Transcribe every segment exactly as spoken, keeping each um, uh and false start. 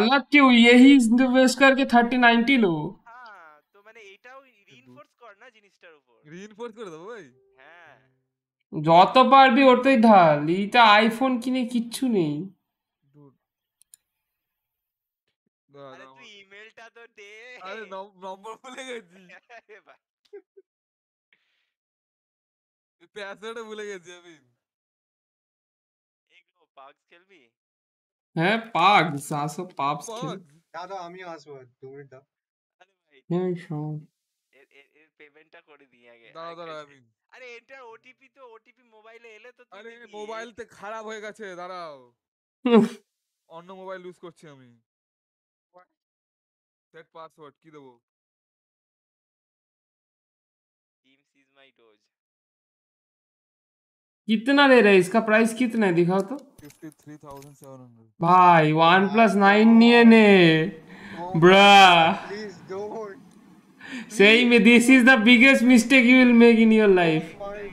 गलत क्यों, यही इन्वेस्ट करके थर्टी नाइनटी लो। হ্যাঁ তো মানে এটাও রিইনফোর্স কর না জিনিসটার উপর। রিইনফোর্স করে দেবো ভাই। হ্যাঁ যত পারবি ওটাই ঢাল, এইটা আইফোন কিনে কিচ্ছু নেই। আরে তুই ইমেলটা তো দে। আরে নম্বর ভুলে গেছি, আরে ভাই প্যাসওয়ার্ডও ভুলে গেছি আমি। এগুলো পাগস খেলবি? হ্যাঁ পাগস, আসো পাবস খেল। দাদা আমিও আসবো, দু মিনিট দাও। আরে ভাই হ্যাঁ শোন, এর এর- এর পেমেন্টটা করে দিই আগে। দাঁড়াও দাঁড়াও আমি। আরে এটার ওটিপি তো ওটিপি মোবাইলে এলে তো তুই আরে দিবি। মোবাইলতে খারাপ হয়ে গেছে, দাঁড়াও অন্য মোবাইল ইউজ করছি আমি। সেট পাসওয়ার্ড কি দেবো? Teams is my dose. कितना दे रहे हैं, इसका प्राइस कितना है दिखाओ तो। Fifty three thousand seven hundred. भाई वन प्लस नाइन निये ने ब्रा, प्लीज डोंट। सही में this is the biggest mistake you will make in your life.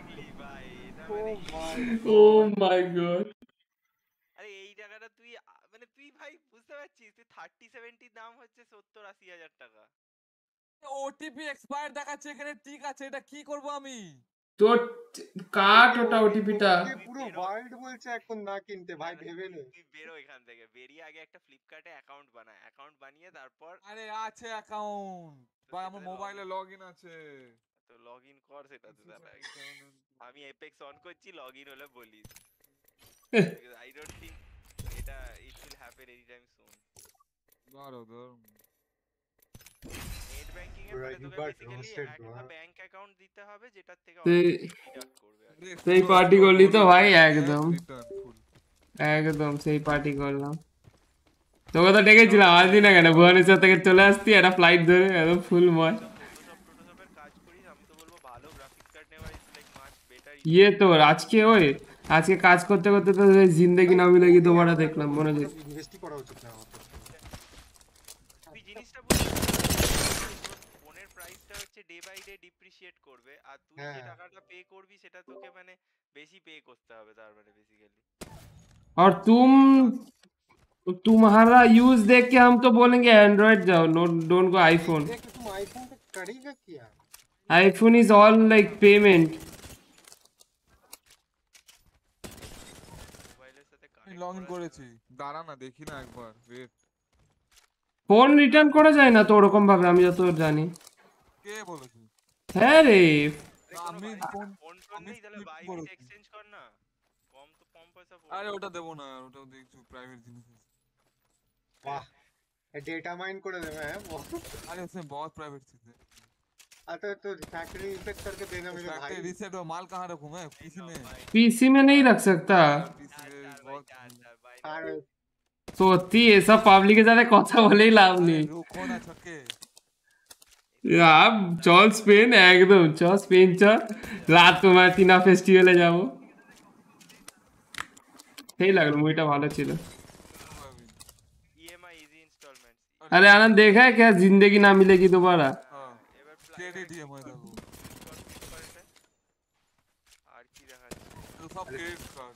Oh my god. আরে এই টাকাটা তুই মানে তুই ভাই বুঝতে পারছিস, তুই থার্টি সেভেন্টির দাম হচ্ছে সত্তর আশি হাজার টাকা। ওটিপি এক্সপায়ার দেখাচ্ছে এখানে, ঠিক আছে এটা কি করব আমি? তো কাট ওটা ওটিপিটা। পুরো ওয়ার্ল্ড বলছে এখন না কিনতে, ভাই ভেবে নে। তুই বেরো এখান থেকে, বেরিয়ে আগে একটা ফ্লিপকার্টে অ্যাকাউন্ট বানা, অ্যাকাউন্ট বানিয়ে তারপর। আরে আছে অ্যাকাউন্ট ভাই, আমার মোবাইলে লগইন আছে। তো লগইন কর সেটা তো দাদা। আমি এপেক্স অন করছি, লগইন হলে বলিস। আই ডোন্ট থিংক এটা it will happen any time soon. দাঁড়াও দাঁড়াও, নেট ব্যাংকিং এ পরে তোকে বেসিক্যালি একটা ব্যাংক অ্যাকাউন্ট দিতে হবে যেটার থেকে ডিডাক্ট করবে। সেই পার্টি করলি তো ভাই, একদম একদম সেই পার্টি করলাম। তোকে তো ডেকেছিলাম, আসবি না কেন? ভুবনেশ্বর থেকে চলে আসতি একটা ফ্লাইট ধরে, একদম ফুল মজ। ইয়ে তো আজকে ওই আজকে কাজ করতে করতে তো জিন্দেগি না মিলেগি দোবারা দেখলাম, মনে হচ্ছে ইনভেস্টই করা উচিত না আমার। তুই জিনিসটা বুঝছিস, ফোনের প্রাইসটা হচ্ছে ডে বাই ডে ডিপ্রিশিয়েট করবে, আর তুই যে টাকাটা পে করবি সেটা তোকে মানে বেশি পে করতে হবে তার মানে বেসিক্যালি। और तुम तुम्हारा यूज देख के हम तो बोलेंगे एंड्रॉइड जाओ, नो डोंट गो आईफोन। तुम आईफोन पे करेगा क्या? IPhone is all like payment. Login করেছি, দাঁড়া না দেখি না একবার, ওয়েট। ফোন রিটার্ন করা যায় না তো ওরকম ভাবে, আমি যতদূর জানি। কে বলেছে? হ্যাঁ রে, আমি ফোন ফোন টোন নেই, তাহলে বাইরে এক্সচেঞ্জ কর না, কম তো কম পয়সা পড়বে। আরে ওটা দেব না, ওটা দেখছো প্রাইভেট জিনিস আছে। वाह, डेटा माइन করে দেবে। হ্যাঁ अरे उसमें बहुत प्राइवेट चीज है। अच्छा तो फैक्ट्री रीसेट करके देना मेरे भाई। फैक्ट्री रीसेट और माल कहाँ रखूं मैं? पीसी में। पीसी में नहीं रख सकता। সত্যি এসব পাবলিকে যাতে কথা বলেই লাভ নেই। চল স্পেন, একদম চল স্পেন, চল রাত তোমার তিনা ফেস্টিভ্যালে যাবো। সেই লাগলো, মুভিটা ভালো ছিল। अरे आनंद देखा है क्या जिंदगी ना मिलेगी दोबारा? क्रेडिट ईएमआई देखो আর কি দেখা যাচ্ছে, তো সব ক্রেডিট কার্ড।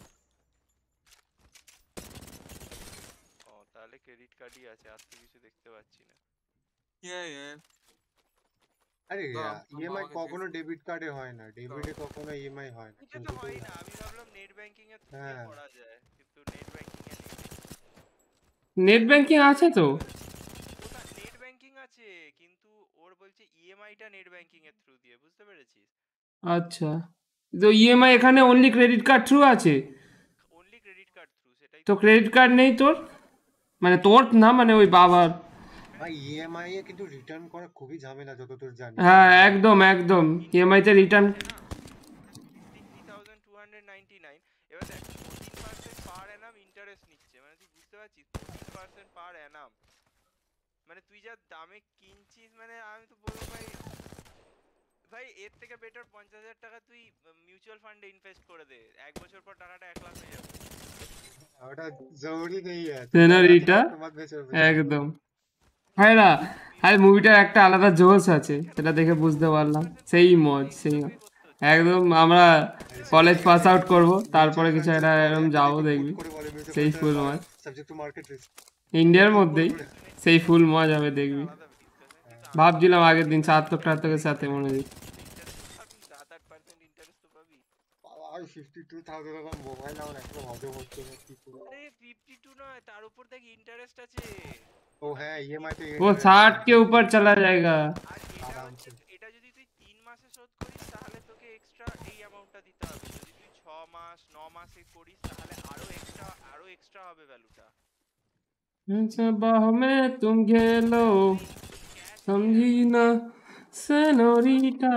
ও তাহলে ক্রেডিট কার্ডই আছে, আর তো কিছু দেখতে পাচ্ছি না। ইয়া ইয়ার আরে ইএমআই কখনো ডেবিট কার্ডে হয় না, ডেবিটে কখনো ইএমআই হয় না। এটা তো হয় না, আমি ভাবলাম নেট ব্যাংকিং এ থ্রুতে করা যায়, কিন্তু নেট ব্যাংকিং এ নেই। নেট ব্যাংকিং আছে তো, নেট ব্যাংকিং আছে কিন্তু ওর বলছে ইএমআইটা নেট ব্যাংকিং এর থ্রু দিয়ে, বুঝতে পেরেছিস? আচ্ছা তো ইএমআই এখানে অনলি ক্রেডিট কার্ড থ্রু আছে, অনলি ক্রেডিট কার্ড থ্রু, সেটাই তো ক্রেডিট কার্ড নেই তোর? মানে তোর না, মানে ওই বাবার। ভাই ইএমআই এ কিন্তু রিটার্ন করা খুবই ঝামেলা যতদূর জানি। হ্যাঁ একদম একদম, ইএমআই তে রিটার্ন তিন হাজার দুইশো নিরানব্বই। এবার দেখ চৌদ্দ পার্সেন্ট পার অ্যানাম ইন্টারেস্ট নিচ্ছে, মানে তুই বুঝতে পারছিস চৌদ্দ পার্সেন্ট পার অ্যানাম, মানে তুই যা দামে কিনছিস, মানে আমি তো বলবো ভাই ভাই এর থেকে বেটার পঞ্চাশ হাজার টাকা তুই মিউচুয়াল ফান্ডে ইনভেস্ট করে দে, এক বছর পর টাকাটা এক লাখ হয়ে যাবে। ওটা জরুরি নেই আছে সেনারিটা একদম। হ্যাঁ না, আর মুভিটার একটা আলাদা জোশ আছে, সেটা দেখে বুঝতে পারলাম। সেই মজ, সেই একদম আমরা কলেজ পাস আউট করবো, তারপরে কিছু একটা এরকম যাবো দেখবি, সেই ফুল মজ। Subject to market risk. ইন্ডিয়ার মধ্যেই সেই ফুল মজা হবে দেখবি। আলাদা ডিসকাশন, কিন্তু ভাবছিলাম আগের দিন সার্থক টার্থকের সাথে মনে হয় ইন্টারেস্ট পাবি, সাত আট পার্সেন্ট ইন্টারেস্ট তো পাবি। বাবা ফিফটি টু থাউজেন্ড আমার মোবাইল আমার এখনো হজম হচ্ছে না, কি করবো? আরে ফিফটি টু নয়, তার উপর দেখ ইন্টারেস্ট আছে। ও হ্যাঁ ইএমআই তে वो साठ के ऊपर चला जाएगा। আর এটা আরাম হচ্ছে, সে। এটা যদি তুই তিন মাসে শোধ করিস তাহলে তোকে এক্সট্রা এই অ্যামাউন্টটা দিতে হবে। যদি তুই ছ মাস ন মাসে করিস তাহলে আরো এক্সট্রা আরো এক্সট্রা হবে ভ্যালুটা। बाह में तुम खेलो समझी ना সেনোরিটা।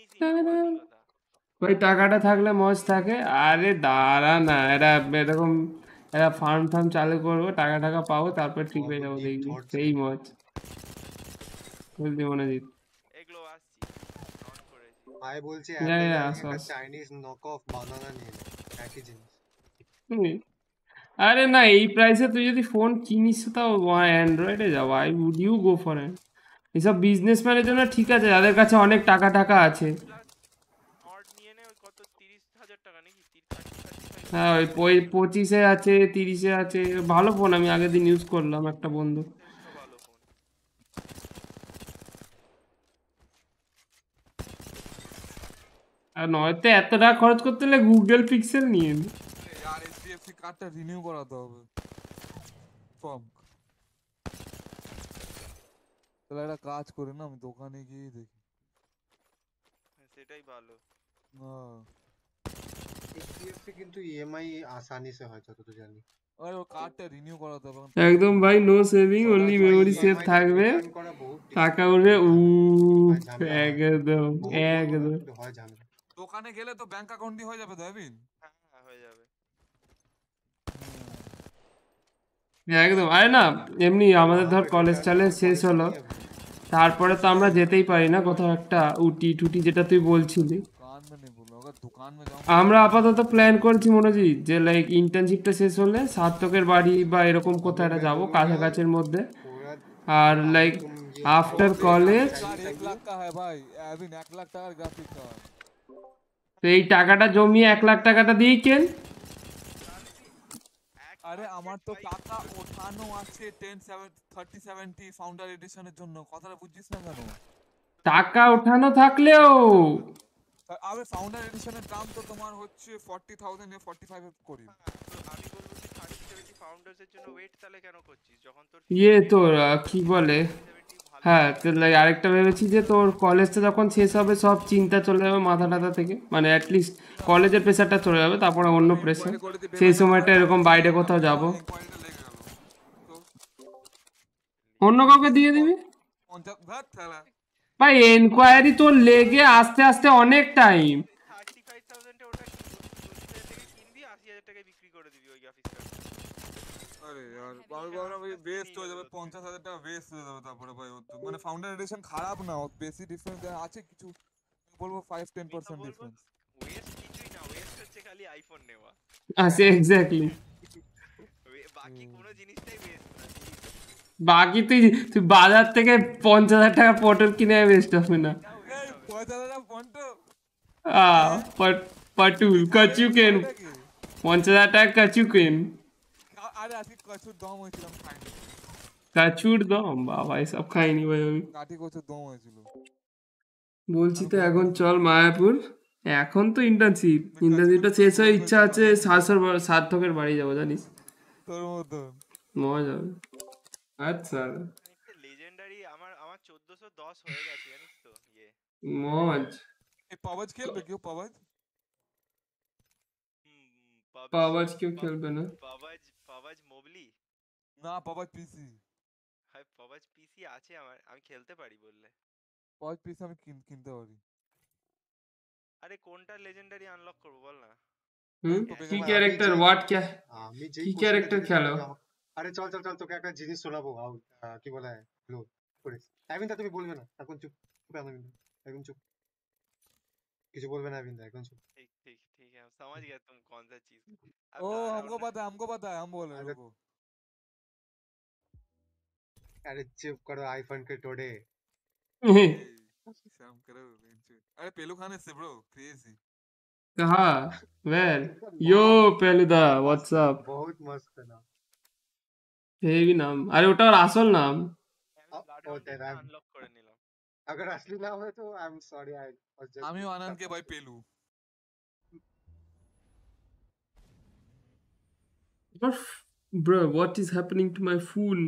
ওই টাকাটা থাকলে মজ থাকে। আরে দাঁড়া না, এরা এরকম এরা ফার্ম ফার্ম চালু করবো, টাকা টাকা পাবো, তারপর ঠিক হয়ে যাবো দেখবি, সেই মজ বুঝলি মনোজিৎ। এগুলো আসছি অন করেছি। আই বলছি যা, যা, অ্যাপেল আসো, একটা আসো। চাইনিজ নক অফ বানানা নিয়ে নে, একই জিনিস। হুম। আরে না, এই প্রাইসে তুই যদি ফোন কিনিস তাও অ্যান্ড্রয়েডে যাবো, I would you go for and এইসব বিজনেসম্যানের জন্য ঠিক আছে, যাদের কাছে অনেক টাকা টাকা আছে। নট নিয়ে নে, ওই কত তিরিশ হাজার টাকা নাকি তিরিশ থার্টি থার্টি ফাইভ হ্যাঁ ওই পঁই- পঁচিশে আছে, তিরিশে আছে, ভালো ফোন, আমি আগের দিন ইউজ করলাম একটা বন্ধু। যথেষ্ট ভালো ফোন। আর নয়তো এত টাকা খরচ করতে হলে গুগল পিক্সেল নিয়ে নি। আর এইচডিএফসি কার্ডটা রিনিউ করাতে হবে ফর্ম। তাহলে একটা কাজ করে না, আমি দোকানে গিয়ে দেখি। সেটাই ভালো। হ্যাঁ এইচডিএফসি কিন্তু ইএমআই আসানি সে হয় যতদূর জানি। আরে ও কার্ডটা রিনিউ করাতে হবে। একদম ভাই, নো সেভিং, ওরা অনলি তো মেমোরি সেভ EMI তে থাকবে, return করা বহুত টাকা difficult, উঠবে। উ হয় ঝামেলা হয়। একদম বহুত বড় একদম ব্যাপার, কিন্তু হয় ঝামেলা। দোকানে গেলে তো ব্যাংক অ্যাকাউন্টই হয়ে যাবে দেবিন। হ্যাঁ হ্যাঁ হয়ে যাবে। একদম। আরে না এমনি আমাদের ধর আমার কলেজ return চলে করার শেষ policy হলো, নিয়ে ভাই। তারপরে তো আমরা যেতেই পারি না কোথাও একটা উটি টুটি, যেটা তুই বলছিলি। दुकान में नहीं बोलो, अगर दुकान में जाऊँ আমরা আপাতত প্ল্যান করছি মনোজিৎ, যে লাইক ইন্টার্নশিপটা শেষ হলে সার্থকের বাড়ি বা এরকম কোথাও একটা যাবো কাছাকাছির মধ্যে। ওরা আর আগে লাইক তুমি ইয়ে আফটার করো, কলেজ कार एक लाख का है भाई, एविन एक लाख টাকার গ্রাফিক কার্ড। তো এই টাকাটা জমিয়ে এক লাখ টাকাটা দিয়েই কেন। আরে আমার তো টাকা ওঠানো আছে টেন থার্টি সেভেন্টি ফাউন্ডার এডিশনের জন্য, কথাটা বুঝছিস না কেন? টাকা ওঠানো থাকলেও আরে ফাউন্ডার এডিশনের দাম তো তোমার হচ্ছে ফর্টি থাউজেন্ড এ ফর্টি ফাইভ করি। তো আমি বলবো তুই থার্টি সেভেন্টি ফাউন্ডার্স এর জন্য ওয়েট তাহলে কেন করছিস, যখন তোর ইয়ে তোর আহ, কি বলে, সেভেন্টি ভালো। হ্যাঁ তো like আরেকটা ভেবেছি যে তোর কলেজটা যখন শেষ হবে সব চিন্তা চলে যাবে মাথা টাথা থেকে, মানে অ্যাটলিস্ট কলেজের প্রেশারটা চলে যাবে, তারপরে অন্য প্রেশার, সেই সময়টা এরকম বাইরে কোথাও যাব, ইনকোয়ারিটা লেগে গেল তো অন্য কাউকে দিয়ে দিবি। পঞ্চাশ ভাত খেলা। ভাই এনকোয়ারি তোর লেগে আস্তে আস্তে অনেক টাইম। থার্টি ফাইভ থাউজেন্ডে ওটা চল্লিশ হাজার টাকা কিনবি, আশি হাজার টাকায় বিক্রি করে দিবি ওই গ্রাফিক্স কার্ড। আরে यार আমি ভাবলাম ওই ওয়েস্ট হয়ে যাবে, পঞ্চাশ হাজার টাকা ওয়েস্ট হয়ে যাবে। তারপরে ভাই ওর তো মানে ফাউন্ডার এডিশন খারাপ না, ওর বেশি ডিফারেন্স আছে কিছু, বলবো five ten percent difference. Waste কিছুই না, ওয়েস্ট হচ্ছে খালি আইফোন নেওয়া, আছে এক্স্যাক্টলি। বাকি কোনো জিনিসটাই ওয়েস্ট না। বাকি তুই তুই বাজার থেকে পঞ্চাশ হাজার টাকা পটল কিনে বেস্ট হবে না। এই পঞ্চাশ হাজার পন্টো আহ পটুল কচু কেন, পঞ্চাশ হাজার টাকা কচু কেন, আরে আজকে কচুর দম হয়েছিল আমি খাইনি। কচুর দম বাবা এসব খাইনি ভাই আমি। কাঠি কচুর দম হয়েছিল। বলছি তো এখন চল মায়াপুর, এখন তো ইন্টার্নশিপ ইন্টার্নশিপটা শেষ হয়ে ইচ্ছা আছে সারসর সার্থকের বাড়ি যাবো জানিস, তোর মতন মজা হবে। আচ্ছা লেজেন্ডারি আমার আমার চোদ্দশো দশ হয়ে গেছে জানিস তো। ইয়ে মজ। এই পাওয়াজ খেলবে কেউ? পাওয়াজ পাওয়াজ কেউ খেলবে না। পাওয়াজ পাওয়াজ মোবলি না, পাওয়াজ পিসি। হ্যাঁ পাওয়াজ পিসি আছে আমার, আমি খেলতে পারি বললে। পাওয়াজ পিসি আমি কিন- কিনতে পারি। আরে কোনটা লেজেন্ডারি আনলক করব বল না। হুম তো কি বেগম ক্যারেক্টার হোয়াট ক্যা আমি যেই কি question টা ক্যারেক্টার জিজ্ঞেস খেলো? করবি আমাকে- আরে চল চল চল তোকে একটা জিনিস শোনাবো। আউ, আহ, কি বলে লো করে আইমিনদা তুমি বলবে না এখন, চুপ চুপ আইমিনদা একদম চুপ, কিছু বলবে না আইমিনদা একদম চুপ। ठीक ठीक ठीक है, हम समझ गए तुम कौन सा चीज। अब ओ ना- हमको अब ना- पता है, हमको पता है, हम बोल रहे हैं, अरे- रुको। अरे चुप करो आईफोन के टोड़े। शाम करो बेंच। अरे पेलू खाने से ब्रो क्रेजी। कहा वेल यो पेलुदा व्हाट्सअप। बहुत मस्त है ना। হেভি নাম, আরে ওটা ওর আসল নাম। আমি Oh, ব্লাড oh, হাউন্ডের then না I'm আনলক করে নিলাম। अगर असली नाम है तो I am sorry I was just আমিও being আনন্দকে ভাই sarcastic. পেলু। What f- bro, what is happening to my phone?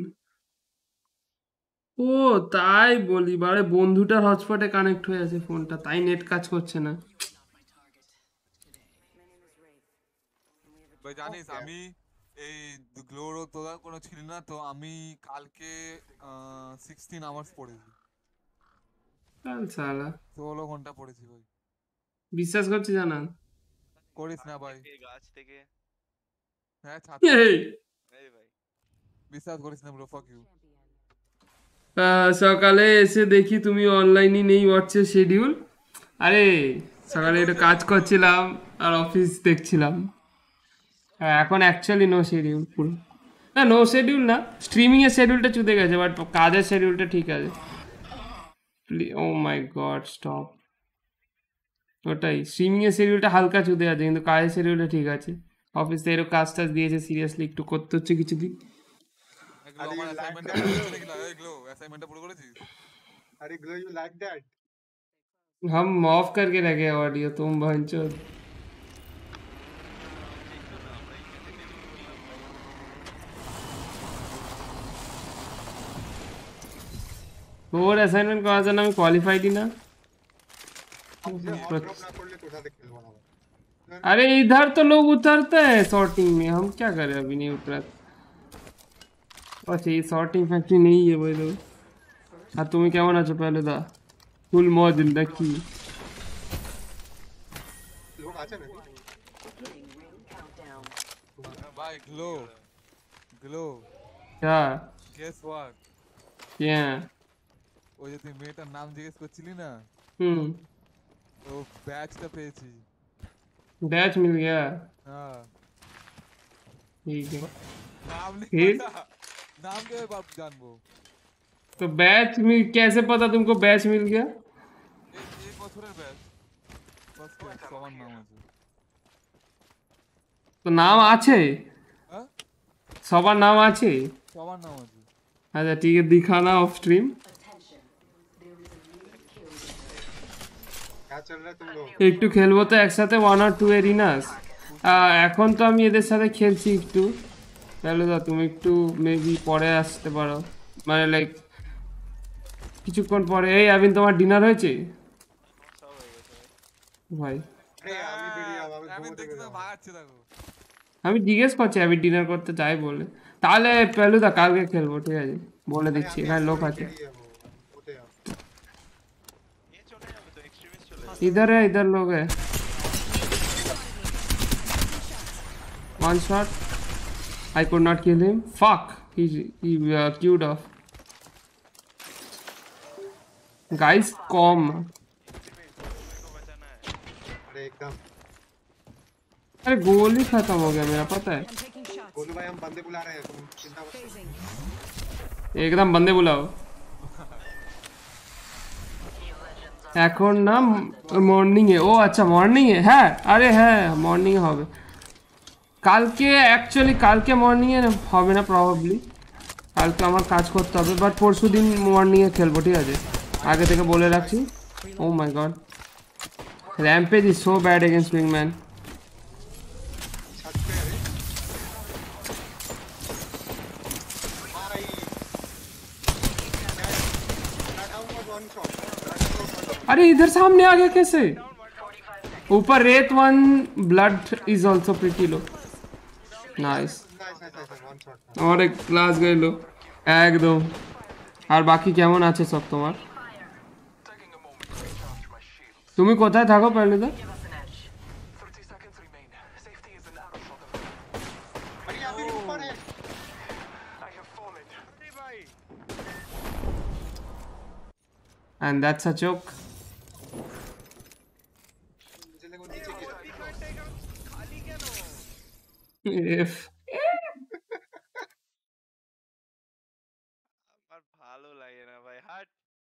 ও তাই বলি, বারে বন্ধুটার হটস্পটে কানেক্ট হয়ে আছে ফোনটা, তাই নেট কাজ করছে না। ভাই জানিস Okay. আমি এই গ্লোর তোরা কোনো ছিলি না তো আমি কালকে সিক্সটিন আওয়ার্স পড়েছি, কাল সালা ষোলো ঘন্টা পড়েছি ভাই। বিশ্বাস করছি জানা। করিস না ভাই, থেকে গাছ থেকে হ্যাঁ ছাদ থেকে। এই এই ভাই বিশ্বাস করিস না ব্রো, ফাক ইউ। আহ, সকালে এসে দেখি তুমি অনলাইনই নেই, হোয়াটসঅ্যাপ শিডিউল। আরে সকালে একটু কাজ করছিলাম আর অফিস দেখছিলাম। হ্যাঁ, এখন অ্যাকচুয়ালি নো শিডিউল পুরো, না নো শিডিউল না, স্ট্রিমিংয়ের শিডিউলটা চুতে গেছে, বাট কাজের শিডিউলটা ঠিক আছে। Oh my god stop. ওটাই স্ট্রিমিংয়ের শিডিউলটা হালকা চুতে আছে, কিন্তু কাজের শিডিউলটা ঠিক আছে। অফিসে এরকম কাজ টাজ দিয়েছে, সিরিয়াসলি একটু করতে হচ্ছে কিছুদিন। এগুলো Are আমার you like অ্যাসাইনমেন্টটা that, পুরো bro? হচ্ছে নাকি? এগুলো অ্যাসাইনমেন্টটা পুরো করেছিস? Are you glow? You like that? हम ऑफ करके रखे ऑडियो, तुम भंचो। এই তো না আমরা ইউএসএ ডেবিট করলাম ভাই। ওর অ্যাসাইনমেন্ট করার জন্য আমি কোয়ালিফাইডই না। मुझे हॉट ड्रॉप ना पड़ ले तो उठा दे खेलवा ना भाई. अरे इधर तो लोग उतरते हैं शॉर्टिंग में, हम क्या करें, अभी नहीं उतरा। अच्छा ये शॉर्टिंग फैक्ट्री नहीं है भाई लोग। আর তুমি কেমন আছো পহলে দা? ফুল মজ নাকি? लोग आचे ना ভাই গ্লো, গ্লো क्या গেস হোয়াট, क्या? ওই যে তুই মেয়েটার নাম জিজ্ঞেস করছিলি না, हम्म, ও ব্যাচটা পেয়েছি। बैच मिल गया। হ্যাঁ ठीक है, নাম নেই फिर पता, নাম কে বাপ জানবো। तो बैच मिल, कैसे पता तुमको बैच मिल गया? এই এই বছরের ব্যাচ ফার্স্ট ইয়ার, সবার নাম আছে। তো নাম আছে, হ্যাঁ সবার নাম আছে। সবার নাম আছে। अच्छा ठीक है, दिखाना ऑफ स्ट्रीम। क्या चल रहा है तुम लोग? একটু খেলবো তো একসাথে, ওয়ান আর টু এরিনাস। এখন তো আমি এদের সাথে খেলছি একটু। তাহলে তো তুমি একটু মেবি পরে আসতে পারো, মানে লাইক কিছুক্ষণ পরে। এই আবিন, তোমার ডিনার হয়েছে সব হয়ে গেছে ভাই। ভাই? अरे আমি বেরিয়ে যাবো, আমি আমি ঘুমোতে দেখছি বেরিয়ে যাবো। ভাগাচ্ছে দেখো। আমি জিজ্ঞেস করছি আমি ডিনার করতে চাই বলে। তাহলে পেলুদা কালকে খেলবো, ঠিক আছে বলে আরে দিচ্ছি, আমি এখানে লোক এখনই আছে। বেরিয়ে যাবো, আমি ঘুমোতে যাবো। এ চলে যাবে তো, এক্সট্রিমিস্ট চলে যাবে। इधर है, इधर लोग है। One shot. I could not kill him. Fuck. He he uh, queued off. Guys, calm. Extremist मेरे को बचाना है। अरे एकदम अरे गोल ही खत्म हो गया मेरा, पता है। I'm taking shots. बोलू भाई हम बंदे बुला रहे हैं, तुम चिंता मत करो। Phasing. एकदम बंदे बुलाओ। এখন না মর্নিং এ, ও আচ্ছা মর্নিং এ, হ্যাঁ আরে হ্যাঁ মর্নিং এ হবে কালকে। অ্যাকচুয়ালি কালকে মর্নিং এ হবে না প্রবাবলি, কালকে আমার কাজ করতে হবে, বাট পরশু দিন মর্নিং এ খেলবো, ঠিক আছে আগে থেকে বলে রাখছি। Oh my god, Rampage is so bad against উইংম্যান। छत पे अरे भाई मैं डाउन वन शॉट, अरे इधर सामने आ गया कैसे? ऊपर red one, blood is also pretty low. Nice, nice nice nice one shot. আমার এক ক্লাস গেল একদম। আর বাকি কেমন আছে সব তোমার? তুমি কোথায় থাকো পেলুদা? अरे यहाँ भी ऊपर है। अरे भाई And that's a joke. मुझे लगा वो नीचे गिरा। ডিফারেন্ট এখানে খালি কেন? If আমার ভালো লাগে না ভাই, হাট।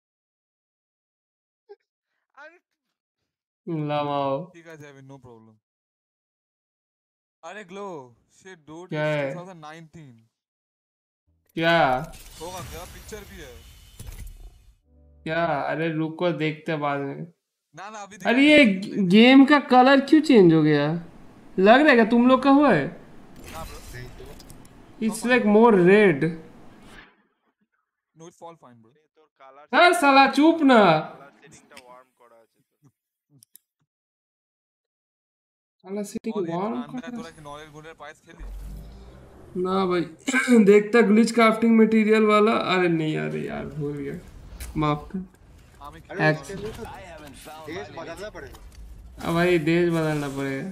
আমি লামাও ঠিক আছে আমি নো প্রবলেম। আরে গ্লো শিট ডুড, क्या है? twenty nineteen क्या होगा क्या? पिक्चर भी है। क्या? अरे रुको देखते बाद में। ना ना अभी अरे दिखा ये नहीं। गेम का कलर क्यों चेंज हो गया? लग रहा है क्या तुम लोग का हुआ है? ना ब्रो, नहीं तो it's like more red. No it's all fine bro. এ তোর কালার হ্যাঁ সালা চুপ না। কালার সেটিংটা ওয়ার্ম করা আছে তোর। साला सेटिंग और ये वार्म ঠান্ডায় कर। তোরা কি নলের গুণের পায়েস খেলি? ना भाई देखता ग्लिच क्राफ्टिंग मटेरियल वाला। अरे नहीं अरे यार भूल गया, माफ कर। আমি কি अरे Act- उसके लिए तो देश बदलना पड़ेगा। अब भाई देश बदलना पड़ेगा।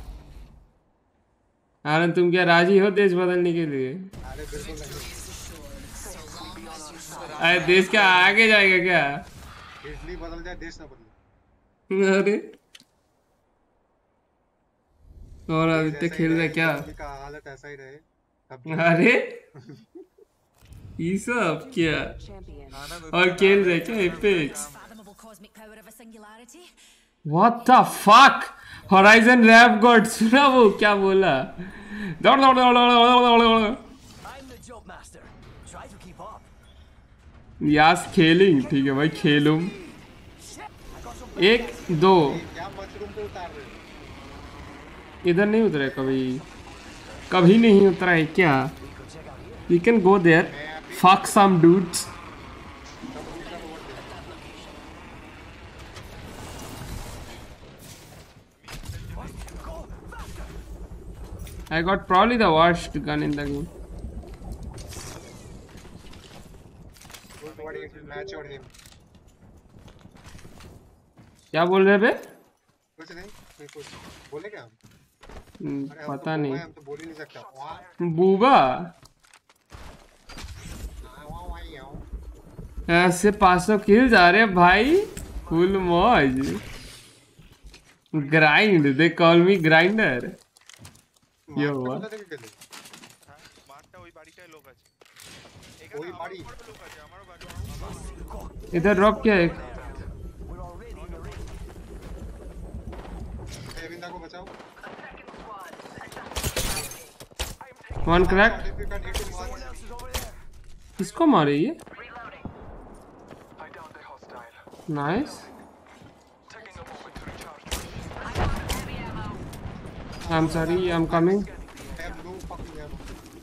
आनंद तुम क्या राजी हो देश बदलने के लिए? अरे बिल्कुल नहीं, अरे देश क्या आगे जाएगा क्या? इटली बदल जाए देश ना बदले। अरे और देश आदित्य ऐसा ही खेल रहे रहे, क्या? इटली का हालत ऐसा ही रहे तब भी। अरे ये सब क्या? Champion. आनंद और खेल रहे क्या Apex? Fathomable cosmic power of a singularity. What the fuck? Horizon Rap God सुना वो क्या बोला? दौड़ दौड़ दौड़ दौड़ दौड़ दौड़ दौड़। I'm the joke master. Try to keep up. यास खेलिंग ठीक है भाई खेलूं। एक दो क्या मशरूम पे उतार रहे हो? इधर नहीं उतरे कभी, कभी नहीं उतरा है क्या? You can go there, fuck some dudes. I got probably the worst gun in the game. Don't worry, it will match your aim. क्या बोल रहे बे? कुछ नहीं, नहीं कुछ बोले क्या हम? हम्म, अरे हम तो पता बोबा नहीं। है, हम तो बोल ही नहीं सकता। वाह, बूबा वाह, वाह, याओ। ऐसे पाँच सौ किल जा रहे भाई, फुल मौज। Grind, they call me grinder. Yo মাঠটা हुआ কোথা থেকে পেলে? হ্যাঁ মাঠটা ওই বাড়িটায় লোক আছে। ওই এখানে আমার বাড়ি? উপরেও লোক আছে, আমারও বাড়ি। इधर ड्रॉप क्या है? We're already in the ring. Arvinda को बचाओ। One crack. If you can hit him once, Else is over there. किसको मारे ये? Nice. I am sorry, I am coming. I have no fucking ammo.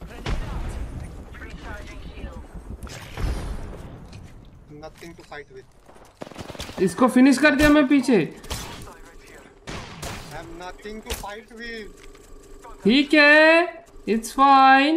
Nothing to fight with. इसको finish कर दिया मैं पीछे। I have nothing to fight with. ठीक है, इट्स फाइन।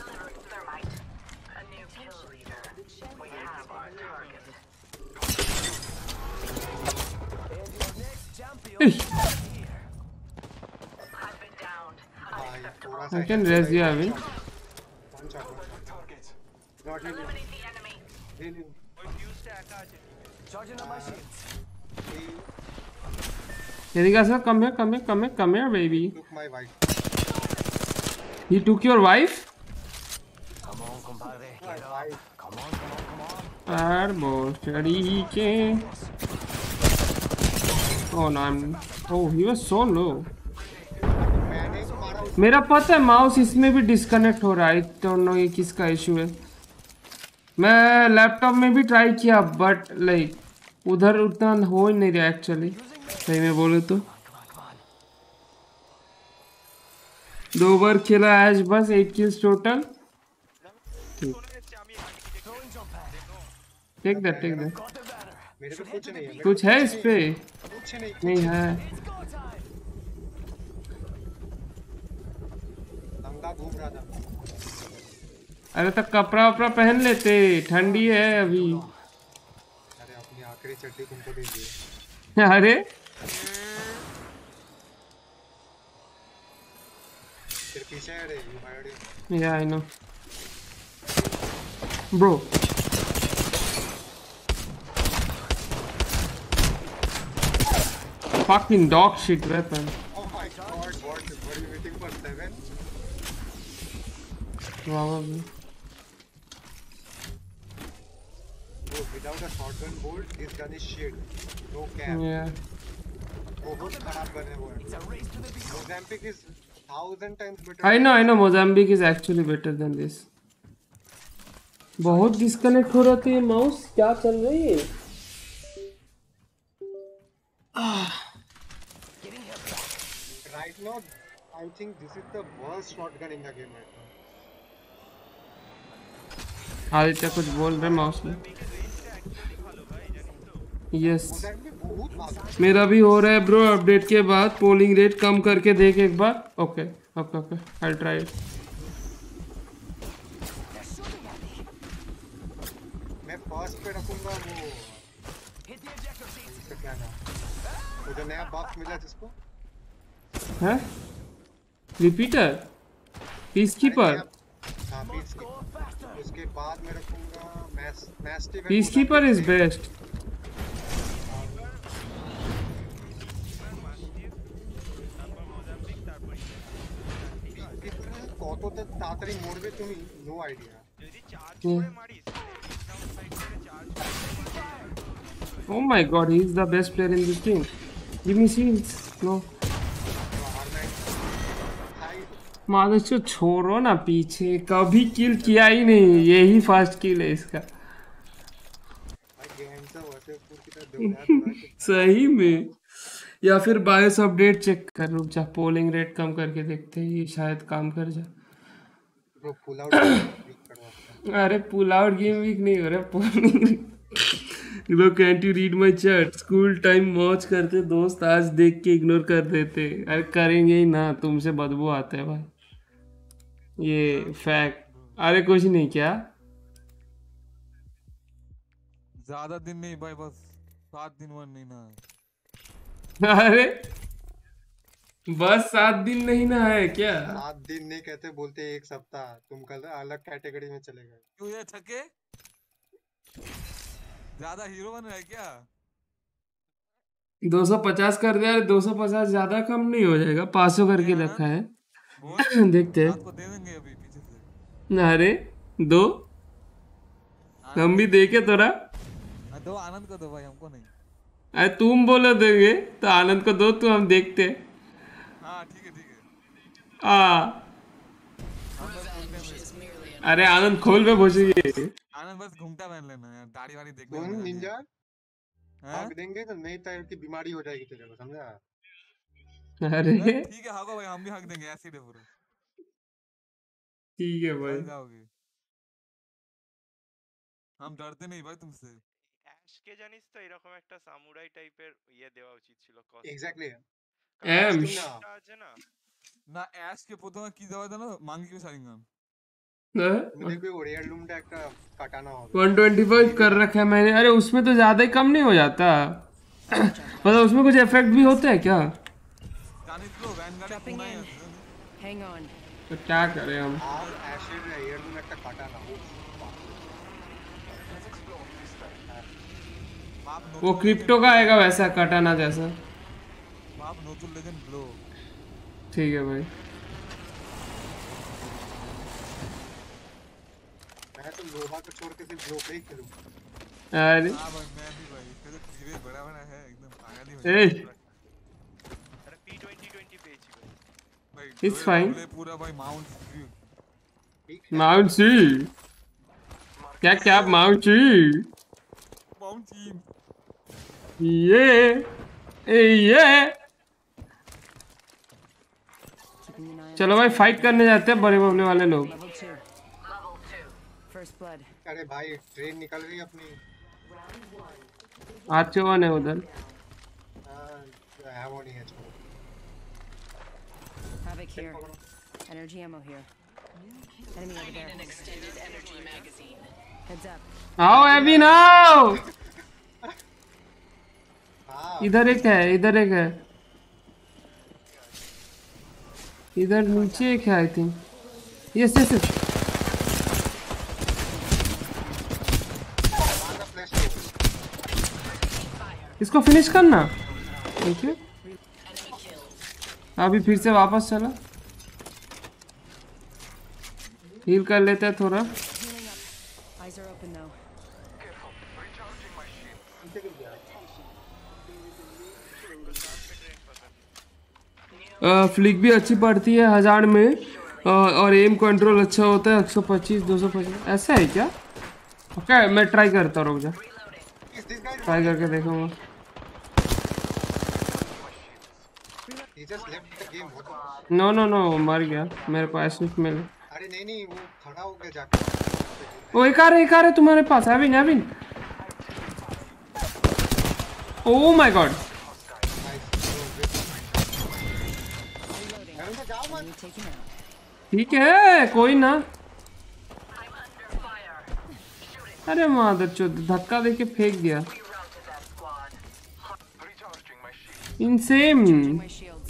भाई थोड़ा सा I can raise you, Avin. One shot, one shot. Not really. Really. ওই ফিউজটা একা আছে। Charging up my shields. He Erika sir, come here, come here, come here, come here, baby. took my wife. He took your wife? Come on, compadre. My Get up. wife. Come on, come on, come on. Our bossary ke. Oh no, I'm. Oh, he was so low. मैंने तो मारा उस मेरा पता है mouse इसमें भी disconnect हो रहा है, डोंट नो ये किसका इशू है। मैं लैपटॉप में भी ट्राई किया बट लाइक उधर उतना हो ही नहीं रहा एक्चुअली, सही में बोले तो। दो बार खेला आज बस, एट किल्स टोटल। শোনা যাচ্ছে আমি architect. Throwing jump pad. Take that, take that. Got the banner. मेरे पे कुछ नहीं है, मेरे कुछ है इस पे? पे कुछ नहीं, नहीं है। It's go time. दंगा घूम रहा था। अरे तो कपड़ा वपड़ा पहन लेते, ठंडी है अभी। अरे अपनी आखिरी चड्डी तुमको दे दी। अरे तेरे पीछे है रे, you heard it. yeah, I know. Bro. Fucking dog shit weapon. Oh my god, what? Were you waiting for seven? Probably. Bro, without a shotgun bolt, this gun is shit. No cap. Yeah. बहुत खराब gun है वो है. It's a race to the beat. Mozambique is thousand times better. I know, I know. Mozambique is actually better than this. बहुत disconnect हो रहा था ये माउस, क्या चल रही है? Right now, I think this is the worst shotgun in the game right now. Aditya कुछ बोल रहे माउस में। यस That में बहुत भाग मेरा भी हो रहा है ब्रो। अपडेट के बाद पोलिंग रेट कम करके देख एक बार। Okay okay okay I try it. मैं फर्स्ट पे रखूंगा वो Hit the ejector seat. इसका क्या नाम, वो जो नया बॉक्स मिला जिसको है रिपीटर पीसकीपर। हाँ पीसकीपर, उसके बाद मैं रखूंगा mas mastiff. Peacekeeper is best. কত তাড়াতাড়ি মরবে তুমি নো আইডিয়া। যদি চার্জ করে মারিস ডাউন সাইড করে charge Oh my god, he is the best player in this team. Give me shields. No. मानो जो छोड़ो ना पीछे, कभी किल किया ही नहीं, यही फर्स्ट किल है इसका। सही में। या फिर बायोस अपडेट चेक कर, रुक जा पोलिंग रेट कम करके देखते हैं, ये शायद काम कर जा। अरे पुल आउट गेम वीक नहीं हो रहा, पोलिंग लोग can't you read my chat. School time मौज करते दोस्त, आज देख के इग्नोर कर देते। अरे करेंगे ही ना, तुमसे बदबू आता है भाई, ये फैक्ट। अरे कुछ नहीं क्या, ज्यादा दिन नहीं भाई, बस सात दिन वन नहीं ना। अरे बस सात दिन नहीं ना है क्या? सात दिन नहीं कहते, बोलते एक सप्ताह। तुम कल अलग कैटेगरी में चले गए। क्यों ये छक्के ज्यादा हीरो बन रहा है क्या? दो सौ पचास कर दिया। दो सौ पचास ज्यादा कम नहीं हो जाएगा? पाँच सौ करके रखा है, देखते हैं। आपको दे देंगे अभी पीछे से। अरे दो हम भी देखे थोड़ा। दो आनंद को दो भाई, हमको नहीं। अरे तुम बोलो देंगे तो आनंद को दो, तो हम देखते हैं। हाँ ठीक है ठीक है। आ अरे आनंद खोल पे भोसेगी। आनंद बस घूमता पहन लेना यार, दाढ़ी वाड़ी देखने तुम में निंजा हैं? भाग देंगे तो नई तरह की बीमारी हो जाएगी तेरे को, समझा? अरे ठीक है हाको भाई, हम भी हक देंगे, एसिड है पूरा। ठीक है भाई। डर जाओगे, हम डरते नहीं भाई तुमसे। অ্যাশকে জানিস তো এরকম একটা সামুরাই টাইপের ইয়ে দেওয়া উচিত ছিল কস্ট। এক্স্যাক্টলি এমস আছে না না অ্যাশ কে প্রথমে কি দেওয়া জানো? মাঙ্কি को শারিঙ্গান। তুমি দেখবে ওর এয়ার লুমটা একটা কাটানো হবে। वन ट्वेंटी फाइव कर रखा है मैंने। अरे उसमें तो ज्यादा ही कम नहीं हो जाता? मतलब उसमें कुछ इफेक्ट भी होता है क्या? জানিস তো ভ্যানগার্ডে কোনায় আছে। Hang on. तो क्या करें हम? আর অ্যাশের এয়ার লুম একটা কাটানো হবে। वो क्रिप्टो का आएगा वैसा कटाना जैसा। बाप नोचुल लेजेंड ब्लो। ठीक है भाई। मैं तो लोहा को छोड़ के सिर्फ ब्लो पे ही खेलूं। अरे हां भाई मैं भी भाई, इसका जो टीवी बड़ा बड़ा है एकदम पागल ही हो ए जाए। अरे पी ट्वेंटी ट्वेंटी पेज भाई It's fine. पूरा भाई माउंट माउंट सी क्या क्या माउंट सी माउंट चीन ये ए ये चलो भाई फाइट करने जाते हैं बड़े बबले वाले लोग। Level two. First blood. अरे भाई ट्रेन निकल रही है अपनी। आर्चो वन है उधर। हाँ, एमो नहीं है छोड़ो। Havoc here. Energy ammo here. Enemy over there. Heads up. आओ एविन आओ। हाँ इधर एक है, इधर एक है, इधर नीचे एक है I think. Yes yes yes मारना फ्लैश नहीं। इसको फिनिश करना। Thank you. अभी फिर से वापस चला, हील कर लेते हैं थोड़ा। Healing up. Eyes are open though. Flick भी अच्छी पड़ती है हजार में, अ, और एम कंट्रोल अच्छा होता है। एक सौ पच्चीस दो सौ पच्चीस ऐसा है क्या? ओके मैं ट्राई करता हूँ, रुक जा, Is this guy ट्राई करके देखूंगा। he just left the game? What the- no no no, मर गया, मेरे को एसिस्ट मिले। अरे नहीं नहीं वो खड़ा हो गया जाके। ओ एक आ रहा है, एक आ रहा है तुम्हारे पास, एविन एविन। ओ माय गॉड, अरे तो जाओ मत। Enemy taken out. ठीक है कोई ना। अरे मादर चोद, धक्का देके फेंक दिया। इनसेन। Charging my shields.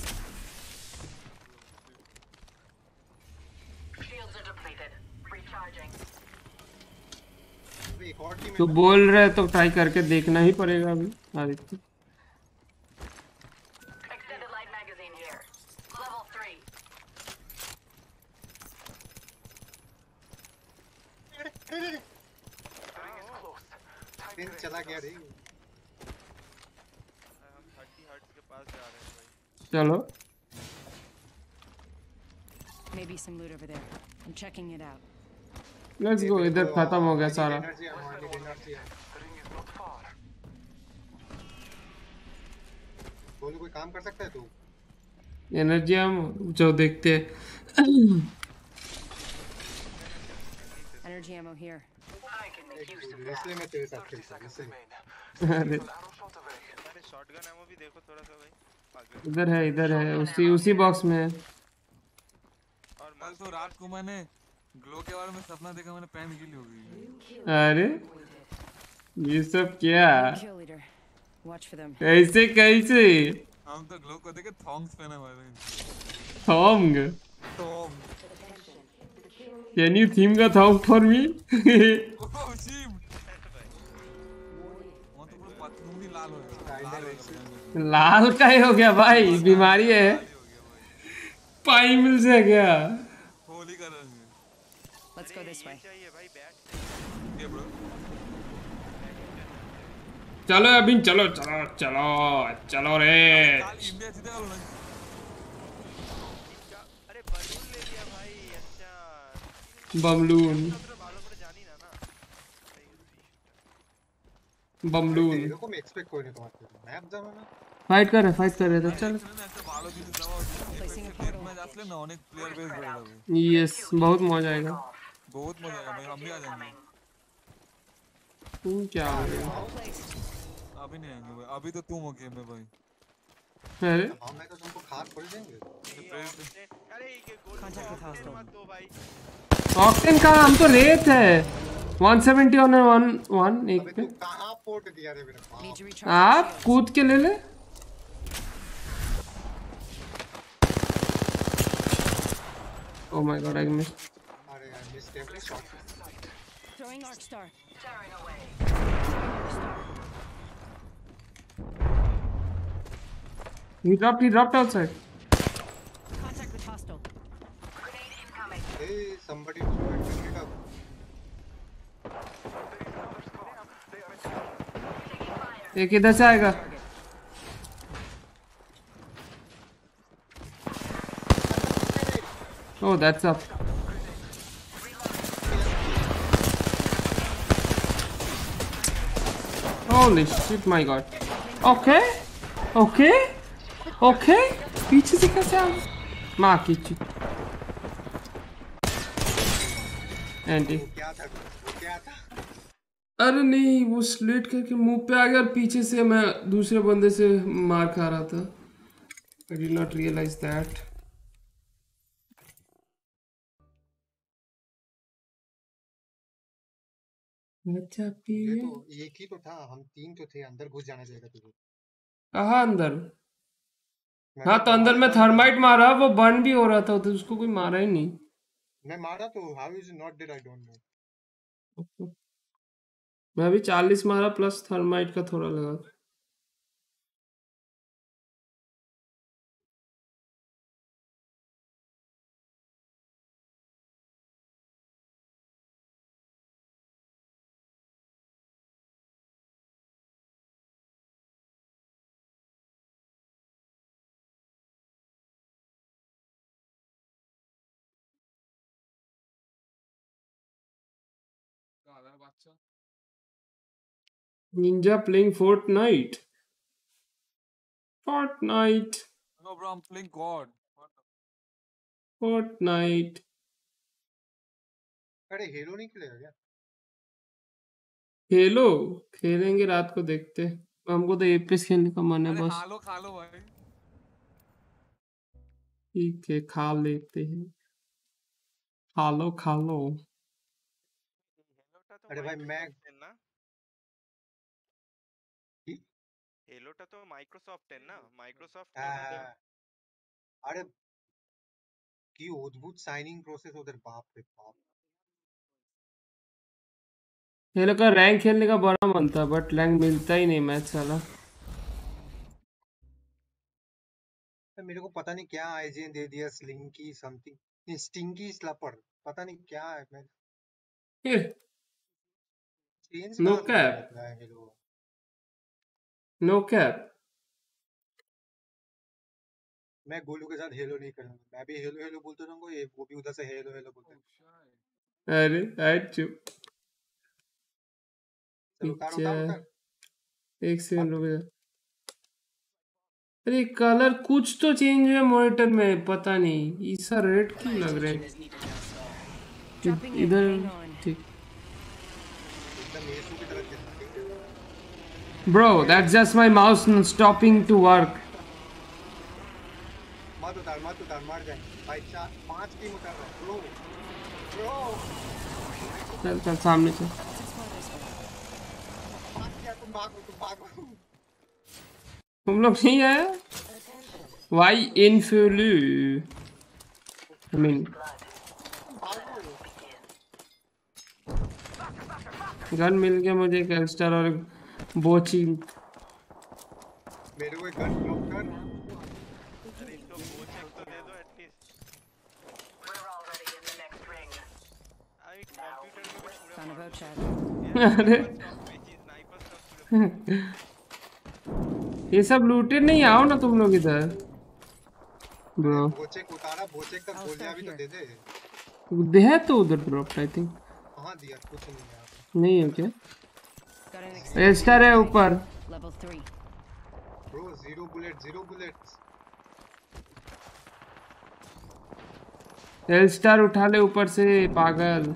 अभी एक और टीम तो बोल रहे तो ट्राई करके देखना ही पड़ेगा अभी Aditya. Extended light magazine here. Level three. Train चला गया रे। हम थर्टी हर्ट्ज के पास जा रहे हैं भाई। चलो Maybe some loot over there. I'm checking it out. Let's go, इधर खत्म हो गया सारा। एनर्जी हमारी एनर्जी है। बोलो कोई काम कर सकता है तू? एनर्जी हम जो देखते हैं। Energy ammo here. इसलिए मैं तेरे साथ खेलता हूँ इसलिए। अरे अरे शॉटगन एमो भी देखो थोड़ा सा भाई आगे। इधर है, इधर है, उसी उसी बॉक्स में है। और कल तो रात को मैंने ग्लो के बारे में सपना देखा, मैंने पैन गिली हो गई। अरे ये सब क्या, Kill leader. Watch for them. कैसे कैसे हम तो ग्लो को देखे थॉन्ग्स पहने हुए थे। Thong, thong can you theme का thong for me? Oh shit, वो तो पूरा पतलून ही लाल हो गया, लाल हो गया। लाल का ही हो गया भाई, बीमारी है, पाई मिल से गया। होली का रंग है। Let's go this way. चाहिए भाई बैट। ये ब्रो चलो अभी, चलो चलो चलो चलो रे। काल इंडिया जीते वाला ना। इनका अरे बलून ले लिया भाई। अच्छा बमलून तो बालों पर जानी ना ना। बमलून तेरे को मैं एक्सपेक्ट कोई नहीं तुम्हारे मैप जाना ना। फाइट कर रहे फाइट कर रहे थे, चलो। একটা ভালো জিনিস দেওয়া উচিত। Placing a death portal. Match আসলে না অনেক প্লেয়ার বেস বেড়ে যাবে। यस बहुत मजा आएगा। बहुत मजा आएगा भाई, हम भी आ जाएंगे। तू क्या हो गया? अभी नहीं आएंगे भाई, अभी तो तुम हो गेम में भाई। अरे हाँ मैं तो तुमको खास खोल देंगे। अरे ये गोल Contact with hostile. मत दो भाई। ऑक्टेन का हम तो रेत है one seventy on one one एक अबे पे। तू कहाँ पोर्ट दिया रे मेरे को? Need to recharge my आप shields. कूद के ले ले। Oh my god, I missed. अरे यार miss table shot. Throwing arc star. Tearing away. He dropped, he dropped outside. Contact with hostile. Grenade incoming. Hey, somebody pick it up. एक इधर से आएगा। Oh, that's up. Holy shit, my god. Okay, okay, okay. पीछे से कैसे आ गया? माँ की चीज। एंटी। क्या था वो क्या था? अरे नहीं, वो स्लेट करके मुंह पे आ गया और पीछे से मैं दूसरे बंदे से मार खा रहा था। I did not realize that. अच्छा ये पिए। तो एक ही तो था, हम तीन तो थे, अंदर घुस जाना चाहिए तुझे। कहाँ अंदर? मैं हाँ तो तो अंदर में तुम्हारे थर्माइट मारा, वो बर्न भी हो रहा था तो उसको कोई मारा ही नहीं। मैं मारा तो how is not dead I don't know. मैं अभी चालीस मारा प्लस थर्माइट का थोड़ा लगा। বাচ্চা Ninja playing Fortnite. Fortnite. No, bro, I'm playing God. What the- Fortnite. अरे हेलो नहीं खेलेगा क्या? खेलो खेलेंगे रात को देखते हैं। हमको तो एपिस खेलने का मन है अरे बस। खा लो खा लो भाई। ठीक है खा लेते हैं। खा लो खा लो। হেলোটা তো अरे भाई मैं মাইক্রোসফটের না কি? হেলোটা তো মাইক্রোসফটের না মাইক্রোসফট হ্যাঁ, আরে কি অদ্ভুত সাইনিং প্রসেস ওদের, বাপ রে বাপ। ये लोग का रैंक खेलने का बड़ा मन था बट रैंक मिलता ही नहीं मैच साला। मेरे को पता नहीं क्या आईजीएन दे दिया, स्लिंकी समथिंग, नहीं स्टिंकी स्लपर, पता नहीं क्या है। मैं चेंज नो कहाँ से कैप कर रहा है ये लोग? No cap. मैं गोलू के साथ हेलो नहीं करूंगा, मैं भी हेलो हेलो बोलते रहूंगा, ये वो भी उधर से हेलो हेलो बोलते रहेंगे। अरे आज चुप। चलो उतार उतार पिक्चर उतार। एक सेकंड बात रुक जा। अरे कलर कुछ तो चेंज हुआ मॉनिटर में पता नहीं ऐसा रेड क्यों लग रहा है। Dropping in. इधर Hang on. ठीक। एकदम येसु की तरह खेलना, ठीक है? Bro, that's just my mouse stopping to work. मत उतार मत उतार, मर जाए भाई। चार पांच टीम उतार रहा है ब्रो ब्रो। चल चल सामने चल। भाग क्या, तुम भागो तुम भागो। तुम लोग नहीं आया? Why influ? I mean, gun मिल गया मुझे एक एल्स्टर और एक बोची। मेरे को एक गन ड्रॉप कर। अरे इसको बोचेक तो दे दो at least. We're already in the next ring. আমি কম্পিউটার में कुछ Found a boat chat. अरे स्नाइपर स्टॉक ये सब लूटेड नहीं, आओ ना तुम लोग इधर। ब्रो बोचेक उतारा, बोचेक का I'll गोलियां start भी तो here. दे दे। दे है तो उधर ड्रॉप आई थिंक। कहाँ दिया? कुछ नहीं है यहाँ पे। नहीं है क्या? Got an extended एल्स्टर है ऊपर। level three. Bro zero bullet, zero bullets. L star उठा ले ऊपर से पागल।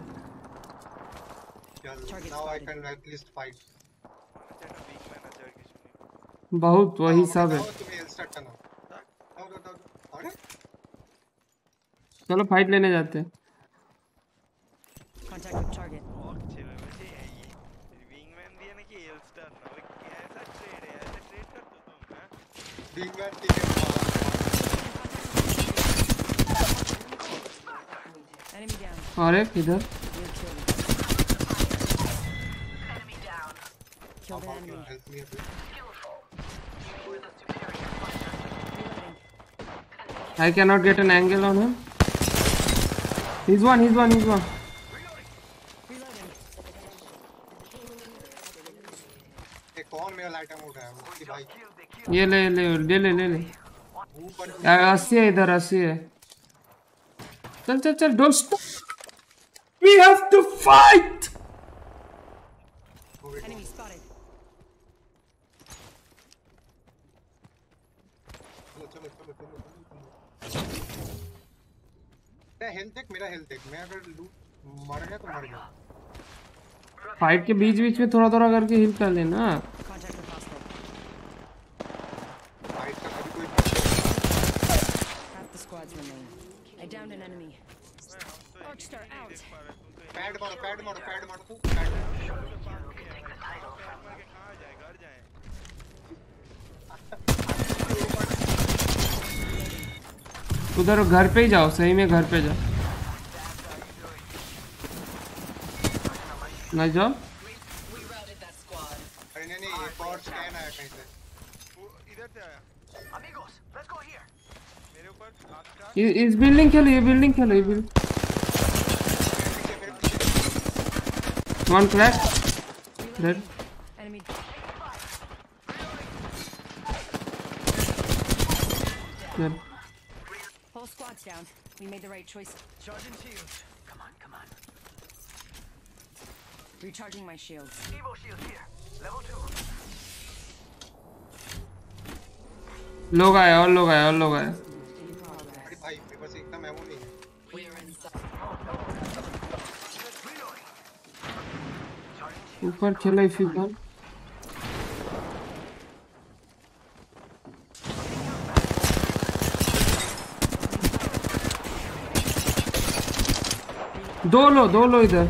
चल Target now I spotted. Can at least fight. একটা বিগ ম্যানেজার কিছু নেই। बहुत वही सब है। तुम्हें एल्स्टर टनो। दाओ दाओ दाओ। अरे चलो फाइट लेने जाते हैं। Contact with target. বকছে ভাই বলছে এই উইংম্যান দিয়ে নাকি এলস্টার না ওই कैसा ट्रेड है ऐसे ट्रेड करते हो तुम हैं big man ticket. Enemy down. और एक इधर। We'll kill him. Enemy down. Killed an enemy. Help me a bit. Skillful. You were the superior fighter. Reloading. I cannot get an angle on him. He's one, he's one, he's one. Reloading. ये कौन मेरा lighter उठाया? उसकी भाई ये ले ले ले ले ले ले। मुंह पर यार अस्सी है इधर, अस्सी है। चल चल चल, don't stop. We have to fight. Enemy spotted. चलो चलो चलो चलो चलो। मेरा हेल्थ देख, मेरा हेल्थ देख। मैं अगर लूट मर गया तो मर गया। फाइट के बीच बीच में थोड़ा थोड़ा करके हिल कर लेना। Contact with hostile. फाइट का कभी कोई Half the squads remain. I downed an enemy. Arcstar out. Pad मारो, पैड मारो, पैड मारो तू। पैड कहाँ जाए घर जाए उधर घर पे ही जाओ, सही में घर पे जाओ। नहीं जाओ। अरे नहीं नहीं, एक और स्कैन आया कहीं से। वो इधर से आया Amigos, let's go here. मेरे ऊपर आपका ये- इस बिल्डिंग खेलो, ये बिल्डिंग खेलो, ये building. One crack. Dead. Enemy. Dead. Whole squad's down. We made the right choice. Charging shields. Come on, come on. Recharging my shields. Evo shield here. Level two. लोग आए और लोग आए और लोग आए अरे भाई मेरे पास एकदम एमो नहीं है। ऊपर खेला इफ यू कैन दो लो दो लो इधर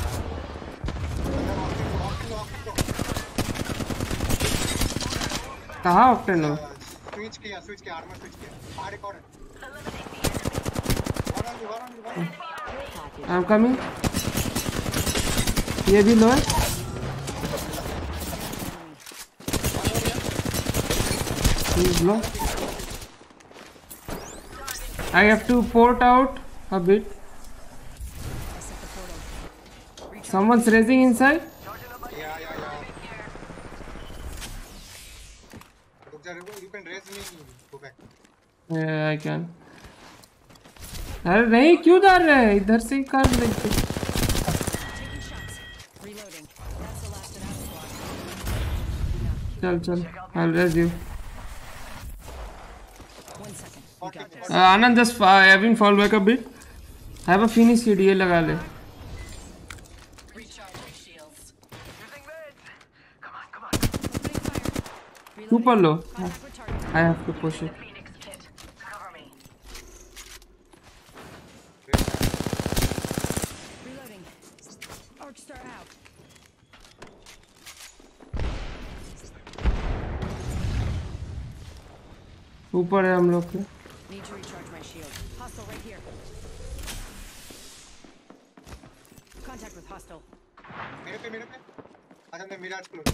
कहाँ ऑक्टेन लो स्विच किया स्विच किया आर्मर स्विच किया बाहर एक और है। One on you, one on you, one on you. I am coming ये भी लो है He's low. I have to port out a bit. Someone's raising inside. Yeah, yeah, yeah. रुक जा रुक you can raise me go back. Yeah, I can. अरे नहीं क्यों डाल रहे हैं इधर से ही कर देते Reloading. That's the last of that squad. चल चल I'll raise you. One second. You got this. Uh, Anand just uh, having fall back a bit. I have a finish kit ये लगा ले. Recharge your shields. Using meds. Come on, come on. Super low. Contact with target. I have to push it. Phoenix kit. Cover me. Reloading. Arc star out. ऊपर है हम लोग के. Need to recharge my shield. Hostile right here. Contact with hostile. मेरे पे मेरे पे अच्छा मैं मिराज को लो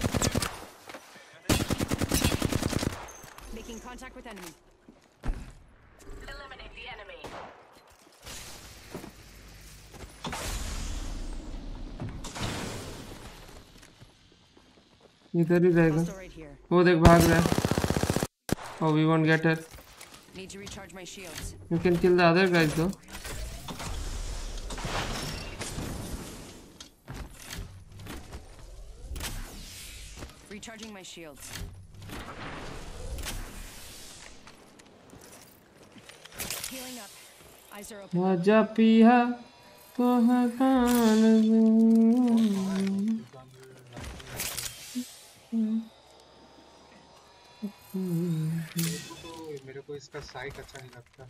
Making contact with enemy. Eliminate the enemy. इधर ही रहेगा. Hostile right here. वो देख भाग रहा है. Oh, we won't get it. Need to recharge my shields. You can kill the other guys though. Recharging my shields. Healing up. Eyes are open. राजा पिया तो हकान तो मेरे को इसका साइट अच्छा नहीं लगता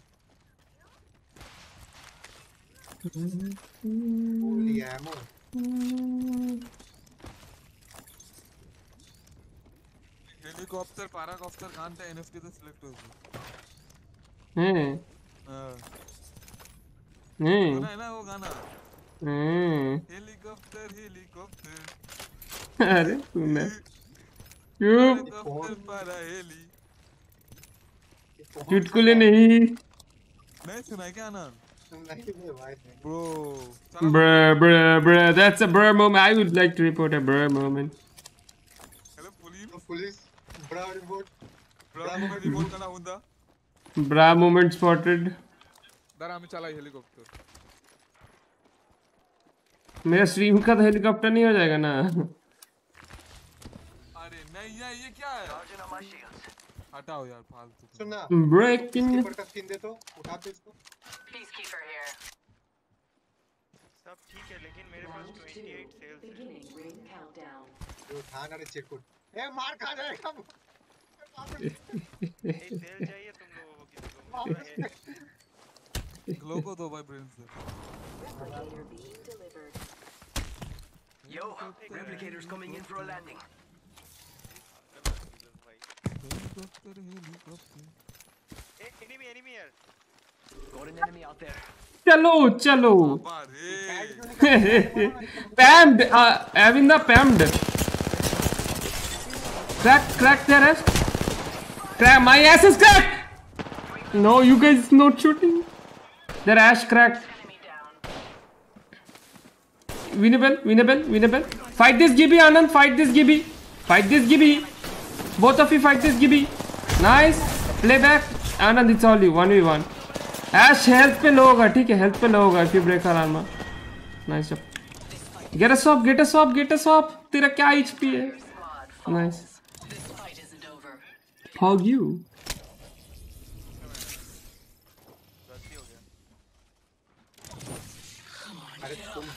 Holy ammo. হেলিকপ্টার প্যারাকপ্টার গানটা এনএফটি তে সিলেক্ট হয়েছে हैं হ্যাঁ हैं না না ও গানা हैं হেলিকপ্টার হেলিকপ্টার अरे तूने क्यों हेलीकॉप्टर पारा हेली चुटकुले नहीं नहीं सुना है क्या आनंद नहीं है भाई bro bruh bruh bruh that's a bruh moment I would like to report a bruh moment hello police police बड़ा रिपोर्ट ब्रो मैं रिपोर्ट करना होता bruh moment spotted दारा আমি চালাই হেলিকপ্টার मेरा स्ट्रीम का तो हेलीकॉप्टर नहीं हो जाएगा ना अरे नहीं यार ये क्या है Charging on my shields. हटाओ यार फालतू सुनना breaking कीपर का स्किन दे तो उठा दो इसको Peacekeeper here. सब ठीक है लेकिन मेरे पास अट्ठाईस सेल्स है जो उठा ना रे चिरकुट ए मार खा जाएगा एक सेल चाहिए तुम लोगों को किसी को मुझे ग्लो को दो भाई ब्रेन से Yo, replicators coming in for a landing. Helicopter helicopter enemy enemy यार Got an enemy out there. चलो चलो अरे pammed uh, having the pammed crack crack there is crack my ass is cracked no you guys not shooting their ash cracked Enemy down. winnable winnable winnable fight this Gibby Anand fight this Gibby fight this Gibby both of you fight this Gibby nice play back Anand it's all you one v one Ash health पे लो होगा ठीक है health पे लो होगा if you break her armor nice job get a swap get a swap get a swap तेरा क्या H P है Squad. nice This fight isn't over. hug you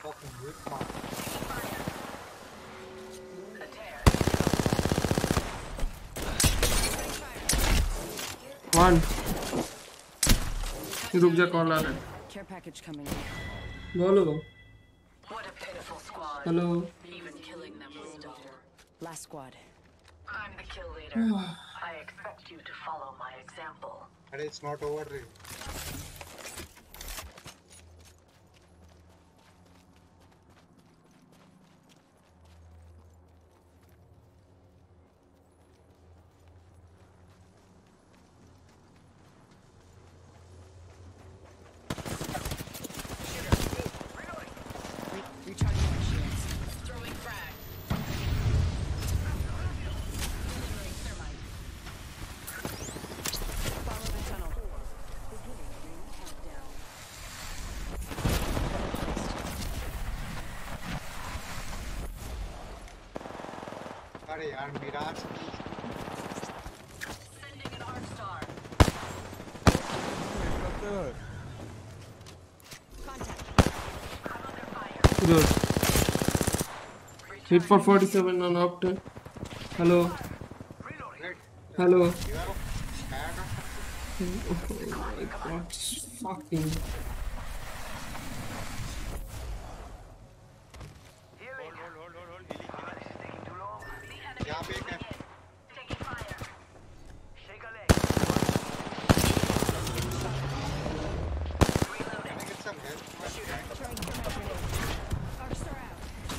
Fucking whip mark. A tear. One. रुक जा call आ रहा है. Care package coming in. बोलो. What a pitiful squad. Hello. Even killing them was tough. Last squad. I'm the kill leader. I expect you to follow my example. अरे it's not over रे. Re- recharging my shields. Throwing frag. Follow the tunnel. Beginning ring countdown. अरे यार Miraj Sending an arc star. Contact. I'm under fire. Good. Hit for forty-seven on Octane. Hello. Hello. Oh my god. Fucking. Hold, hold, hold, hold, hold. Healing, healing. यहाँ पे एक है. Taking fire. Shake a leg. Reloading. Can I get some help? Throwing care package. Arc star out.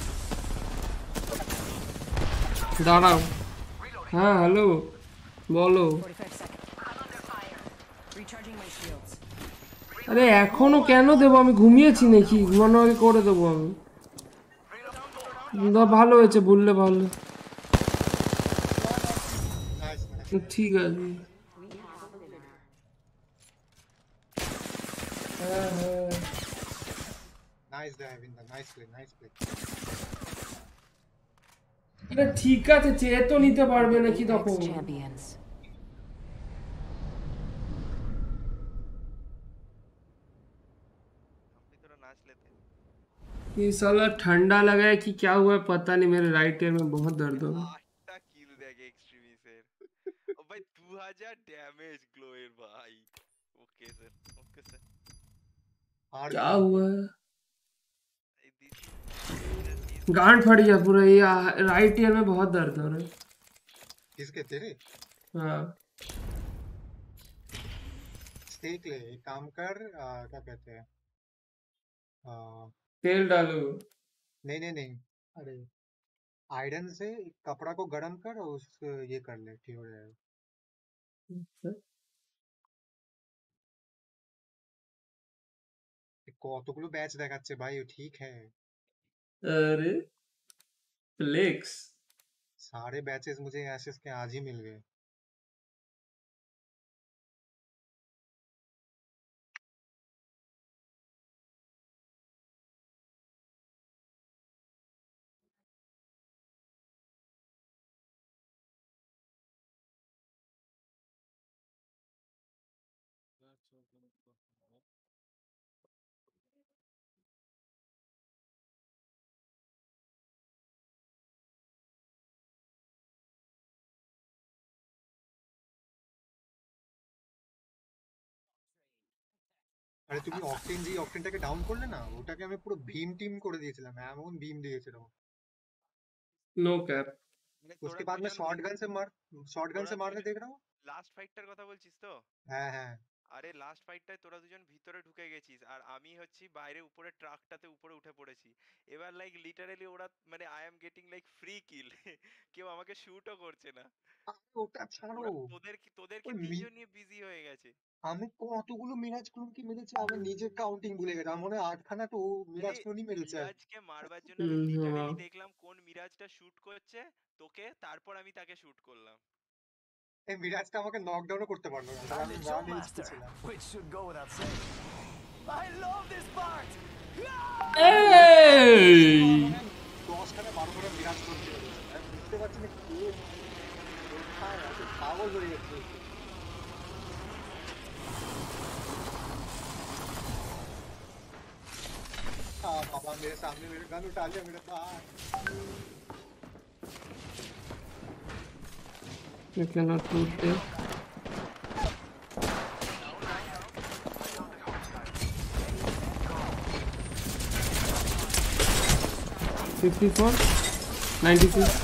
দাঁড়াও. হ্যাঁ hello বলো. forty-five seconds. I'm under fire. Recharging my shields. আরে এখনো কেন দেবো? আমি ঘুমিয়েছি নাকি? ঘুমানো আগে করে দেবো আমি. না ভালো হয়েছে বললে ভালো. Nice, nice. ঠিক আছে. হ্যাঁ হ্যাঁ. Nice dive in the nice play, nice play. আরে ঠিক আছে চেয়ে তো নিতে পারবে নাকি তখন? Champions. हम भी थोड़ा नाच लेते हैं. ये साला ठंडा लगा है कि क्या हुआ है पता नहीं. मेरे राइट ईयर में बहुत दर्द हो रहा है. আটটা কিল দেখে এক্সট্রিমিসের. ও ভাই two thousand ড্যামেজ গ্লোয়ের ভাই. Okay sir, okay sir. Hard क्या game. हुआ है? এই দিস गांड फट गया पूरा. ये राइट ईयर में बहुत दर्द हो रहा है. किसके तेरे? हाँ देख ले एक काम कर आ, क्या कहते हैं आ, तेल डालो. नहीं नहीं नहीं अरे आयरन से कपड़ा को गर्म कर और उस ये कर ले ठीक हो जाएगा. কতগুলো ব্যাচ দেখাচ্ছে ভাই ও ঠিক है. अरे फ्लेक्स. सारे बैचेस मुझे एसेस के आज ही मिल गए. আরে তুমি অকটেন যে অকটেনটাকে ডাউন করলে না ওটাকে আমি পুরো ভীম টিম করে দিয়েছিলাম. এমন ভীম দিয়েছিলাম. No cap. মানে उसके তোরা बाद मैं দুজন शॉटगन से मार शॉटगन से তোরা मारने দুজন देख रहा हूँ. লাস্ট ফাইটটার কথা বলছিস তো? হ্যাঁ হ্যাঁ আরে লাস্ট ফাইটটায় তোরা দুজন ভিতরে ঢুকে গেছিস আর আমি হচ্ছি বাইরে উপরে ট্রাকটাতে উপরে উঠে পড়েছি. এবার লাইক লিটারালি ওরা মানে I am getting like free kill. কেউ আমাকে শুটও করছে না. ওটা ছাড়ো. ওরা তোদের কি তোদেরকে ওই মি- তিনজন নিয়ে বিজি হয়ে গেছে. আমি কতগুলো মিরাজ ক্লোনকে মেরেছি আমি নিজে কাউন্টিং ভুলে গেছি. আমার মনে হয় আটখানা তো মিরাজ আরে ক্লোনই মেরেছে. মিরাজকে মারবার জন্য আমি হুম, লিটারালি হ্যাঁ। দেখলাম কোন মিরাজটা শুট করছে তোকে, তারপর আমি তাকে শুট করলাম. এই মিরাজটা আমাকে নকডাউনও করতে পারলো না. তাহলে I'm আমি the run show HP master, ছিলাম. which should go without saying. I love this part. এই দশখানা বারোখানা মিরাজ ক্লোন ছিল. আমি বুঝতে পারছি না কে কোথায় আছে. পাগল হয়ে যাচ্ছে. हाँ पापा मेरे सामने मेरे गन उठा लिया मेरे पास। You cannot shoot there. fifty-four, ninety-six.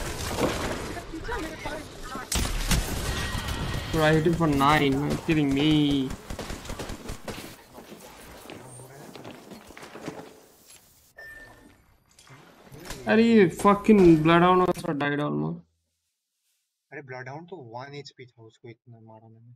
Bro, I hit him for nine. You're kidding me. Are you fucking Bloodhound also died almost? अरे ब्लडहाउंड तो वन एचपी था, उसको इतना मारा मैंने।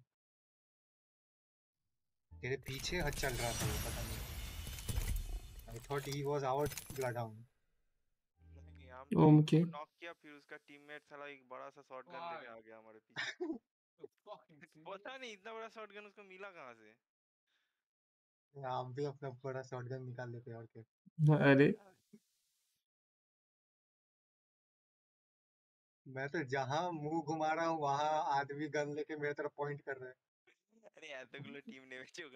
तेरे पीछे हद चल रहा था वो, पता नहीं। I thought he was our Bloodhound. नहीं हम Okay. नॉक किया, फिर उसका टीममेट साला एक बड़ा सा शॉटगन लेके आ गया हमारे पीछे। पता नहीं इतना बड़ा शॉटगन उसको मिला कहाँ से। आप भी अपना बड़ा शॉटगन निकाल लेते और क्या। अरे मैं तो जहां मुंह घुमा रहा हूँ वहां आदमी गन लेके मेरे तरफ पॉइंट कर रहे हैं। अरे এতগুলো टीम ने বেঁচে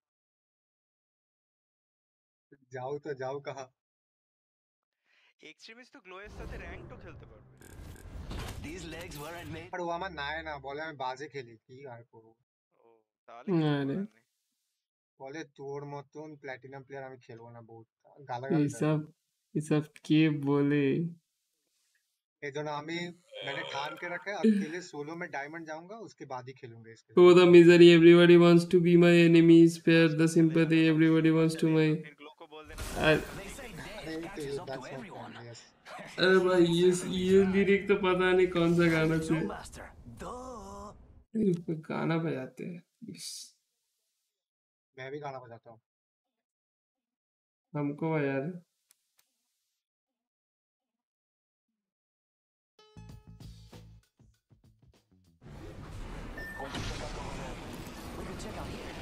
जाओ तो जाओ कहाँ। এক্সট্রিমিস্ট তো গ্লোয়ের সাথে র্যাঙ্কও খেলতে পারবে। These legs weren't made. আর ও আমার নাই না, বলে আমি বাজে খেলি, কি আর করবো। ও তাহলে কিছু अरे করার নেই। বলে তোর মতন প্ল্যাটিনাম প্লেয়ার আমি খেলবো না, বহুত ये গালাগালি দেয়। सब ये सब के बोले এই জন্য আমি मैंने ठान के रखा है अकेले सोलो में डायमंड जाऊंगा, उसके बाद ही खेलूंगा इसके Oh, साथ। the misery, everybody wants to be my enemy, spare the sympathy, everybody wants to my फिर ग्लो को बोल देना अरे They say death अरे तो catches up to that's what everyone. I'm, yes. अरे भाई ये ये लिरिक तो पता नहीं कौन सा गाना No से master. Duh. गाना बजाते हैं इस, मैं भी गाना बजाता हूँ। हमको बजा दे। We could check out here.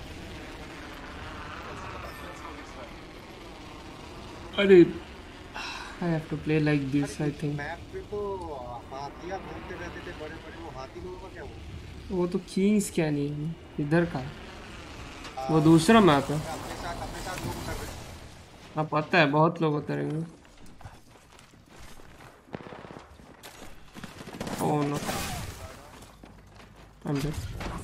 अरे I have to play like this, I think. Map पे तो हाथियाँ घूमते रहते थे बड़े बड़े, वो हाथी लोगों का क्या हुआ? वो तो किंग्स क्या नहीं है इधर का, वो दूसरा मैप है। अपने साथ अपने साथ लोग कर रहे हैं। हाँ पता है, बहुत लोग उतरेंगे। Oh no, I'm dead.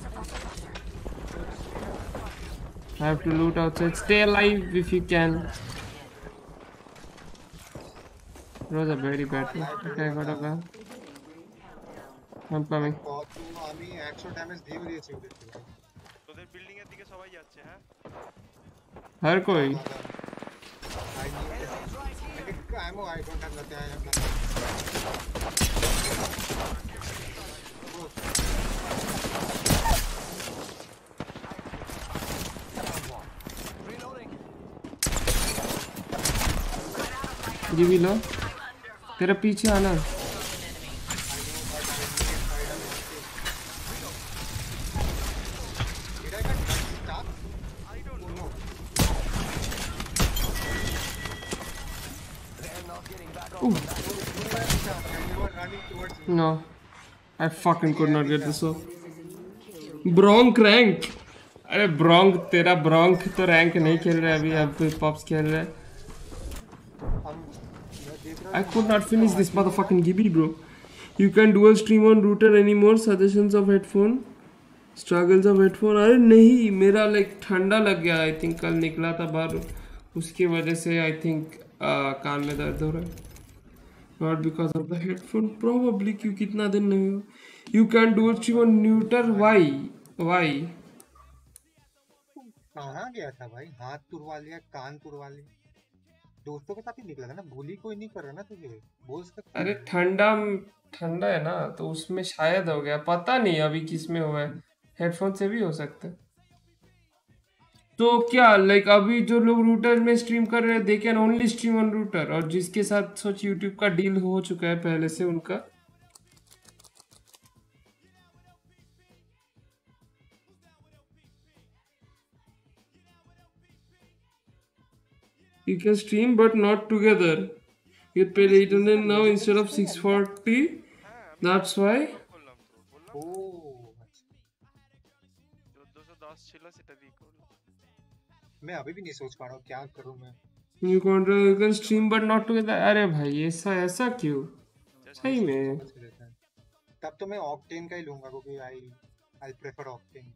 I have to loot outside. Stay alive if you can. It was a very bad one. Okay, I got a gun. I'm coming. কত আমি একশো ড্যামেজ দিয়ে দিয়েছি ওদেরকে। তোদের বিল্ডিং এর দিকে সবাই যাচ্ছে। হ্যাঁ हर कोई I need ammo, I don't have nothing, I have nothing. Reloading. ये भी लो, तेरा पीछे आना। Did I get stuck? I don't know. They're not getting back Ooh. on. You were running towards me. No, I fucking could not get this off. Bronze rank, अरे bronze तेरा ब्रोंक तो rank नहीं खेल रहा है अभी, अब पॉप्स खेल रहा है। हम मैं देख रहा I could not finish this motherfucking Gibby, bro. You can dual stream on router anymore. Suggestions of headphone, struggles of headphone. अरे नहीं, मेरा लाइक ठंडा लग गया। आई थिंक कल निकला था बाहर, उसकी वजह से आई थिंक कान में दर्द हो रहा है। Not because of the headphone, probably क्योंकि कितना दिन नहीं हुआ। You can dual stream on router. Why? Why? कहाँ गया था भाई, हाथ तुड़वा लिया, कान तुड़वा लिया। दोस्तों के साथ ही निकला था ना, bully कोई नहीं कर रहा ना तुझे, बोल सकते अरे ठंडा ठंडा है ना, तो उसमें शायद हो गया, पता नहीं अभी किस में हुआ है। हेडफोन से भी हो सकता है। तो क्या लाइक अभी जो लोग रूटर में स्ट्रीम कर रहे हैं, they can only stream on Rooter, और जिसके साथ सोच यूट्यूब का डील हो चुका है पहले से उनका, you can stream but not together. You pay eight hundred now instead of six forty. That's why. করলাম তো বললাম ও अच्छा। চোদ্দশো দশ ছিল সেটা দিয়ে করলাম। मैं अभी भी नहीं सोच पा रहा हूँ क्या करूँ मैं। You can you can stream but not together. अरे भाई ऐसा ऐसा क्यों? सही में समझ के लेते हैं। तब तो मैं ऑक्टेन का ही लूंगा क्योंकि I I prefer Octane.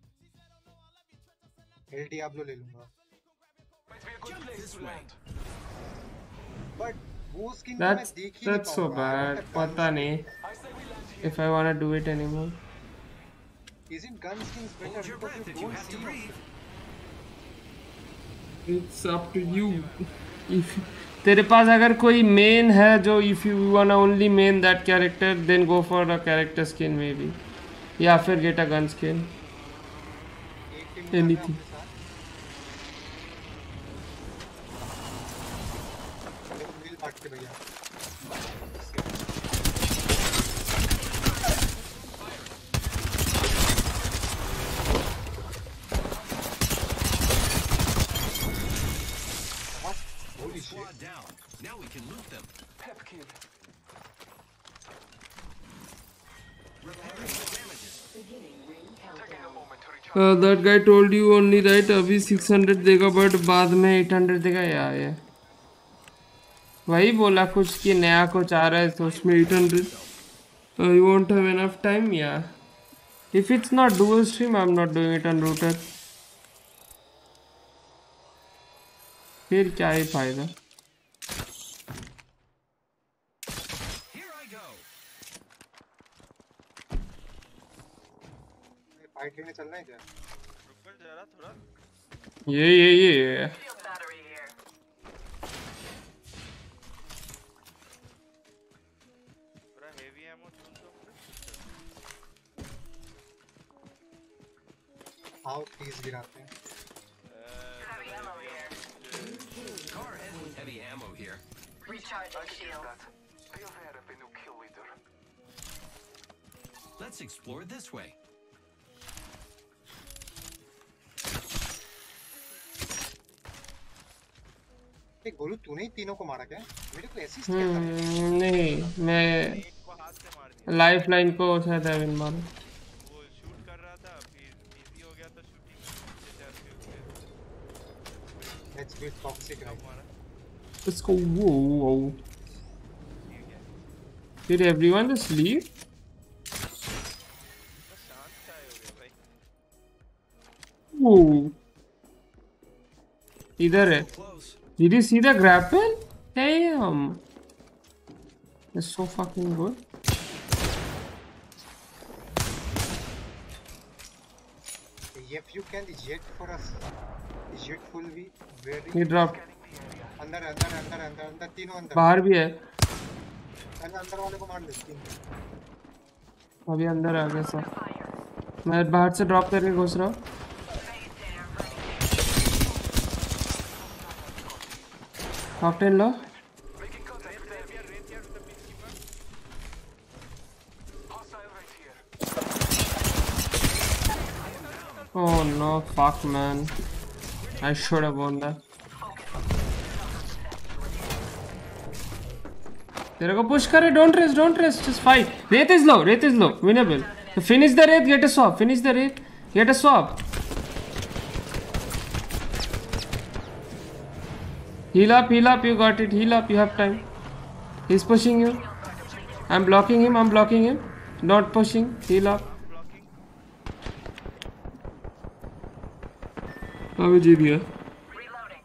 El Diablo ले लूंगा। Might be a good place to land. But वो स्किन तो मैं that's देख ही नहीं that's so पाऊंगा। I want bad. a gun पता skin. नहीं I say we land here. if I wanna do it anymore. Isn't gun skins better Hold your because breath you if you don't have to see breathe. It's up to you. If तेरे पास अगर कोई main है जो if you wanna only main that character then go for a character skin maybe. या फिर get a gun skin. एक team में Anything. अपने साथ। देखो मिल बांट के भैया। What? Holy shit. Squad down. Now we can loot them. Pep kill. Repairing the damages. Taking a moment to recharge. Uh, that guy told you only right अभी six hundred देगा but बाद में eight hundred देगा या ये वही बोला कुछ कि नया कुछ आ रहा है तो उसमें eight hundred uh, you won't have enough time yeah if it's not dual stream I'm not doing it on router फिर क्या ही फायदा Here I go. फाइट लेने चलना है क्या? रुको जरा थोड़ा। ये ये ये Shield battery here. थोड़ा heavy ammo चुन दो मुझे। आओ प्लीज गिराते हैं। Heavy ammo here. Car ahead with heavy ammo here. Recharging shield. Be aware of a new kill leader. Let's explore this way. एक गोलू तूने ही तीनों को मारा क्या? मेरे को असिस्ट किया था। हम्म नहीं मैं एक को हाथ से मार दिया। लाइफ लाइन को शायद एविन मारा वो शूट कर रहा था फिर बिजी हो गया तो शूटिंग नीचे जाके उसके लेट्स बी टॉक्सिक राइट। मारा। let's go whoa whoa did everyone just leave बस शांत सा हो गया भाई। whoa इधर है Close. did you see the grapple damn that's so fucking good If you can jet for us, jet full be very. he dropped अंदर अंदर अंदर अंदर अंदर तीनों अंदर। बाहर भी है अंदर अंदर वाले को मार ले तीन। अभी अंदर आ गया सब मैं बाहर से ड्रॉप करके घुस रहा हूँ ऑक्टेन लो Making contact with enemy. Hostile right here. oh no fuck man I should have won that तेरे को पुश करे don't rez don't rez just fight Wraith is low Wraith is low winnable तो finish the Wraith get a swap finish the Wraith get a swap heal up heal up you got it heal up you have time he's pushing you I'm blocking him I'm blocking him not pushing heal up अभी जीत गया Reloading.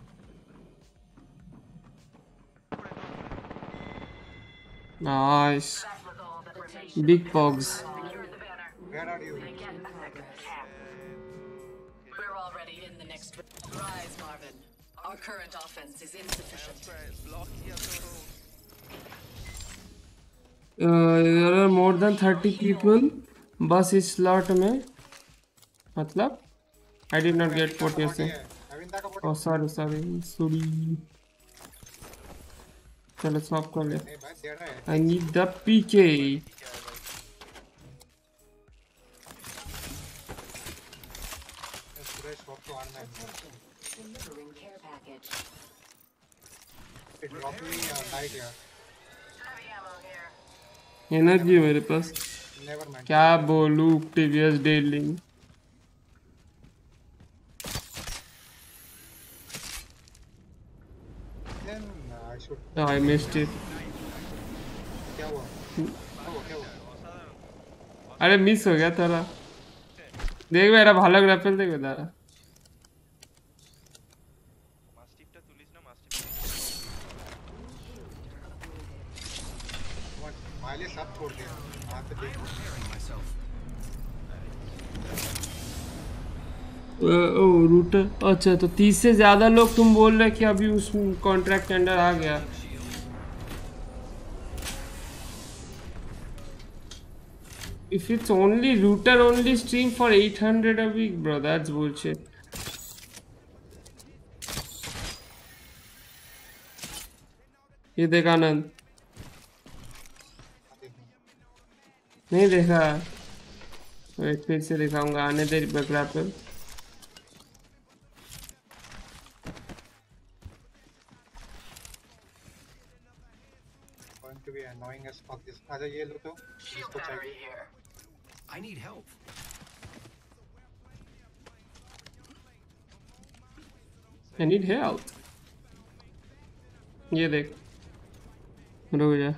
nice That was all that remains. big pogs Secure the banner. Where are you? Get a second cap. We're already in the next. Rise, Marvin. Our current offense is insufficient. Block किया तो uh, there are more than thirty people बस इस slot में मतलब I did not get what you're saying अविंदा का oh sorry sorry sorry चलो swap कर ले नहीं भाई दे रहा है। I need the P K Suresh walk तो आना है। Delivering care package. It dropped me uh, light here. Heavy ammo here. Energy है मेरे पास Never mind. क्या बोलूं TVS dealing Oh, I missed it. क्या हुआ क्या हुआ क्या हुआ अरे मिस हो गया थोड़ा। देख मेरा ভালো গ্রাপেল দেখবে দাঁড়া। মাস্টিফটা তুলিস না, মাস্টিফ माइले सब छोड़ दिया वहाँ पे देख Repairing myself. ओ रूटर, अच्छा तो तीस से ज्यादा लोग तुम बोल रहे कि अभी उस कॉन्ट्रैक्ट के अंडर आ गया। If it's only router only stream for eight hundred a week, bro, that's bullshit. ये देख आनंद, नहीं देखा? वेट फिर से दिखाऊंगा, आने दे graphic. going to be annoying as fuck this आजा ये लो तो Shield इसको battery चाहिए here. I need help. I need help. ये देख, रुक जा।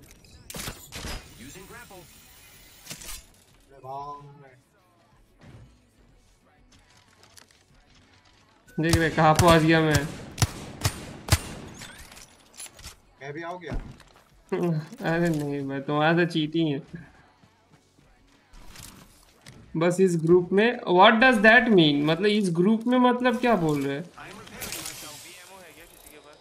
Using grapple. देख रहे कहाँ पहुँच गया मैं। मैं भी आ गया अरे नहीं भाई, तुम्हारा तो चीटिंग है। बस इस ग्रुप में व्हाट डज दैट मीन, मतलब इस ग्रुप में मतलब क्या बोल रहे हैं? I'm repairing myself. बीएमओ है क्या किसी के पास?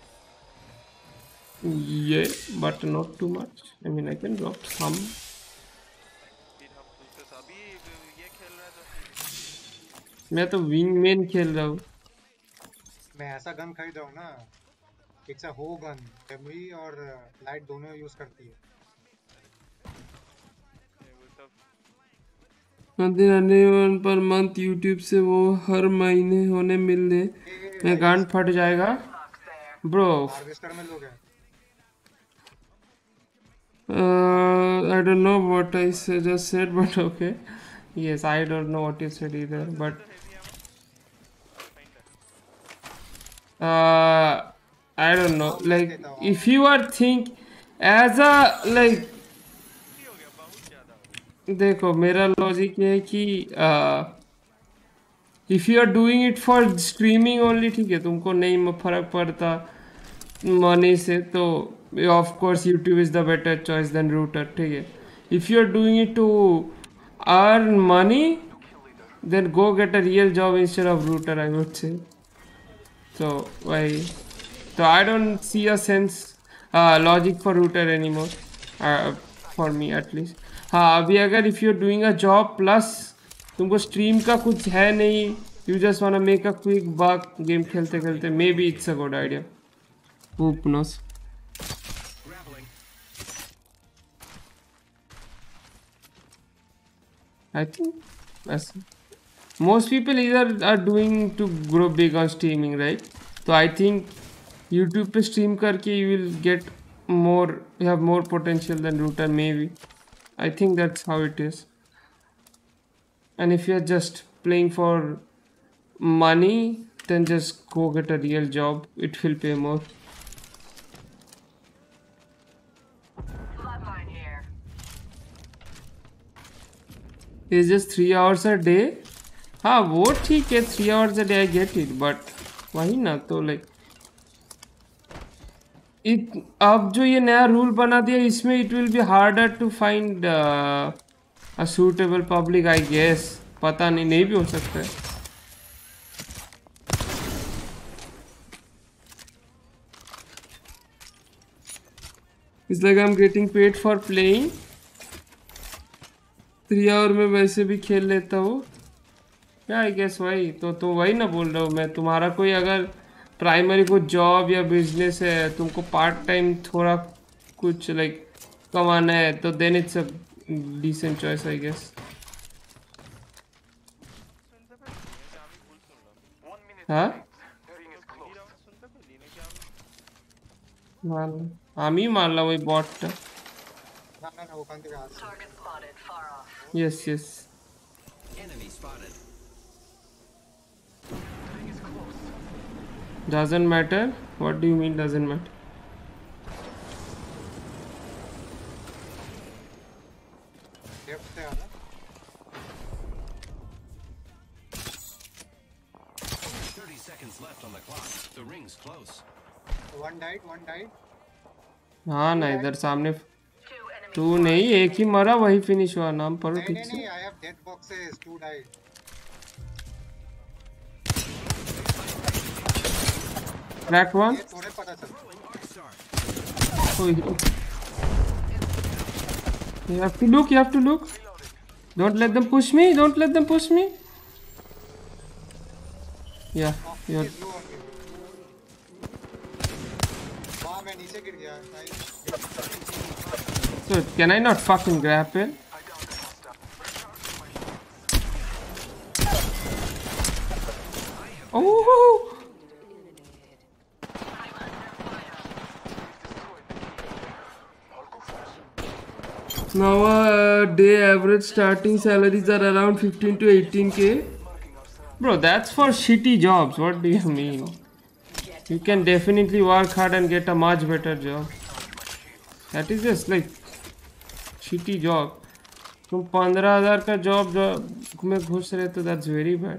ये but not too much, I mean I can drop some. फिर हम दूसरे सभी ये खेल रहा है तो मैं तो विंग मैन खेल रहा हूँ। मैं ऐसा गन खरीद रहा हूँ ना, इट्स अ हो गन, मेमोरी और लाइट दोनों यूज करती है। वो सब वन पर मंथ यूट्यूब से वो हर महीने होने मिल रहे, मैं गांड फट जाएगा ब्रो। हार्वेस्टर में लोग हैं I don't know what I just said but okay, yes I don't know what you said either but I don't know, like if you are think as a like, देखो मेरा logic ये है कि if you are doing it for streaming only, ठीक है, तुमको नहीं फर्क पड़ता मनी से, तो of course YouTube is the better choice than Rooter, ठीक है। If you are doing it to earn money then go get a real job instead of Rooter, I would say. So why? So I don't see a sense uh, logic for router anymore, uh, for me at least. हाँ अभी अगर if you're doing a job plus तुमको stream का कुछ है नहीं, you just wanna make a quick buck game खेलते खेलते, maybe it's a good idea. Who knows? Grappling. I think that's most people either are doing to grow big on streaming, right? So I think YouTube पे stream करके you will get more, you have more potential than router maybe. I think that's how it is. And if you're just playing for money, then just go get a real job. It will pay more. Bloodline here. It's just three hours a day. हाँ वो ठीक है, three hours a day I get it, but वही ना, तो like इत अब जो ये नया रूल बना दिया इसमें it will be harder to find a suitable public, I guess. पता नहीं, नहीं भी हो सकता है। It's like I am getting paid for playing, three hour में वैसे भी खेल लेता हूँ, आई गेस वही तो तो वही ना बोल रहा हूँ मैं। तुम्हारा कोई अगर प्राइमरी कोई जॉब या बिजनेस है, तुमको पार्ट टाइम थोड़ा कुछ लाइक कमाना है, तो then it's a decent choice I guess. हाँ আমি মারলাম ওই বটটা। ना ना ना ওখান থেকে আসছে Target spotted far off. Yes, yes. Enemy spotted. Doesn't matter. What do you mean doesn't matter? Left से आना thirty seconds left on the clock. The ring's close. One died one died हाँ ना इधर सामने Two enemies. तू नहीं एक ही मरा वही फिनिश हुआ नाम पढ़ो नहीं ठीक नहीं से नहीं I have dead boxes two died crack one ये थोड़े पता चल You have to look, you have to look. Don't let them push me, don't let them push me. Yeah, you're... वाह मैं नीचे गिर गया So, can I not fucking grapple? Oh! Now, uh, day average starting salaries are around fifteen to eighteen k. Bro, that's for shitty jobs. What do you mean? You can definitely work hard and get a much better job. That is just like shitty job. तुम पंद्रह हजार का job job में घुस रहे तो that's very bad.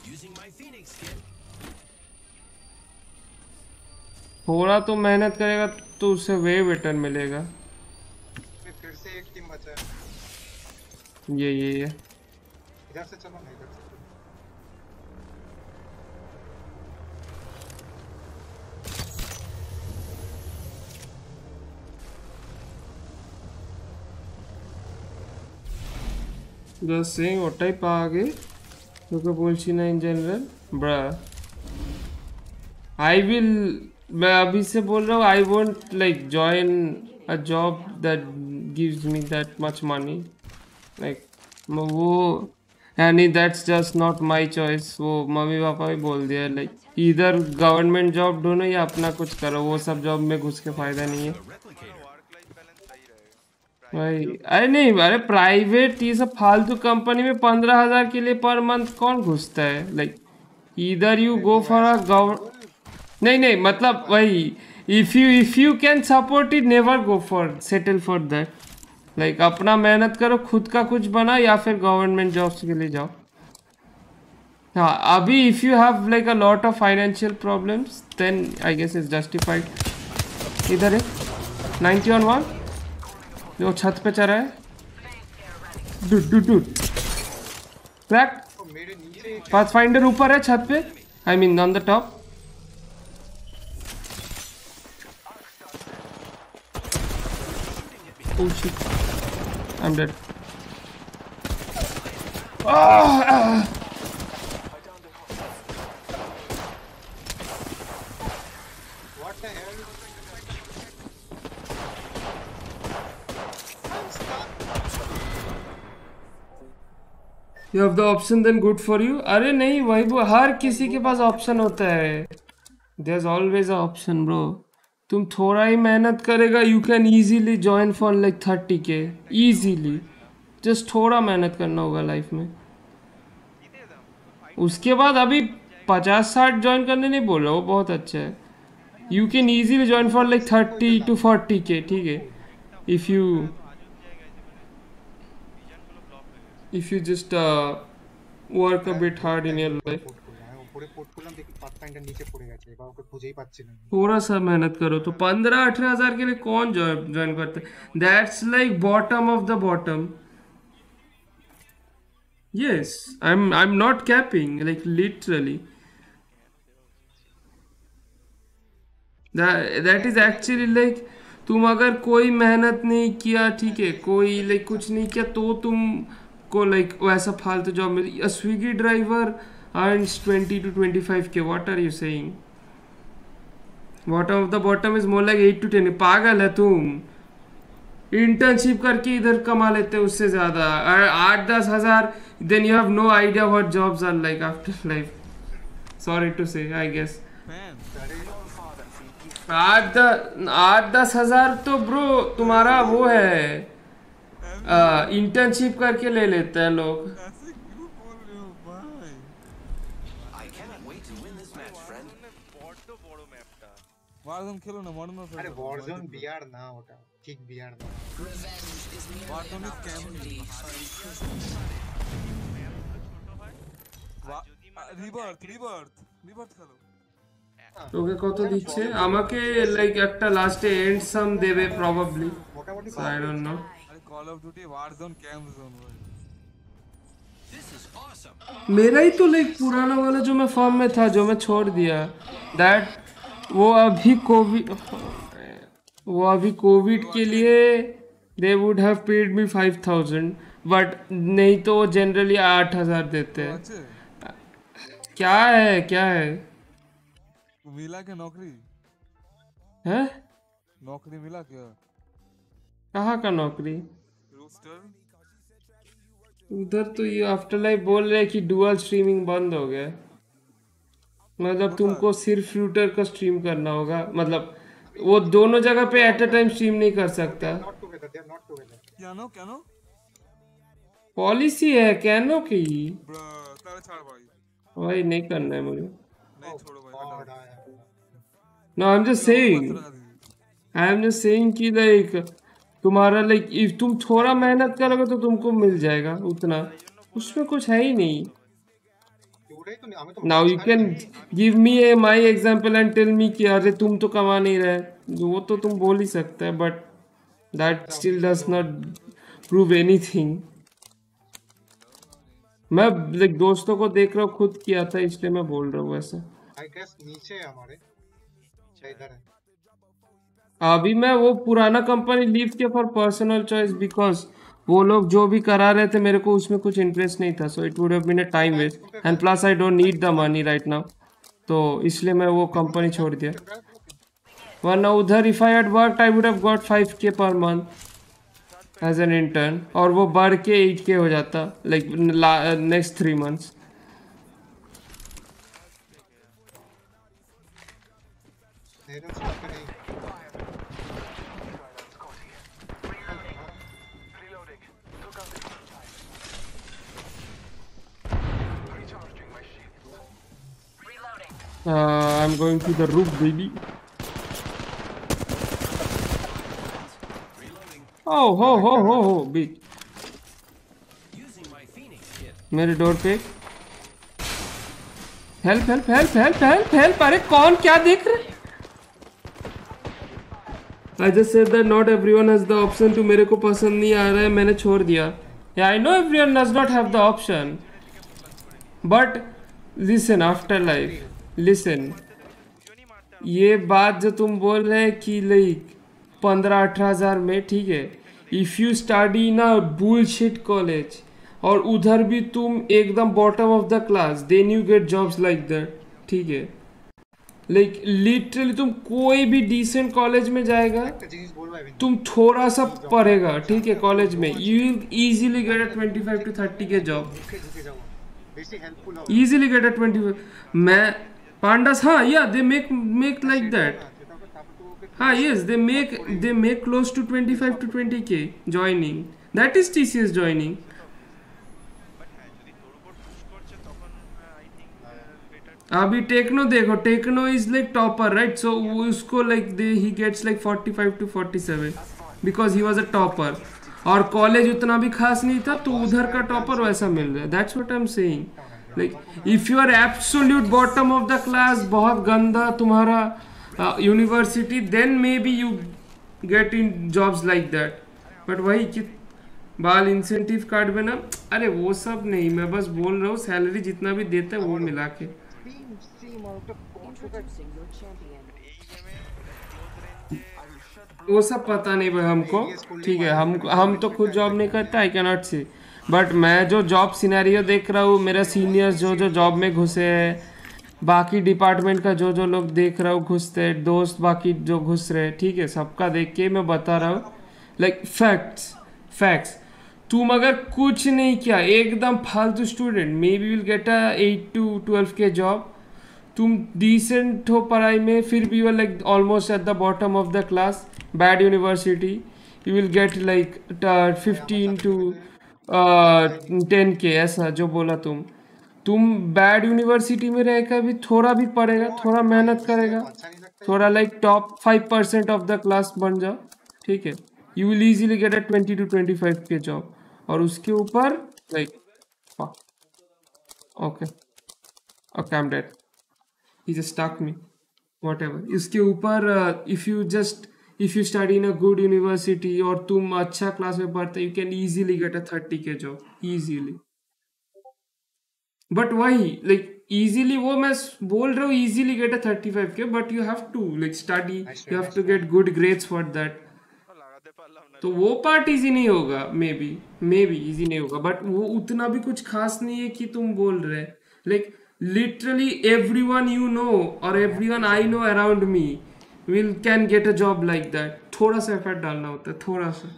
थोड़ा तो मेहनत करेगा तो उससे वे बेटर मिलेगा. फिर से एक टीम बचा है ये ये ये इधर से चलो ना इधर से Just saying ওটাই পাওয়া গে তোকে বলছি না in general bruh I will मैं अभी से बोल रहा हूँ I won't like join a job that gives me that much money like वो यानी that's just not my choice वो मम्मी पापा भी बोल दिया like इधर गवर्नमेंट जॉब ढूंढो या अपना कुछ करो वो सब जॉब में घुस के फायदा नहीं है भाई अरे नहीं अरे प्राइवेट ये सब फालतू कंपनी में पंद्रह हजार के लिए पर मंथ कौन घुसता है लाइक इधर you go for a government नहीं नहीं मतलब वही if you if you can support it never go for settle for that like अपना मेहनत करो खुद का कुछ बना या फिर गवर्नमेंट जॉब्स के लिए जाओ हाँ अभी if you have like a lot of financial problems then I guess is justified इधर है नाइन्टी ऑन वन जो छत पे चढ़ा है dude dude dude crack Pathfinder ऊपर है छत पे I mean on the top oh shit I am dead what the hell You have the option then good for you. अरे नहीं वही वो हर किसी के पास ऑप्शन होता है. There's always a option bro. तुम थोड़ा ही मेहनत करेगा you can easily join for like thirty k easily. Just थोड़ा मेहनत करना होगा लाइफ में. उसके बाद अभी पचास साठ ज्वाइन करने नहीं बोल रहा वो बहुत अच्छा है. You can easily join for like thirty to forty k ठीक है. If you if you just uh, work a bit hard in your life पूरे पोर्ट खुलम देखि पाथफाइंडर नीचे पड़े গেছে এবার ওকে খুঁজেই পাচ্ছি না थोड़ा सा मेहनत करो तो पंद्रह अठारह हजार के लिए कौन ज्वाइन करता है that's like bottom of the bottom yes I am I am not capping like literally that is actually like तुम अगर कोई मेहनत नहीं किया ठीक है कोई लाइक कुछ नहीं किया तो तुम को लाइक वैसा फालतू जॉब मिली a Swiggy driver earns twenty to twenty-five k what are you saying bottom of the bottom is more like eight to ten पागल है तुम इंटर्नशिप करके इधर कमा लेते हैं उससे ज्यादा आठ दस हजार then you have no idea what jobs are like after life sorry to say I guess आठ आठ दस हजार तो ब्रो तुम्हारा वो है इंटर्नशिप करके ले लेते हैं लोग वारजोन খেলো না মডার্ন আরে ওয়ারজোন বিআর না ওটা kick behind them. Revenge is merely Warzone an is scam. opportunity for imprisonment. Rebirth rebirth rebirth খেলো তোকে কত দিচ্ছে আমাকে লাইক একটা লাস্টে এন্ড সাম দেবে প্রবাবলি মোটামুটি আই ডোন্ট নো अरे call of duty Warzone camp zone भाई This is awesome. मेरा ही तो लाइक पुराना वाला जो मैं फॉर्म में था जो मैं छोड़ दिया दैट वो अभी कोविड वो अभी कोविड के लिए they would have paid me five thousand but नहीं तो वो जनरली आठ हजार देते हैं अच्छे क्या है क्या है मिला के नौकरी हैं नौकरी मिला क्या कहाँ का नौकरी रूस्टर उधर तो ये आफ्टर लाइफ बोल रहे हैं कि डुअल स्ट्रीमिंग बंद हो गया मतलब तुमको सिर्फ फ्यूटर का स्ट्रीम करना होगा मतलब वो दोनों जगह पे एट अ टाइम स्ट्रीम नहीं कर सकता not together, they are not together. क्या नो क्या नो पॉलिसी है कैनो की ब्रो तारे छोड़ भाई भाई नहीं करना है मुझे नहीं छोड़ो भाई हटाओ God, I- no I am just saying I am just saying कि लाइक तुम्हारा लाइक इफ तुम थोड़ा मेहनत करोगे तो तुमको मिल जाएगा उतना उसमें कुछ है ही नहीं ওটাই তো নি- আমি তো now you can give me a my example and tell me कि अरे तुम तो कमा नहीं रहे वो तो तुम बोल ही सकते हैं but that still does not prove anything मैं लाइक दोस्तों को देख रहा हूँ खुद किया था इसलिए मैं बोल रहा हूँ ऐसा आई गेस नीचे है हमारे अच्छा इधर है अभी मैं वो पुराना कंपनी लीव किया फॉर पर्सनल चॉइस बिकॉज वो लोग जो भी करा रहे थे मेरे को उसमें कुछ इंटरेस्ट नहीं था so it would have been a time waste and plus I don't need the money right now तो इसलिए मैं वो कंपनी छोड़ दिया वरना उधर if I had worked I would have got five K पर मंथ एज एन इंटर्न और वो बढ़ के एट के हो जाता like next three months they don't stop any Reloading. Took out the recharging my shield. Reloading. uh, I'm going to the roof baby Reloading. oh ho ho ho ho bitch Using my Phoenix kit. मेरे door पे help help help help help help अरे कौन क्या देख रहे I just said that not everyone has the option to मेरे को पसंद नहीं आ रहा है मैंने छोड़ दिया या I know everyone does not have the option but listen after life listen ये बात जो तुम बोल रहे हैं कि लाइक पंद्रह अठारह हजार में ठीक है if you study in a bullshit college और उधर भी तुम एकदम bottom of the class then you get jobs like that ठीक है लाइक लिटरली तुम कोई भी डिसेंट कॉलेज में जाएगा একটা জিনিস বলবো আমি तुम थोड़ा सा पढ़ेगा ठीक है कॉलेज में you will easily get a twenty five to thirty K job মুখে ঢুকে যাবো বেশি হেল্পফুল হবে इजीली गेट अ ट्वेंटी मैं पांडास हाँ या they make make like that সেটা হবে তারপর তো ওকে हाँ yes they make they make close to twenty-five to twenty k joining that is T C S joining but হ্যাঁ যদি তোর উপর পুশ করছে তখন আই থিঙ্ক বেটার अभी टेक्नो देखो Techno is like topper right so उसको like they he gets like forty-five to forty-seven because he was a topper और कॉलेज उतना भी खास नहीं था तो उधर का टॉपर वैसा मिल रहा है that's what I am saying like if you are absolute bottom of the class बहुत गंदा तुम्हारा university then maybe you get in jobs like that but वही कि बाल इंसेंटिव कार्ड में ना अरे वो सब नहीं मैं बस बोल रहा हूँ सैलरी जितना भी देते हैं वो मिला के স্ট্রিম স্ট্রিম আর একটা Introducing your champion. এই গেমে ক্লোজ রেঞ্জে वो सब पता नहीं भाई हमको ठीक है हम हम तो खुद जॉब नहीं करते आई कैनॉट सी बट मैं जो जॉब सिनेरियो देख रहा हूँ मेरा सीनियर्स जो जो जॉब में घुसे हैं बाकी डिपार्टमेंट का जो जो लोग देख रहा हूँ घुसते हैं दोस्त बाकी जो घुस रहे हैं ठीक है सबका देख के मैं बता रहा हूँ लाइक फैक्ट्स फैक्ट्स तुम अगर कुछ नहीं किया एकदम फालतू student maybe will get a eight to twelve K job तुम डिसेंट हो पढ़ाई में फिर भी you like almost at the bottom of the class bad university you will get like fifteen to ten K ऐसा जो बोला तुम तुम बैड यूनिवर्सिटी में रहकर भी थोड़ा भी पढ़ेगा थोड़ा मेहनत करेगा अच्छा नहीं लगता थोड़ा like top five percent of the class बन जाओ ठीक है you will easily get a twenty to twenty-five k job. और उसके ऊपर like fuck. Okay. Okay, I'm dead. He just stuck me. Whatever. इसके ऊपर uh, if you just if you study in a good university और तुम अच्छा class में पढ़ते, you can easily get a thirty k job. Easily. But why? Like easily वो मैं बोल रहा हूँ easily get a thirty-five k, but you have to like study, you have to get good grades for that. तो वो part easy नहीं होगा, maybe maybe easy नहीं होगा, बट वो उतना भी कुछ खास नहीं है कि तुम बोल रहे like literally everyone you know और everyone I know around me will can get a job like that. थोड़ा सा एफर्ट डालना होता है, थोड़ा सा.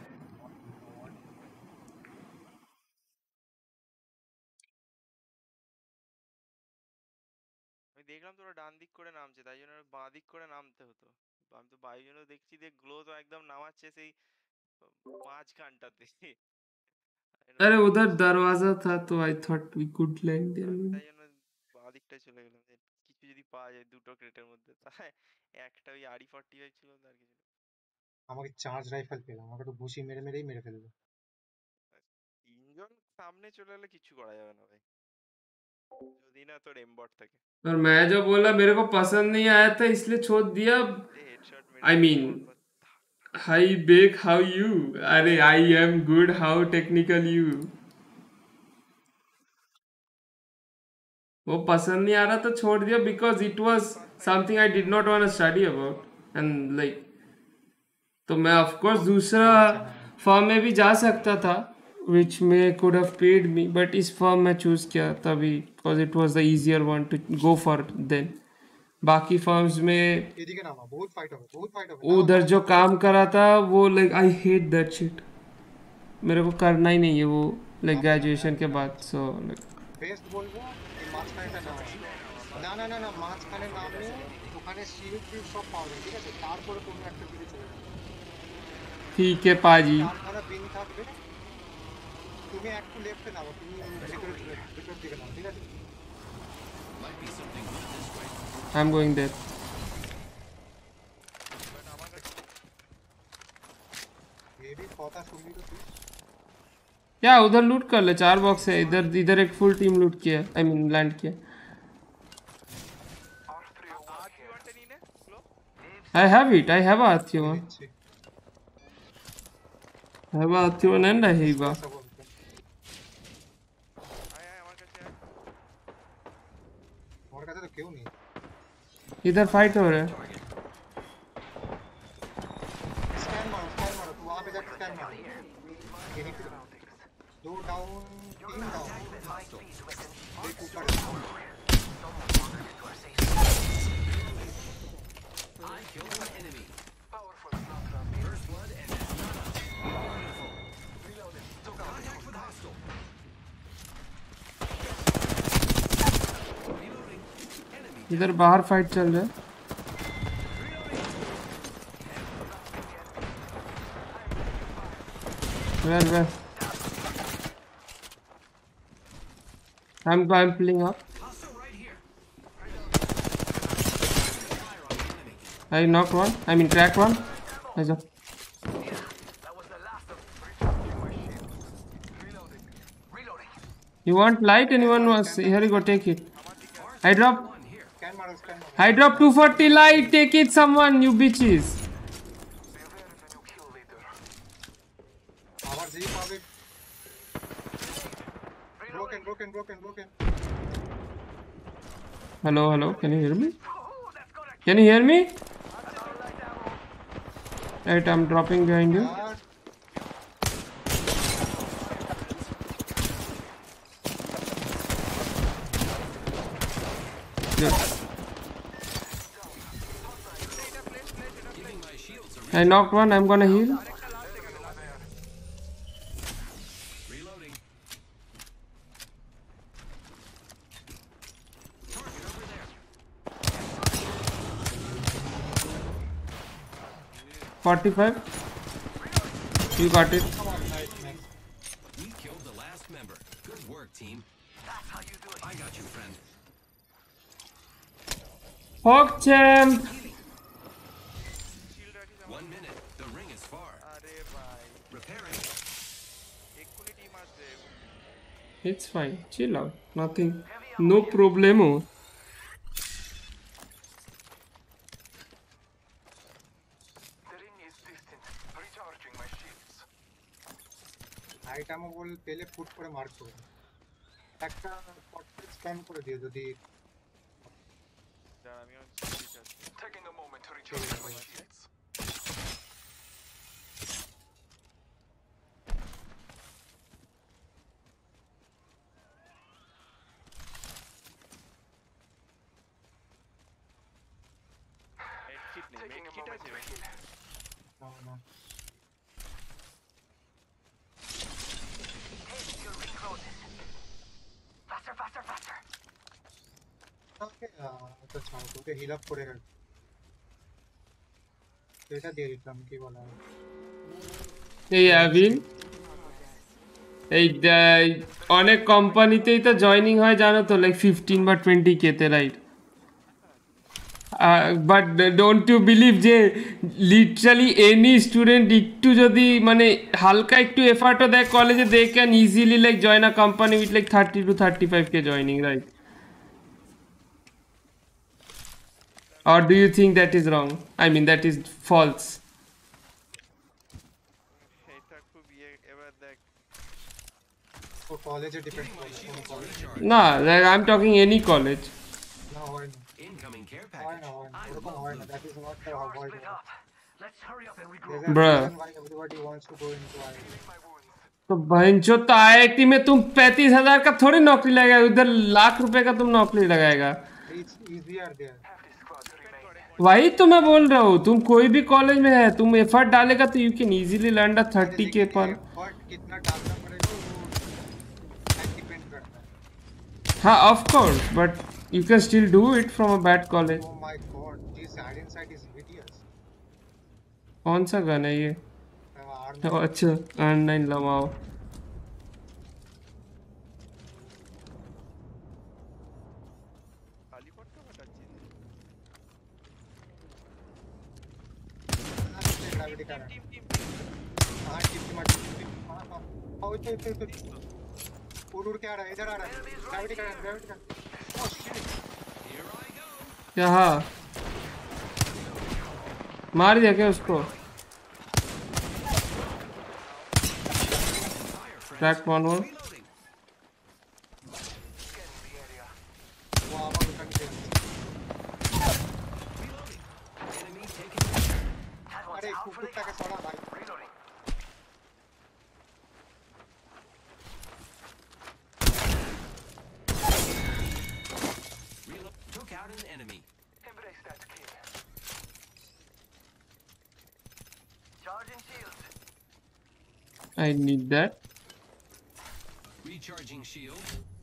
দেখলাম তোরা ডান দিক করে নামছে, তাই জন্য বাঁ দিক করে নামতে হতো. আমি তো বাই জন্য দেখছি যে গ্লো তো একদম নামাচ্ছে সেই মাঝখানটাতে. अरे उधर दरवाजा था तो I thought we could land there. তাই জন্য বাঁ দিকটায় চলে গেলাম যে কিছু যদি পাওয়া যায় দুটো ক্রেটের মধ্যে. তাই একটা ওই আরই ফর্টি ফাইভ ছিল, তার কিছু আমাকে চার্জ রাইফেল পেলাম, আমাকে তো ঘুষি মেরে মেরেই মেরে ফেলবে. তিনজন সামনে চলে এলে কিছু করা যাবে না ভাই, যদি না তোর এমবট থাকে. और मैं जो बोला मेरे को पसंद नहीं आया था इसलिए छोड़ दिया. I mean hi back how you. अरे I am good how technical you. वो पसंद नहीं आ रहा तो छोड़ दिया because it was something I did not want to study about and like. तो मैं ऑफ कोर्स दूसरा फॉर्म में भी जा सकता था which may could have paid me, but इस फॉर्म में चूज किया तभी because it was the easier one to go for then. बाकी फॉर्म्स में एदिके नामा बहुत फाइट होगा, बहुत फाइट होगा. उधर जो काम करा था वो like I hate that shit. मेरे को करना ही नहीं है वो लाइक ग्रेजुएशन के बाद. सो लाइक बेस्ट बोलबो এই মাঝখানেটা না না না না মাঝখানে নামলে ওখানে শিল্ড ফিল্ড সব পাওয়া যায়, ঠিক আছে? তারপরে তুমি একটা দিকে চলে যাবে. ठीक है पाजी. তারপরে পিন থাকবে, তুমি একটু লেফটে নাও, তুমি ভিতরে ভিতর দিকে নাও, ঠিক আছে? I am going there. ये भी पता सुनी तो थी. या उधर लूट कर ले, चार बॉक्स है इधर. इधर एक फुल टीम लूट किया, आई मीन लैंड किया. I have it, I have R three one. I have R three one and I have. क्यों नहीं इधर फाइट हो रहा है. स्कैन मारो, स्कैन मारो, तू वहां पे जाके स्कैन मारो. ये नहीं कर दो डाउन, तीन डाउन, एक ऊपर. I killed an enemy. Powerful. First blood and wonderful. Reloaded. Contact with hostile. इधर बाहर फाइट चल रहा है. Where where? I'm I'm pulling up. I knocked one. I mean cracked one. I just. You want light? Anyone wants? Here you go. Take it. I drop. I drop two forty light. Take it, someone. You bitches. Broken, broken, broken, broken. Hello, hello. Can you hear me? Can you hear me? Right, I'm dropping behind you. Good. I knocked one. I'm gonna heal. forty-five. You got it. We killed the last member. Good work, team. That's how you do it. I got you, friend. Hawk champ. One minute. The ring is far. আরে ভাই Repairing. এক্ষুনি team আসবে। It's fine. Chill out. Nothing. No problemo. The ring is distant. Recharging my shields. Light ammo বল পেলে foot করে mark করো একটা পটে স্ক্যান করে দিও যদি দাঁড়া আমি অন ঠিক আছে। Taking a moment to recharge my shields. Medkit নেই, Taking a মেডকিট moment আছে? to heal. না না Your ring closes. Faster, faster, faster. ওকে আচ্ছা ছাড়ো তোকে হিল আপ করে রাখ এটা দিয়ে দিতাম কি বলা হয় এই আবিন এই আহ, অনেক কোম্পানিতেই তো জয়েনিং হয় জানো তো লাইক ফিফটিন বা টোয়েন্টি কেতে right but don't you believe যে লিটারালি এনি স্টুডেন্ট একটু যদি মানে হালকা একটু এফার্টও দেয় কলেজে they can easily like join a company with like thirty to thirty five K joining right or do you think that is wrong? I mean that is false. এটা খুব ইয়ে এবার দেখ ও কলেজে ডিপেন্ড করে কোন college Nah, like I'm talking any college. না হয় না Incoming care হয় না package. হয় না ওরকম হয় না that is not the Power avoid split up. Let's hurry up and regroup. there's a Bruh. reason why everybody wants to go into I I T My wounds. तो बहनचो तो आई I T में तुम पैंतीस हजार का थोड़ी नौकरी लगाएगा उधर लाख रुपए का तुम नौकरी लगाएगा it's easier there Half the squad remain. वही तो मैं बोल रहा हूँ तुम कोई भी कॉलेज में है तुम एफर्ट डालेगा तो you can easily learn a thirty K पर एफर्ट कितना डालना पड़ेगा वो डिपेंड करता है हाँ of course but you can still do it from a bad college oh my god this hide inside is hideous कौन सा गन है ये uh, ओ, अच्छा आर नाइन लमाओ খালি পটকা ফাটাচ্ছিস ग्रेविटी का টিম টিম हाँ टिप टिप टिप हाँ हाँ हाँ इधर इधर इधर उड़ उड़ के आ रहा है इधर आ रहा है ग्रेविटी का ग्रेविटी का oh shit क्या हाँ मार दिया क्या उसको Crack one more. Reloading. Scanning the area. वो आवाज उठा के Reloading. Enemy taking fire. That one's अरे out for the कुत्ता का count. सारा भाई Reloading. Reload. Took out an enemy. Embrace that kill. Charging shields. I need that. Recharging shield.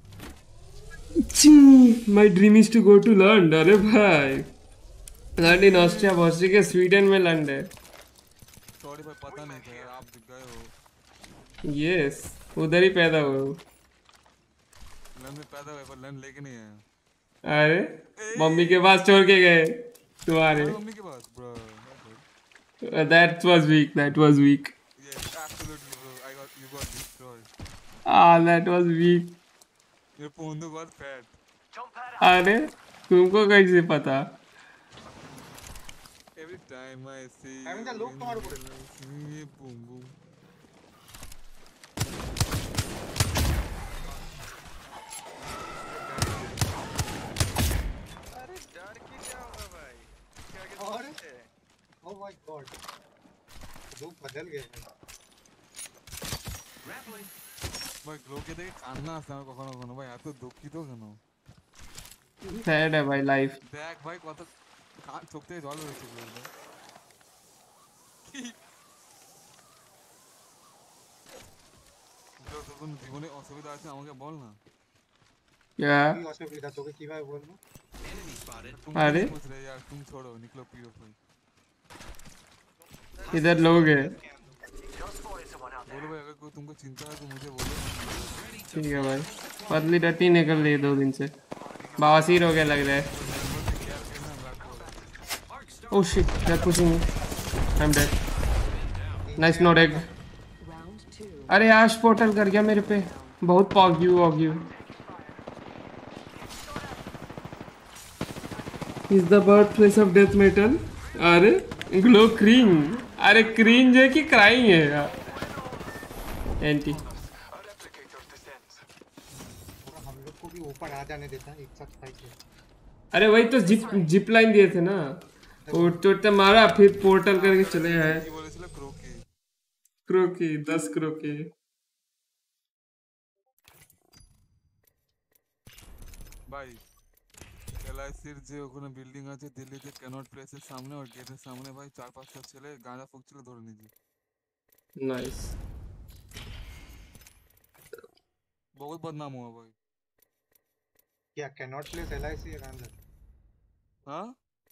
My dream is to go to London. अरे भाई London इन Austria बॉस्ट्री के Sweden में land है sorry भाई पता नहीं था यार, आप दिख गए हो यस उधर ही पैदा हुए हो लैंड में पैदा हुए पर लैंड लेके नहीं आया अरे मम्मी के पास छोड़ के गए तुम्हारे अरे मम्मी के पास bro that was weak that was weak yes absolutely bro I got you got destroyed ah that was weak your पोंदू got fat Jump pad out. अरे तुमको कैसे पता every time I see I mean, the look তোমার উপরে। ये boom boom अरे डर के क्या होगा भाई क्या आगे और? सोचते हैं? oh my god लोग बदल गए हैं Grappling. ভাই লোকে দেখে কান্না আসছে আমার কখনো কখনো ভাই এত দুঃখিত কেন sad है भाई लाइफ দেখ ভাই কত কা- চোখ থেকে জল বেরোচ্ছে বলতে তোর কোনো জীবনে অসুবিধা আছে আমাকে বল না क्या কি অসুবিধা তোকে কিভাবে বলবো Enemy spotted. तुम अरे? पूछ रहे यार तुम छोड़ो निकलो पीरो कोई इधर लोग हैं Just spotted someone out there. बोलो भाई अगर कोई तुमको चिंता है तो मुझे बोलो ठीक है भाई पतली टट्टी निकल रही है दो दिन से बवासीर हो गया लग रहा है Arc star. oh shit they're pushing me I'm dead এই nice no reg. Round two. अरे आश पोर्टल कर गया मेरे पे, बहुत पॉग्यू वॉग्यू। Is the birth place of death metal. अरे ग्लो क्रींग, अरे क्रींज है कि क्राइंग है यार। Anti A replicator descends. और हम लोग को भी ऊपर आ जाने देता है, एक साथ फाइट है। अरे वही तो जिप जिप लाइन दिए थे ना, उड़ते उड़ते मारा फिर पोर्टल करके चले आए। কি বলেছিল ক্রোকি क्रोकी दस क्रोकी। ভাই এলআইসির যে ওখানে বিল্ডিং আছে দিল্লিতে ক্যানট প্লেসের সামনে আর গেটের সামনে ভাই চার পাঁচটা ছেলে গাঁজা ফুকছিল ধরে নিয়েছে। नाइस। बहुत बदनाम हुआ भाई। क्या कैनॉट प्लेस एलआईसी है अंदर? हाँ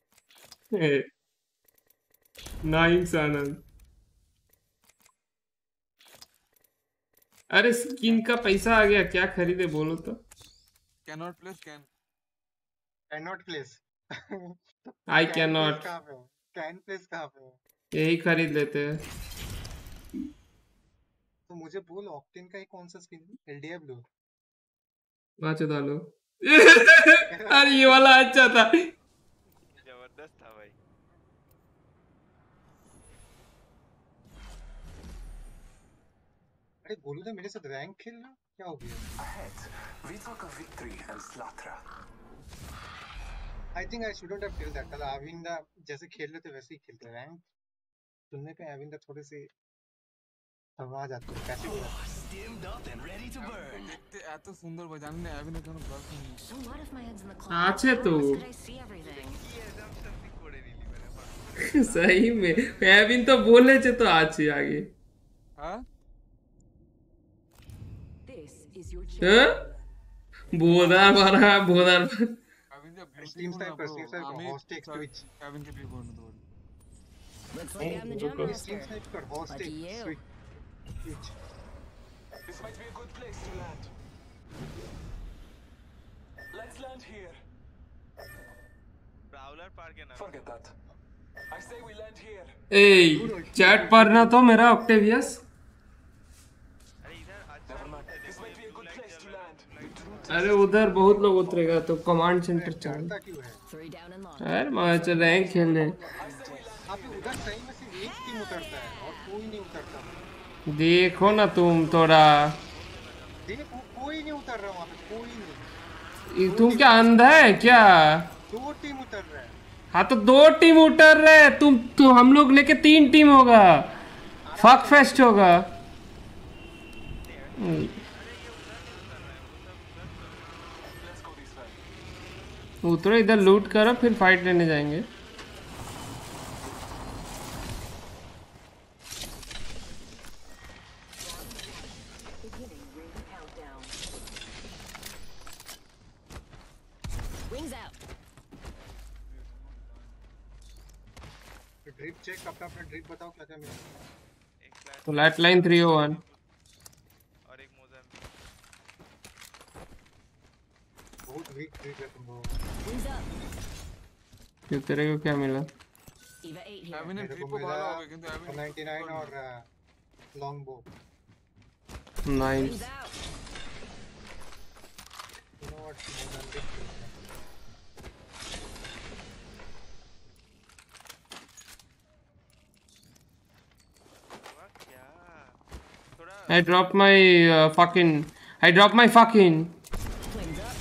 नाइस आनंद। अरे स्किन का पैसा आ गया, क्या खरीदे बोलो तो। Connaught Place can Connaught Place I can not, कहाँ पे है? कैन प्लेस कहाँ पे है? यही खरीद लेते हैं। तो मुझे बोल ऑक्टेन का ही कौन सा स्किन है? एलडीब्ल्यू। नाचो डालो। अरे ये वाला अच्छा था। जबरदस्त था भाई। अरे बोलू ना मेरे साथ रैंक खेलना, क्या हो गया? Ahead, we talk of victory and slaughter. I think I shouldn't have killed that. कल आविंदा जैसे खेल रहे थे वैसे ही खेलते हैं रैंक। सुनने पे आविंदा थोड़े से आवाज आती है कैसे बोला। Stimmed up and ready to burn. দেখতে এত সুন্দর ভাই, জানি না অ্যাভিনে কেন গার্লফ্রেন্ড নেই। So what if my head's in the আছে clouds? তো। How else could I see everything? কি assumption তুই করে নিলি মানে ফার্স্ট? सही में एविन तो बोले चे तो आछे आगे। হ্যাঁ This is your हैं? chance. बोदार भरा बोदार भरा। অ্যাভিন যা स्टीम स्नाइप कर स्टीम स्नाइप আমি हॉस्ट टेक स्विच। অ্যাভিনকে বিয়ে করে নিতে পারি। Looks like I'm the रुको। jump steam master. स्नाइप कर host Lucky take you. Switch switch. This might be a good place to land. Let's land here. Brawler park है ना। Forget that. I say we land here. ए chat पढ़ना तो मेरा Octavius. अरे इधर अच्छा Never mind. है, This देखो might ये be a blue good light place जल to रहा है। land. The truth अरे उधर बहुत लोग उतरेगा तो कमांड सेंटर चल। डरता क्यों है? Three down and long. अरे मैं चल रैंक खेलने। आप उधर सही में सिर्फ एक टीम उतरता है और कोई नहीं उतरता। देखो ना तुम थोड़ा, देखो कोई नहीं उतर रहा वहाँ पे, कोई नहीं। ये तुम क्या अंधा है क्या? दो टीम उतर रहा है। हाँ तो दो टीम उतर रहे, तुम तो हम लोग लेके तीन टीम होगा, फक फेस्ट होगा। Let's go this way. उतरो इधर लूट करो फिर फाइट लेने जाएंगे। Beginning ring countdown. Wings out. Drip check, अपना अपना ड्रिप बताओ क्या क्या मिला। एक फ्लैश तो light line three O one. और एक मोज़ाम्बिक। बहुत वीक ड्रिप है तुम लोगों का। Wings up. क्यों तेरे को क्या मिला? Eva eight here. অ্যাভিনে मेरे को ট্রিপও मिला ভালো হবে কিন্তু অ্যাভিন नाइंटी नाइन और long bow. Nice. Wings out. You know what? Mozambique खेलते हैं। हुआ क्या? थोड़ा I dropped my uh, fucking I dropped my fucking Wings up.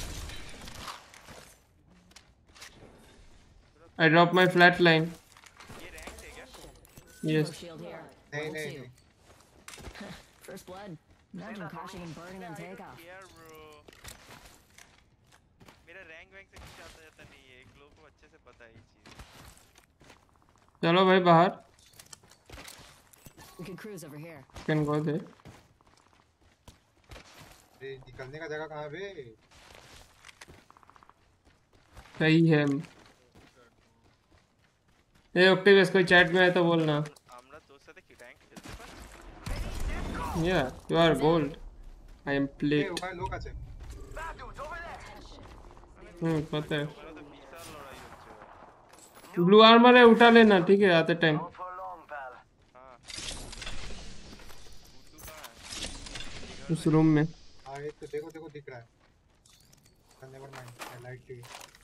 I dropped my flatline. ये रैंक है क्या? Yes. No shield here. नहीं Level नहीं two. नहीं। First blood. Imagine crashing and burning on takeoff. यार ब्रो, मेरा rank वैंक से कुछ आता जाता नहीं है, एक लोग को अच्छे से पता है ये चीज। चलो भाई बाहर। We could cruise over here. Can go there. अरे निकलने का जगह कहाँ बे? सही है। ए ऑक्टेवियस कोई चैट में है तो बोलना। আমরা তোর সাথে কি रैंक খেলতে পারি? Yeah, you are gold. I am A plate. ওখানে লোক আছে। That dude's over there. हम्म पता है। ওখানে তো বিশাল লড়াই হচ্ছে। ब्लू आर्मर है, उठा लेना ठीक है आते time. Not for long, pal. हाँ उस रूम में। हाँ एक तो देखो देखो दिख रहा है। Never mind, I like to.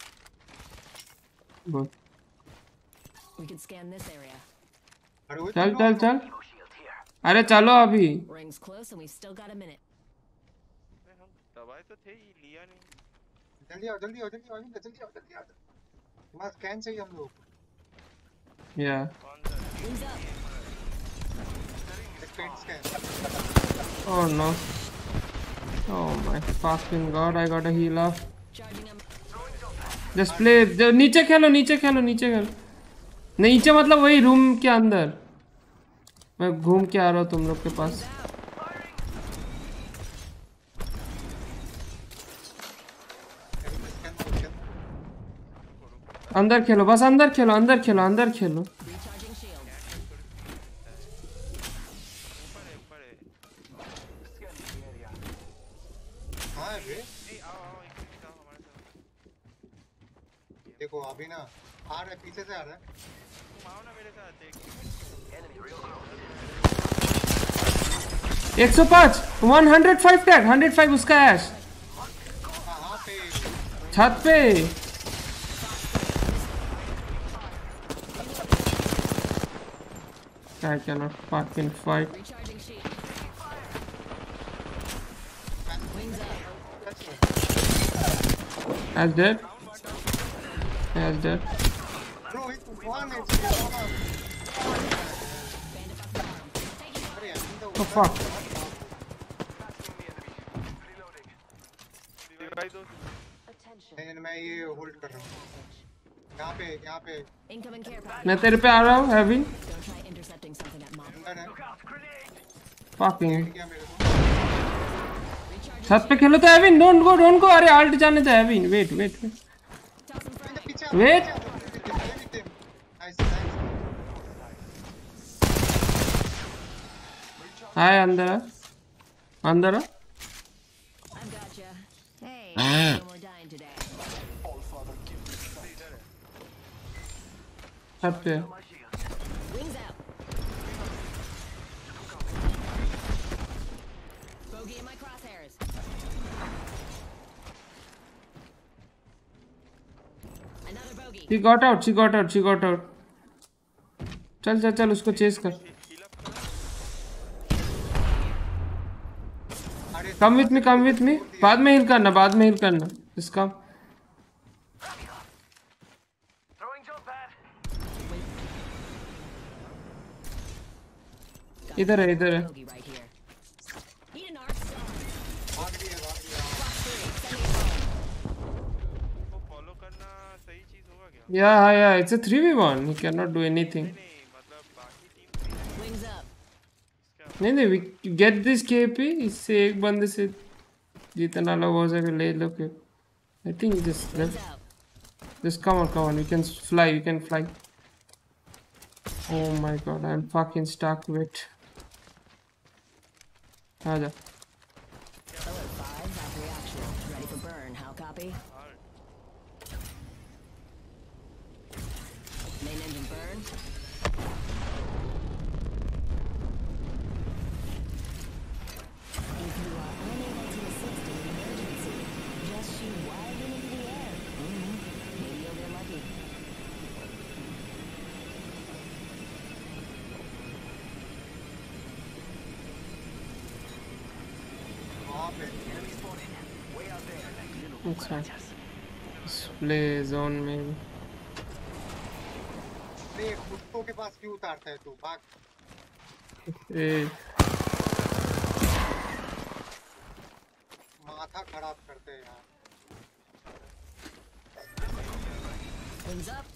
बोल। We can scan this area. अरे वो चल चलो, चल चल। अरे चलो अभी। Rings close and we've still got a minute. अरे हम दवाई तो थे ही, लिया नहीं। जल्दी आओ जल्दी आओ जल्दी आओ जल्दी आओ जल्दी आओ। तुम्हारा स्कैन चाहिए हम लोग को। या। कौन सा? Wings up. Scan scan. Oh no. Oh my fucking god, I got a heal off. Charging up. Just play. ज- नीचे खेलो नीचे खेलो नीचे खेलो। नीचे मतलब वही रूम के अंदर। मैं घूम के आ रहा हूँ तुम लोग के पास। अंदर खेलो बस अंदर खेलो अंदर खेलो अंदर खेलो। Recharging shield. ऊपर है ऊपर है। Scanning the area. हाँ है बे। ए आओ आओ एक मिनट आओ हमारे साथ। देखो अभी ना आ रहा है, पीछे से आ रहा है। तुम आओ ना मेरे साथ एक। Enemy real close. एक सौ पाँच one oh five tag one oh five उसका ऐश कहाँ पे? छत पे। I cannot fucking fight. Recharging shield. Wings up. As dead. As dead. Bro, it's one H P. अरे यार, इन Oh fuck. रिवाइव दो। नहीं नहीं, मैं ये होल्ड कर रहा हूँ। यहाँ पे यहाँ पे Incoming care package. मैं तेरे पे आ रहा हूँ heavy. Don't try intercepting something at mom. अंदर है। Fucking. क्या मेरे को? छत पे खेलो तो हैविन डोंट गो डोंट गो। अरे आल्ट जाने तो हैविन wait wait wait Toss in front. पीछे आओ, Wait. पीछे आओ, पीछे आओ, पीछे आओ। Nice, nice. हाय अंदर आ अंदर आ। I've got ya. Hey, no more dying today. छत पे Wings out. Bogey in my crosshairs. Another bogey. she got out she got out she got out। चल चल चल उसको चेस कर। Come with me come with me. बाद में heal करना बाद में हील करना इसका। Throwing jump pad. इधर है इधर है। Bogey right here. Need an arc star. भाग रही है, भाग रही है। Box three. Send me a phone. को फॉलो करना सही चीज होगा क्या? Yeah yeah yeah it's a three v one he cannot do anything। नहीं मतलब बाकी टीम से Wings up. नहीं नहीं we get this K P इससे एक बंदे से जितना लोग हो सके ले लो के। I think just Wings left out. just come on come on we can fly we can fly। Oh my god I'm fucking stuck with। आजा। Alert five. Back reaction. Ready for burn. How copy? Main engine burn. If you are unable to assist in an emergency, just shoot wildly into the air. Mm-hmm. Maybe you'll get lucky. वहाँ पे अच्छा display zone में अरे कुत्तों के पास क्यों उतारता है तू? भाग। ए माथा खराब करते हैं यार। Wings up.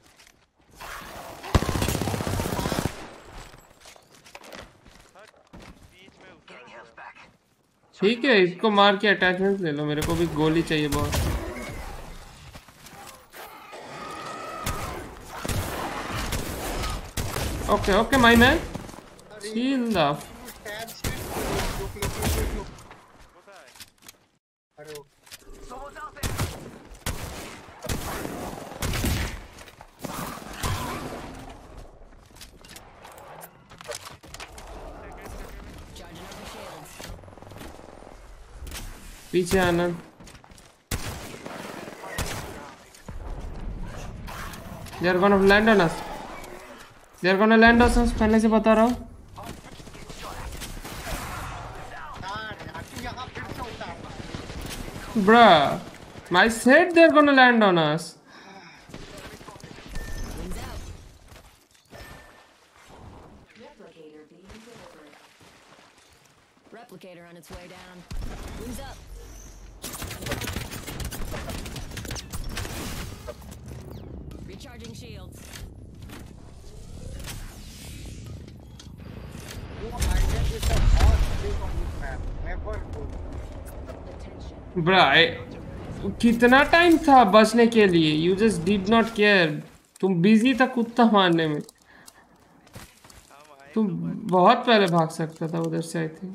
बीच में उतर Getting health back. ठीक है इसको मार के अटैचमेंट ले लो। मेरे को भी गोली चाहिए बहुत। Okay okay my man shield up. Tab stick रुक रुक रुक रुक रुक। होता है। अरे वो Someone's out there. Charging up the shields. पीछे आनंद they are gonna land on us they are gonna land on us पहले से बता रहा हूँ bruh I said they are gonna land on us Replicator being delivered. Replicator on its way down. Wings up. Recharging shields. bruh I- कितना time था बचने के लिए you just did not care तुम बिजी था कुत्ता मारने में तुम बहुत पहले भाग सकता था उधर से I think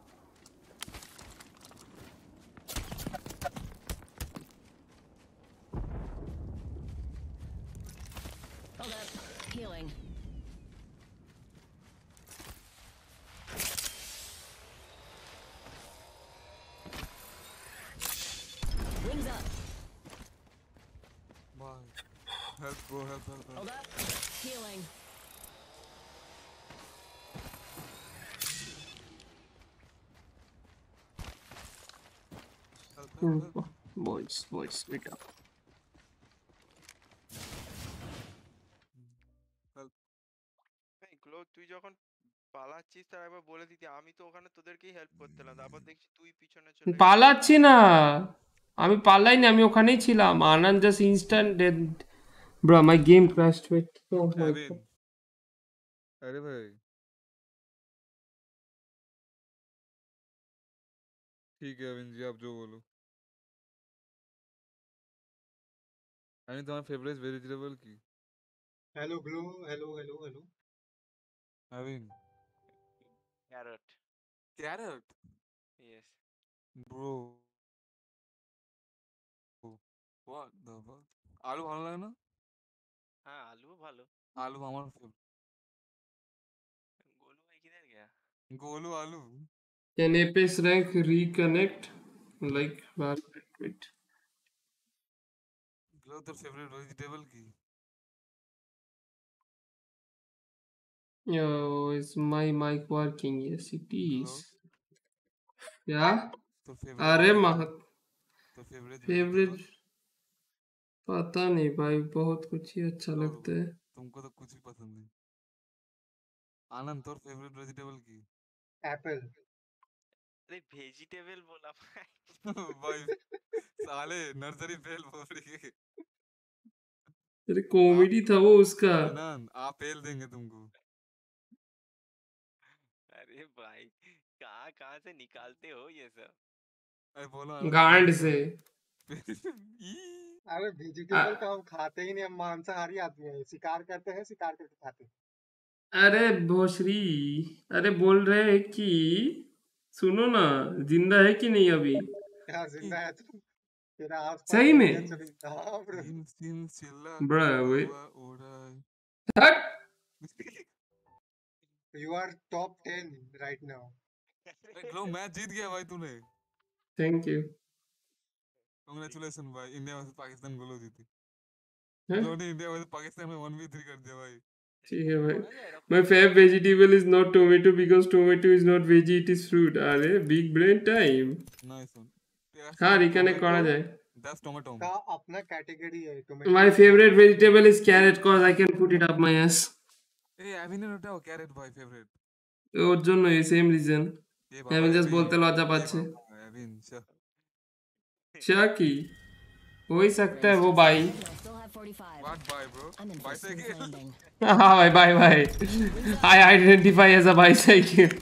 Hold up. Healing. Wings up. Bye. Help, bro, help, help, help. Hold up. Healing. Help, help, help. boys boys wait up এই গ্লো তুই যখন পালাচ্ছিস তার একবার বলে দিতি আমি তো ওখানে তোদেরকেই হেল্প করতেলাম তারপর দেখছি তুই পিছনে চলে গেছিস। পালাচ্ছি না আমি পালাইনি আমি ওখানেই ছিলাম Anand just instant dead bro my game crashed with ও মাই Avin. अरे भाई ठीक है अविन जी आप जो बोलो अनिल तुम्हारा फेवरेट वेजिटेबल की hello Glo hello hello hello Avin carrot carrot yes bro what the fuck आलू ভালো লাগে না হ্যাঁ আলুও ভালো आलू আমার favorite গোলু ভাই কিধর গয়া गोलू आलू can apex rank reconnect like wait Glo तेरा फेवरेट वेजिटेबल की yo is my mic working yes it is Hello? yeah तो फेवरेट अरे मह तो फेवरेट फेवरेट पता नहीं भाई बहुत कुछ ही अच्छा और लगता है तुमको तो कुछ भी पसंद नहीं आनंद तोर फेवरेट वेजिटेबल की एप्पल अरे वेजिटेबल बोला भाई भाई साले नर्सरी फेल बोल रही है अरे कॉमेडी था वो उसका आनंद आप फेल देंगे तुमको अरे भाई कहाँ कहाँ से निकालते हो ये सब अरे बोलो गांड से अरे वेजिटेबल तो हम खाते ही नहीं हम मांसाहारी आदमी हैं शिकार करते हैं शिकार करके खाते हैं अरे भोसरी अरे बोल रहे हैं कि सुनो ना जिंदा है कि नहीं अभी क्या जिंदा है तू तेरा आसपास सही में दुनिया चली हाँ ब्रो सिन सिन चिल्ला ब्रो वे हवा उड़ाए हट you are top ten right now अरे ग्लो मैच जीत गया भाई तूने थैंक यू कांग्रेचुलेशन भाई इंडिया वर्सेस पाकिस्तान गोलो जीती हैं? ग्लो ने इंडिया वर्सेस पाकिस्तान में वन वी थ्री कर दिया भाई ठीक है भाई my favorite vegetable is not tomato because tomato is not veggie it is fruit अरे big brain time nice one हाँ reconnect करा जाए दैट्स टोमेटो का अपना कैटेगरी है tomato my favorite vegetable is carrot cause I can put it up my ass ए अविन ने ওটাও ক্যারেট ভাই ফেভারিট ওর জন্য এই সেম রিজন এ আমি বাবা জাস্ট বলতে লজ্জা এ পাচ্ছে বাবা अविन श क्या की हो ही सकता है वो भाई I still have forty-five. What bye bro I'm in for smooth bicycle landing. हाँ भाई bye bye I identify as a bicycle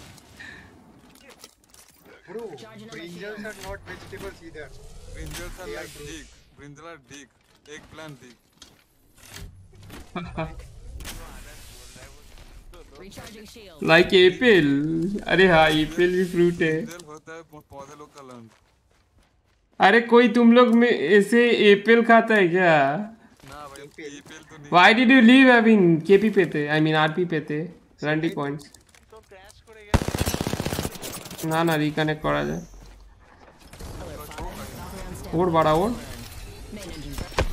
bro Charging on my brinjals are not vegetables either brinjals are They are like fruits. Dick brinjal are dick eggplant dick Recharging shield. like apple अरे हाँ Apple भी fruit है brinjal होता है पौ- पौधे लोग का लंच अरे कोई तुम लोग में ऐसे एप्पल खाता है क्या ना भाई एप्पल तो नहीं Why did you leave I mean KP पे थे I mean आरपी पे थे ट्वेंटी पॉइंट्स तो क्रैश করে গেছে না না রিকানেক্ট করা যায় और बड़ा और Main engine.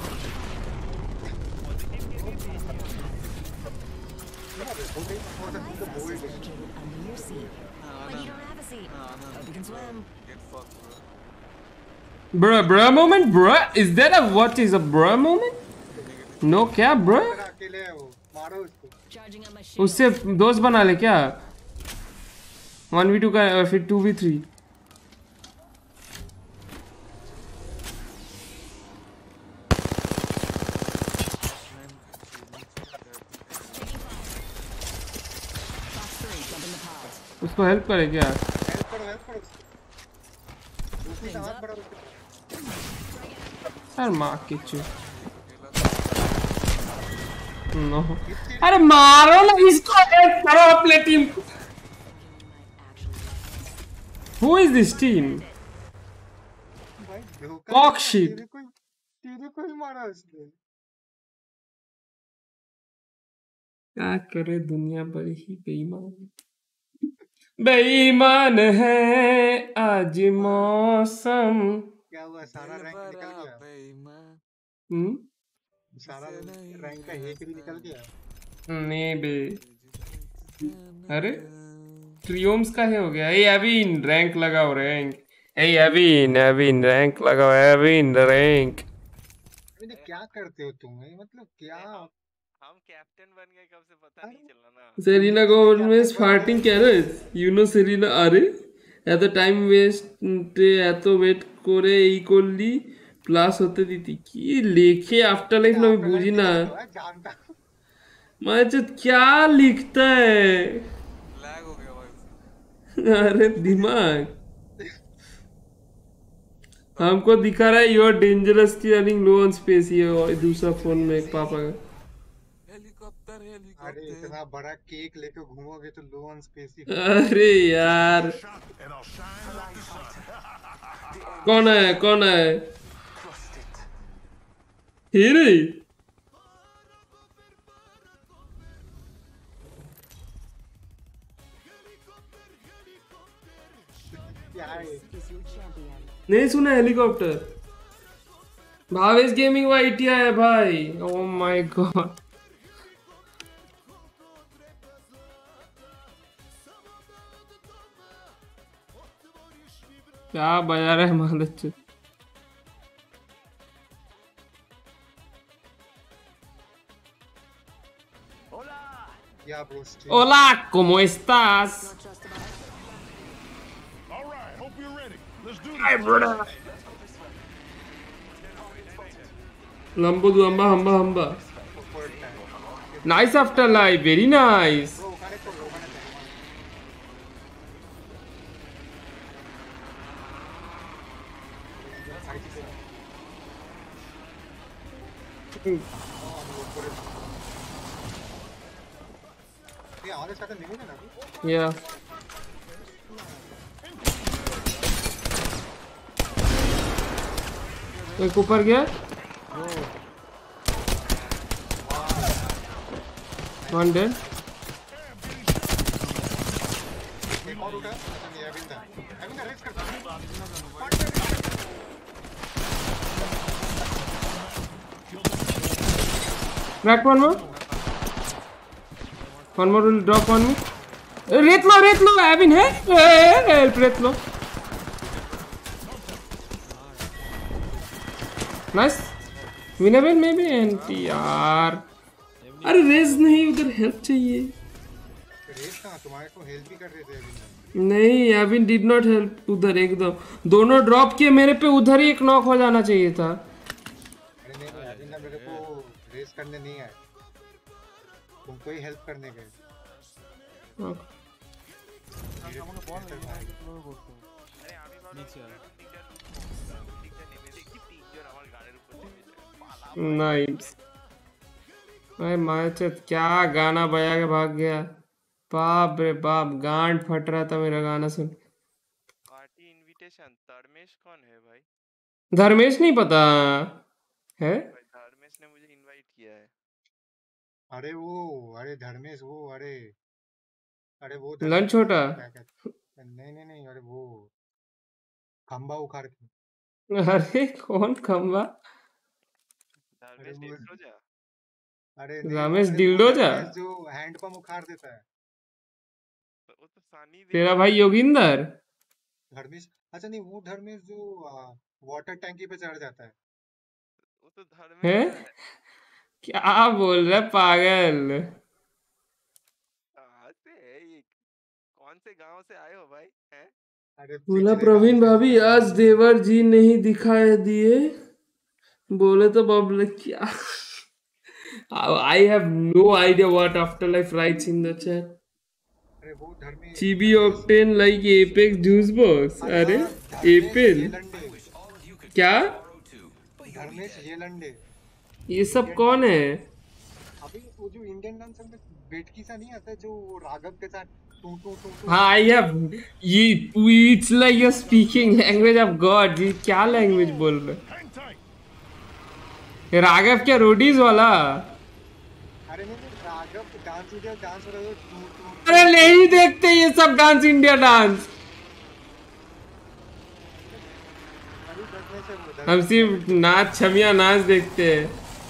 Life vest is located under your seat. But you don't have a seat. Hope you can swim. Get fucked, bro. bruh bruh moment bruh is that a what is a bruh moment no क्या bruh मेरा अकेले है वो, मारो उसको। Charging on my shield. उससे दोस्त बना ले क्या वन वी टू का अ, फिर two v three Box three, jumping the pods. उसको हेल्प करे क्या हेल्प करो हेल्प करो उसको। उसमें से हाथ बढ़ाओ उसके। यार मार के चू नो अरे मारो ना इसको हेल्प करो अपने टीम को हु इज दिस टीम भाई धोखा Cock दिया, shit. तेरे को तेरे को ही मारा उसने। क्या करे दुनिया बड़ी ही बेईमान बेईमान है आज मौसम क्या हुआ, सारा रैंक निकल गया? हम्म सारा रैंक का एक भी निकल गया। नहीं बे अरे ट्रियोम्स का है हो गया ए एविन रैंक लगाओ रैंक ए एविन एविन रैंक लगाओ एविन रैंक अरे क्या करते हो तुम, ये मतलब क्या? हम कैप्टन बन गए कब से पता नहीं चला ना। सेरीना गोमेज फार्टिंग ক্যারেজ ইউ নো সেরিনা আরে এত টাইম ওয়েস্ট এত ওয়েট করে এই করলি প্লাস হতে দিতি কি লিখে आफ्टर लाइफ में बुझी ना जानता हूँ। मैं जो क्या लिखता है लैग हो गया भाई। अरे दिमाग हमको दिखा रहा है you are dangerously running low on space ये दूसरा फोन में एक पापा का हेलीकॉप्टर अरे हेलीकॉप्टर इतना बड़ा केक लेके घूमोगे तो लो ऑन स्पेस ही। अरे यार कौन है कौन है हीरे क्या है? नहीं सुना हेलीकॉप्टर भावेश गेमिंग वाइटिया है भाई ओ माय गॉड क्या बजा रहा है मादच्चू या bro stream. Hola, ¿cómo estás? Hi, brother. Lambo du hamba hamba hamba. Nice afterlife, very nice. Bro ओखाने को ओखाने को। ये आगे साथ मिलेगा ना अभी? Yeah. एक ऊपर गया वन डेड एक और उठा। अच्छा नहीं अभी था अभी था रेस करता हूँ। Crack one more. One more will drop on me. Eh, रेत लो रेत लो एविन है हेल्प रेत लो नाइस विनेबल में भी एंटी यार अरे रेस नहीं उधर हेल्प चाहिए रेस कहाँ, तुम्हारे को हेल्प ही कर रहे थे अभी। नहीं एविन डिड नॉट हेल्प उधर एकदम दोनों ड्रॉप किए मेरे पे उधर ही एक नॉक हो जाना चाहिए था अरे नहीं नहीं अभी ना मेरे को रेस करने नहीं आए, तुमको ही हेल्प करने गए। আমাকে বল না কিভাবে করতে হবে আরে আমি ভাবলাম দিকটা দিকটা নেমে দেখি তিনজন আমার গাড়ির উপর নেমেছে পালা नाइस भाई माचत क्या गाना बजा के भाग गया बाप रे बाप गांड फट रहा था मेरा गाना सुन पार्टी इनविटेशन धर्मेश कौन है भाई? धर्मेश नहीं पता है भाई धर्मेश ने मुझे इनवाइट किया है। अरे वो अरे धर्मेश वो अरे अरे वो लंच छोटा क्या कहते नहीं नहीं नहीं अरे वो खंबा उखाड़ के अरे कौन खंबा? अरे धर्मेश वो डिस्क्लोजर। अरे नहीं रमेश अरे वो डिल्डोजा? धर्मेश जो हैंड पंप उखाड़ देता है। वो तो सनी तेरा देओल भाई है। योगिंदर? धर्मेश अच्छा नहीं वो धर्मेश जो वाटर टैंकी पे चढ़ जाता है। वो तो है? धर्मेंद्र है। क्या बोल रहा है पागल? कहाँ से है ये? कौन से गांव से आए हो भाई? हैं? अरे बोला पिछले गांव प्रवीण से भाभी जितना आज देवर जी नहीं दिखाई दिए, बोले तो बबले क्या? I have no idea what Afterlife writes in the chat. अरे वो Dharmesh Chibi Dharmesh Octane like Apex Juice Box. अरे अच्छा धर्मेश एपिल ये लंडे क्या? धर्मेश ये लंडे ये सब इंडियन कौन डांसर है? अभी वो जो इंडियन डांसर में बेटकी सा नहीं आता है, जो वो राघव के साथ टू टू टू टू हाँ I have ये it's like you're speaking language of God. ये क्या लैंग्वेज बोल रहे? ये राघव क्या रोडीज वाला? अरे नहीं नहीं राघव डांस इंडिया डांस हो रहा है टू टू अरे नहीं देखते ये सब डांस इंडिया डांस। अभी देखने से वो हम धर्मेश सिर्फ नाच छमिया नाच देखते हैं।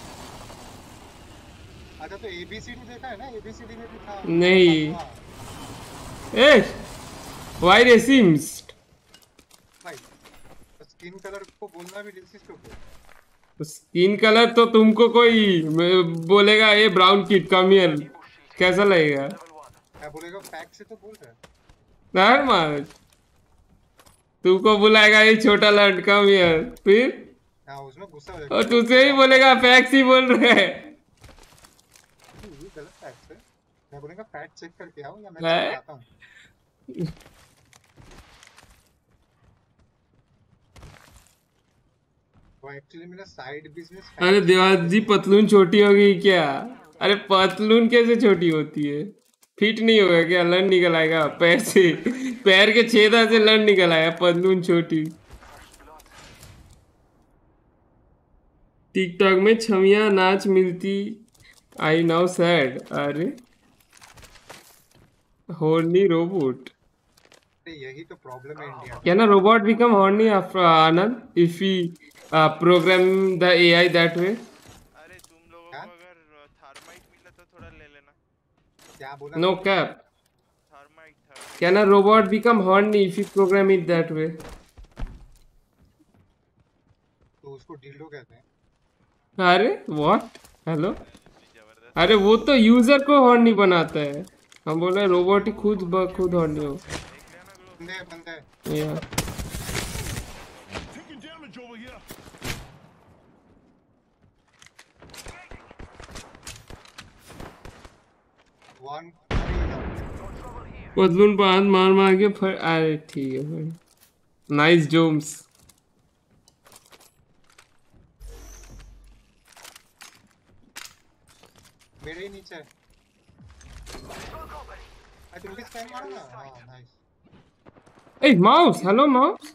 अच्छा तो एबीसीडी देखा है ना, एबीसीडी में भी था नहीं। सातवां। ए why racist? भाई स्किन कलर को बोलना भी रेसिस्ट हो गया। स्किन कलर तो तुमको कोई म- बोलेगा ये ब्राउन किड कम हियर, कैसा लगेगा? क्या बोलेगा फैक्ट से तो बोल रहा है। यार मार तुमको बुलाएगा ये छोटा लड़ कम हियर, फिर हाँ उसमें गुस्सा हो जाएगा। और तुझसे ही बोलेगा फैक्स ही बोल रहे हैं। ये गलत फैक्ट है। मैं बोलेगा फैक्ट चेक करके आओ या मैं है? चेक आता हूँ। वो एक्चुअली मेरा साइड बिजनेस अरे देवाज जी पतलून छोटी हो गई क्या? अरे पतलून कैसे छोटी होती है? फिट नहीं होगा क्या? लड़ निकल आएगा पैर से, पैर के छेदा से लड़ निकल आएगा पतलून छोटी। टिकटॉक में छमिया नाच मिलती आई नाउ सैड। अरे हॉर्नी रोबोट, यही तो प्रॉब्लम है India can a robot become horny after Anand if we program the AI that way? अरे तुम लोगों को अगर थर्माइट मिला तो थोड़ा ले लेना। क्या बोला? No cap. Thermite thermite can a robot become horny if you program it that way? तो उसको डिल्डो कहते हैं। अरे व्हाट? हेलो? अरे वो तो यूजर को हॉर्नी बनाता है, हम बोल रहे रोबोट ही खुद ब खुद हॉर्नी हो। बंदे बंदे या वन पतलून पान मार मार के फर। अरे ठीक है भाई, नाइस जोम्स। मेरे ही नीचे है। अरे तुम भी स्कैन मारो ना। हाँ नाइस। ए माउस, हेलो माउस।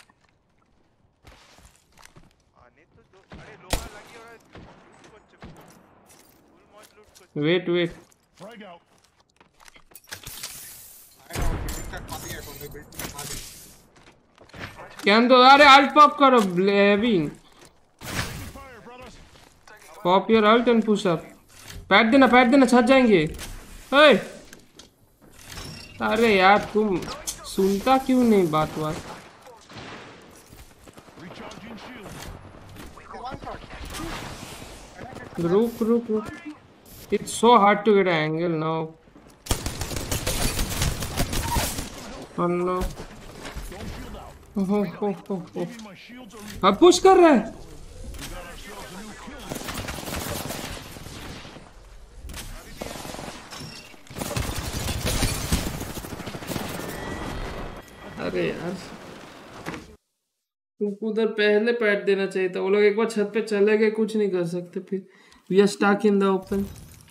आने तो दो। अरे लोहा लगी और लूट को चुप फुल मौज लूट को। Wait wait I know building तक काफी है, तुमने बिल्डिंग खा ली। कैन दो। अरे अल्ट पॉप करो ब्लेविंग, pop your ult and push up. पैट देना पैट देना, छत जाएंगे। ए अरे यार तुम सुनता क्यों नहीं बात बात? रुक रुक रुक, it's so hard to get angle now. हो हो हो हो, अब पुश कर रहा है। अरे यार तुमको उधर पहले पैट देना चाहिए था। वो लोग एक बार छत पे चले गए, कुछ नहीं कर सकते फिर। We are stuck in the open.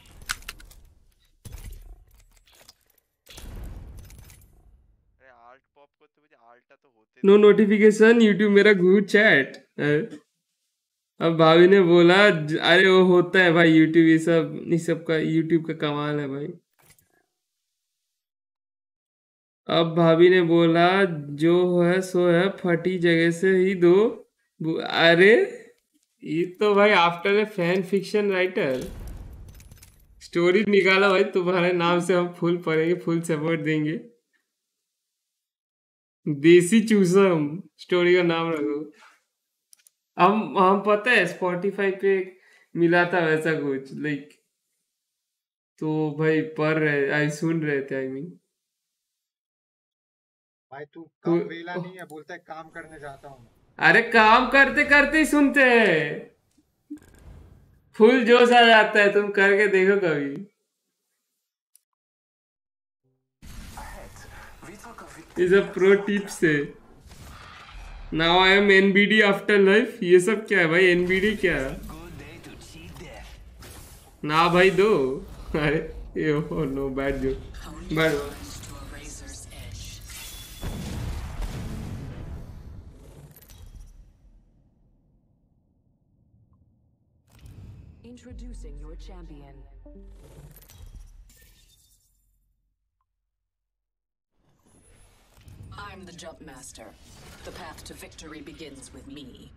अरे आल्ट पॉप को तो मुझे आल्टा तो होते नो नोटिफिकेशन यूट्यूब मेरा गुड चैट। अब भाभी ने बोला ज- अरे वो होता है भाई यूट्यूब, ये सब इस सब का यूट्यूब का कमाल है भाई। अब भाभी ने बोला जो है सो है, फटी जगह से ही दो वो- अरे ये तो भाई after a fan fiction writer story निकाला भाई, तुम्हारे नाम से हम फुल पढ़ेंगे, फुल सपोर्ट देंगे। देसी चूसम स्टोरी का नाम रखो। हम हम पता है स्पॉटिफाई पे मिला था वैसा कुछ लाइक, तो भाई पढ़ रहे आई सुन रहे थे आई मीन। भाई तू कम वेला नहीं है, बोलता है काम करने जाता हूँ। अरे काम करते करते ही सुनते हैं, फुल जोश आ जाता है, तुम करके देखो कभी। इज अ प्रो टिप्स है। Now I am NBD afterlife. ये सब क्या है भाई, एनबीडी क्या है? ना भाई दो। अरे ये ओ नो बैड जो bad. To a razor's edge. Introducing your champion. I'm the jump master. The path to victory begins with me.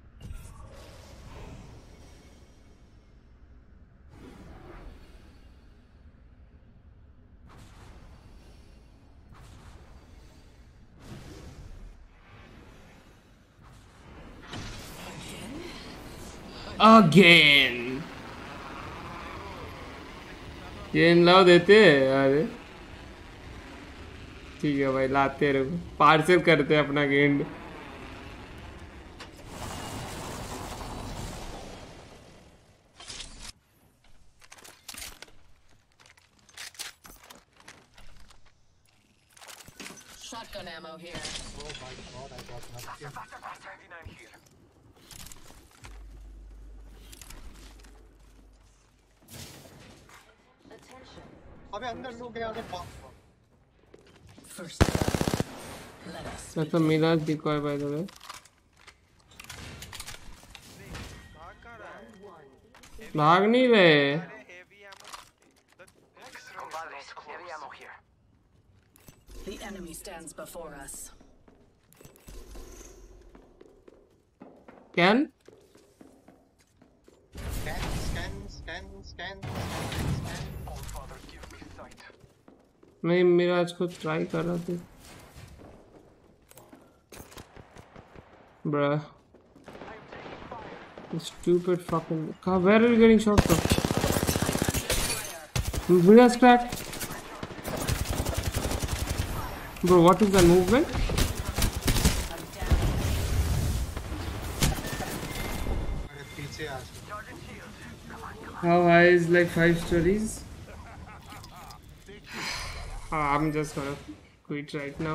Again गेंद लाओ देते हैं। अरे ठीक है भाई, लाते रहो, पार्सल करते हैं अपना गेंद। Shotgun ammo here. Oh my god, I got nothing. seventy-nine here. Attention. अबे अंदर लोग हैं, अंदर बाप। First blood. Let us. That's a Mirage decoy by the way. भाग कहाँ रहा है? भाग नहीं रहे। अरे heavy ammo. Compadres, heavy ammo here. The enemy stands before us. Can? Scan, scan, scan, scan, scan, scan. All father, give me sight. मैं मिराज को ट्राई कर रहा था। Bruh. Stupid fucking. Where are you getting shot from? Mirage cracked. Bro, what is the movement? अरे पीछे आ। How high is like five stories? Ah, I'm just gonna quit right now.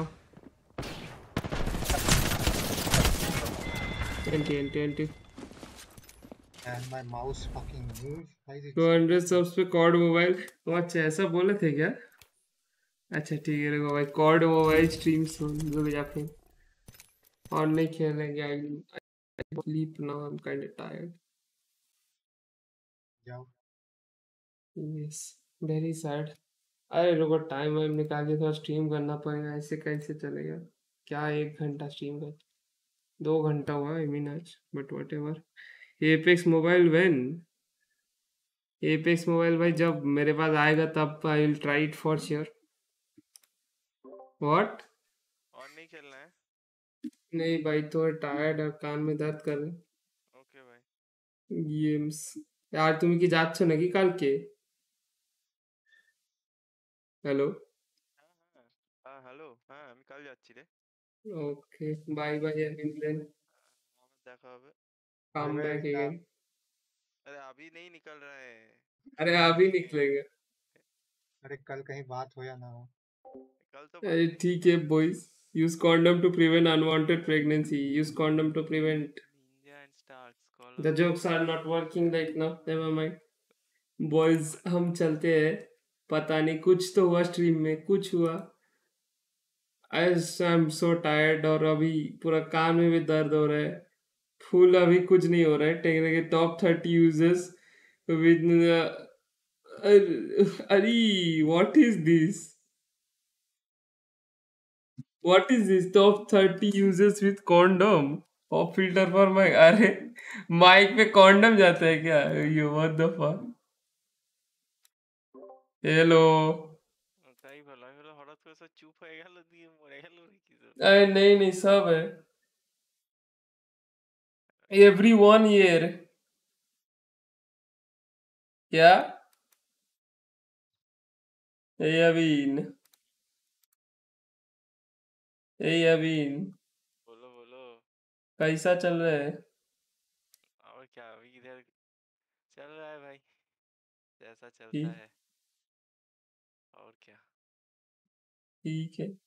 twenty and twenty. And my mouse fucking move. Why is it? two hundred subs पे कॉर्ड mobile. वो अच्छा ऐसा बोले थे क्या? अच्छा ठीक है, रुको भाई, कॉर्ड मोबाइल स्ट्रीम सुन रुक जा फिर, और नहीं खेलेंगे। I sleep now, I am kind of tired. जाओ। Yes, very sad. अरे रुको, टाइम वाइम निकाल के थोड़ा स्ट्रीम करना पड़ेगा, ऐसे कैसे चलेगा? क्या एक घंटा स्ट्रीम कर, दो घंटा हुआ आई मीन आज, but whatever. Apex mobile when? Apex mobile भाई जब मेरे पास आएगा तब I will try it for sure. What? और नहीं खेलना है? नहीं भाई, थोड़ा टायर्ड और कान में दर्द कर रहे। ओके भाई। गेम्स यार, তুমি কি যাচ্ছ নাকি কালকে? হ্যালো হ্যাঁ হ্যালো, হ্যাঁ আমি কাল যাচ্ছি রে। ওকে বাই বাই এভরিওয়ান, আমার দেখা হবে। Come back again. अरे अभी नहीं निकल रहा है। अरे अभी निकलेगा। अरे कल कहीं बात हो या ना हो। कल तो अरे ठीक है boys, use condom to prevent unwanted pregnancy, use condom to prevent. Ninja and stars the jokes are not working right now, never mind boys, हम चलते हैं। पता नहीं कुछ तो हुआ स्ट्रीम में, कुछ हुआ। आई एम सो टायर्ड, और अभी पूरा कान में भी दर्द हो रहा है। फुल अभी कुछ नहीं हो रहा है। Technically top thirty users with, अरे what is this, what is this top thirty users with condom? Pop filter for mic, अरे माइक पे कॉन्डम जाता है क्या? You what the fuck. Hello. তাই ভালো, আমি বললাম হঠাৎ করে সব চুপ হয়ে গেল দিয়ে মরে গেল কি তো। अरे नहीं नहीं सब है। Every one year. क्या? ए अबीन, ए अबीन, बोलो बोलो। कैसा चल रहा है? और क्या, अभी इधर चल रहा है भाई, जैसा चलता ठीक है। और क्या। ठीक है।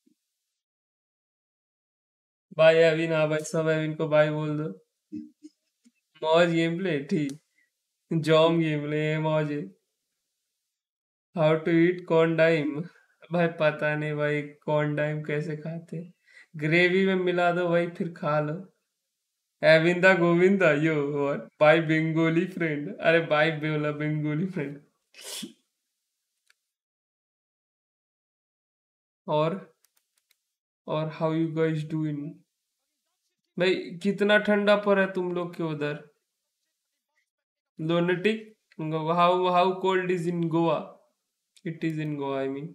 बाय अबीन, हाँ भाई सब अबीन को बाय बोल दो। मौज गेम प्ले, ठीक। जॉम गेम प्ले मौज। हाउ टू ईट कॉर्न भाई पता नहीं भाई, कॉर्न कैसे खाते? ग्रेवी में मिला दो भाई फिर खा लो। एविंदा Govinda yo what bye Bengali friend, अरे बाय बोला बंगाली फ्रेंड। और और हाउ यू गाइस डूइंग? भाई कितना ठंडा पड़ा है तुम लोग के उधर? Lunatic, how how cold is in Goa? It is in Goa I mean.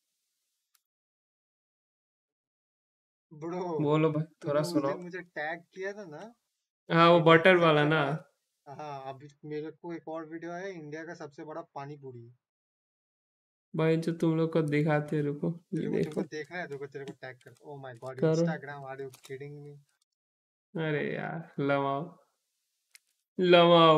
Bro बोलो भाई थोड़ा तूने उस सुनाओ। दिन मुझे टैग किया था ना, हाँ वो इंडिया का बटर वाला सबसे ना। बड़ा। हाँ अभी मेरे को एक और वीडियो है, इंडिया का सबसे बड़ा पानी पूरी। भाई जो तुम लोग को दिखाते, रुको ये तेरे को तेरे को देखो। देखना है, तेरे को तेरे को टैग कर। ओ माय गॉड, करो। Instagram, are you kidding me? अरे यार लवाओ लवाओ।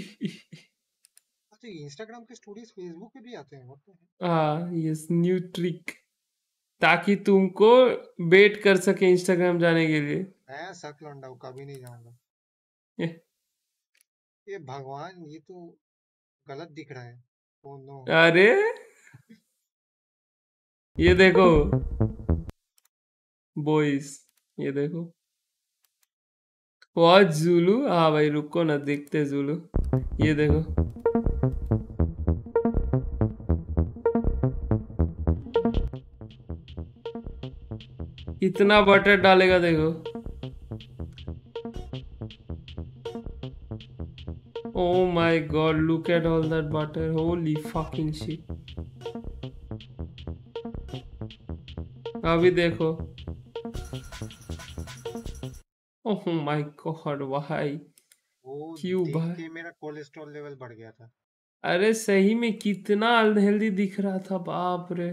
अच्छा इंस्टाग्राम के स्टोरीज फेसबुक पे भी आते हैं? What the heck? हाँ यस न्यू ट्रिक, ताकि तुमको बेट कर सके इंस्टाग्राम जाने के लिए। मैं सक लौंडा हूँ, कभी नहीं जाऊंगा। ए, ये भगवान, ये तो गलत दिख रहा है। Oh no. अरे ये देखो बॉयज, ये देखो व्हाट जुलू। हाँ भाई रुको ना, देखते जुलू। ये देखो कितना बटर डालेगा देखो। Oh my god, look at all that butter. Holy fucking shit. अभी देखो। Oh my god, भाई वो क्यों देख भाई? के मेरा कोलेस्ट्रॉल लेवल बढ़ गया था। अरे सही में कितना अनहेल्दी दिख रहा था, बाप रे।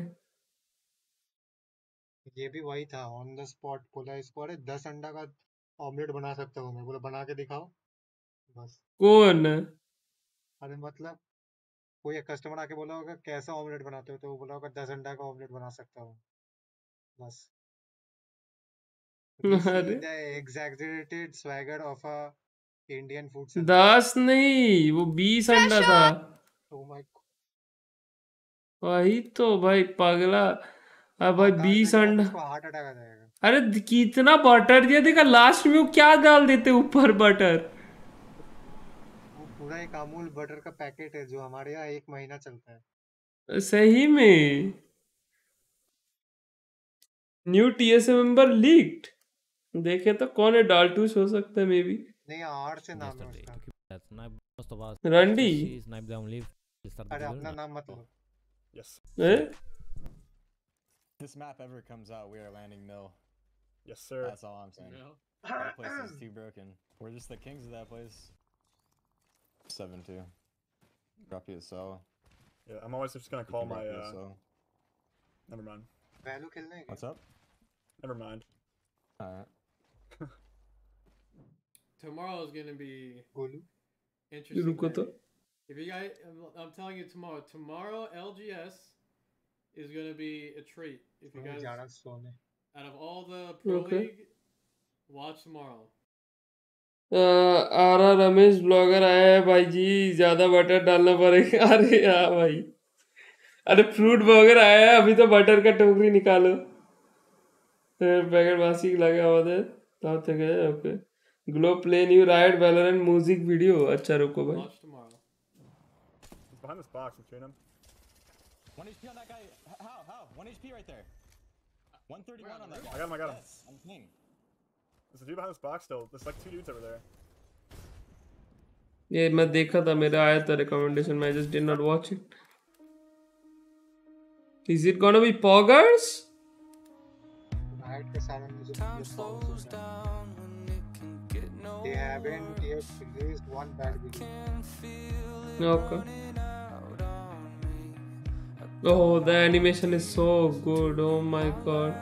ये भी वही था, ऑन द स्पॉट बोला इसको, अरे दस अंडा का ऑमलेट बना सकता हूँ मैं। बोला बना के दिखाओ। बस। कौन? अरे मतलब कोई कस्टमर आके बोला होगा कैसा ऑमलेट बनाते हो, तो वो बोला होगा दस अंडा का ऑमलेट बना सकता हूँ। बस। We see अरे the exaggerated swagger of a Indian food seller. दस नहीं, वो बीस अंडा था। Oh my god. वही तो भाई पगला। अब भाई आकाश बीस देखेगा तो अंडा। उसको हार्ट अटैक आ जाएगा। अरे द- कितना बटर दिया देखा, लास्ट में वो क्या डाल देते ऊपर बटर। वो पूरा एक अमूल बटर का पैकेट है जो हमारे यहाँ एक महीना चलता है। सही में न्यू टीएसए मेंबर लीक्ड। देखे तो कौन है? डाल्टूस हो सकता है मे बी। नहीं आर से नाम है उसका। रंडी। अरे अपना नाम मत लो। Yes. ए? This map ever comes out, we are landing no. Yes, sir. That's all I'm saying. That place is too broken. We're just the kings of that place. seven two. Drop you a cell. Yeah, I'm always just gonna call my. Uh... So. Never mind. वैल्यू खेलना है क्या? What's up? Never mind. Alright. Tomorrow is gonna be Golu interesting. रुको तो। day. If you guys, I'm, I'm telling you tomorrow. Tomorrow L G S is gonna be a treat. If you मैं guys, जा रहा सोने। out of all the pro Okay. league, watch tomorrow. आरा Ramesh blogger आया है भाई जी, ज्यादा butter डालना पड़ेगा। अरे हाँ भाई, अरे फ्रूट ब्लॉगर आया है, अभी तो बटर का टोकरी निकालो। पैकेट बासी लगा हुआ है तब तक है। Okay Glo play new right Valorant music video. अच्छा रुको भाई। Watch tomorrow. He's behind this box. I'm shooting him. One H P on that guy. How? How? One H P right there. one thirty-one on that guy. I got him. I got him. Yes, I'm king. There's a dude behind this box still. There's like two dudes over there. ये मैं देखा था मेरा आया था recommendation में I just did not watch it. Is it gonna be poggers? Riot के सारे मुझे they haven't yet released one bad video. Okay. Oh, the animation is so good. Oh my god.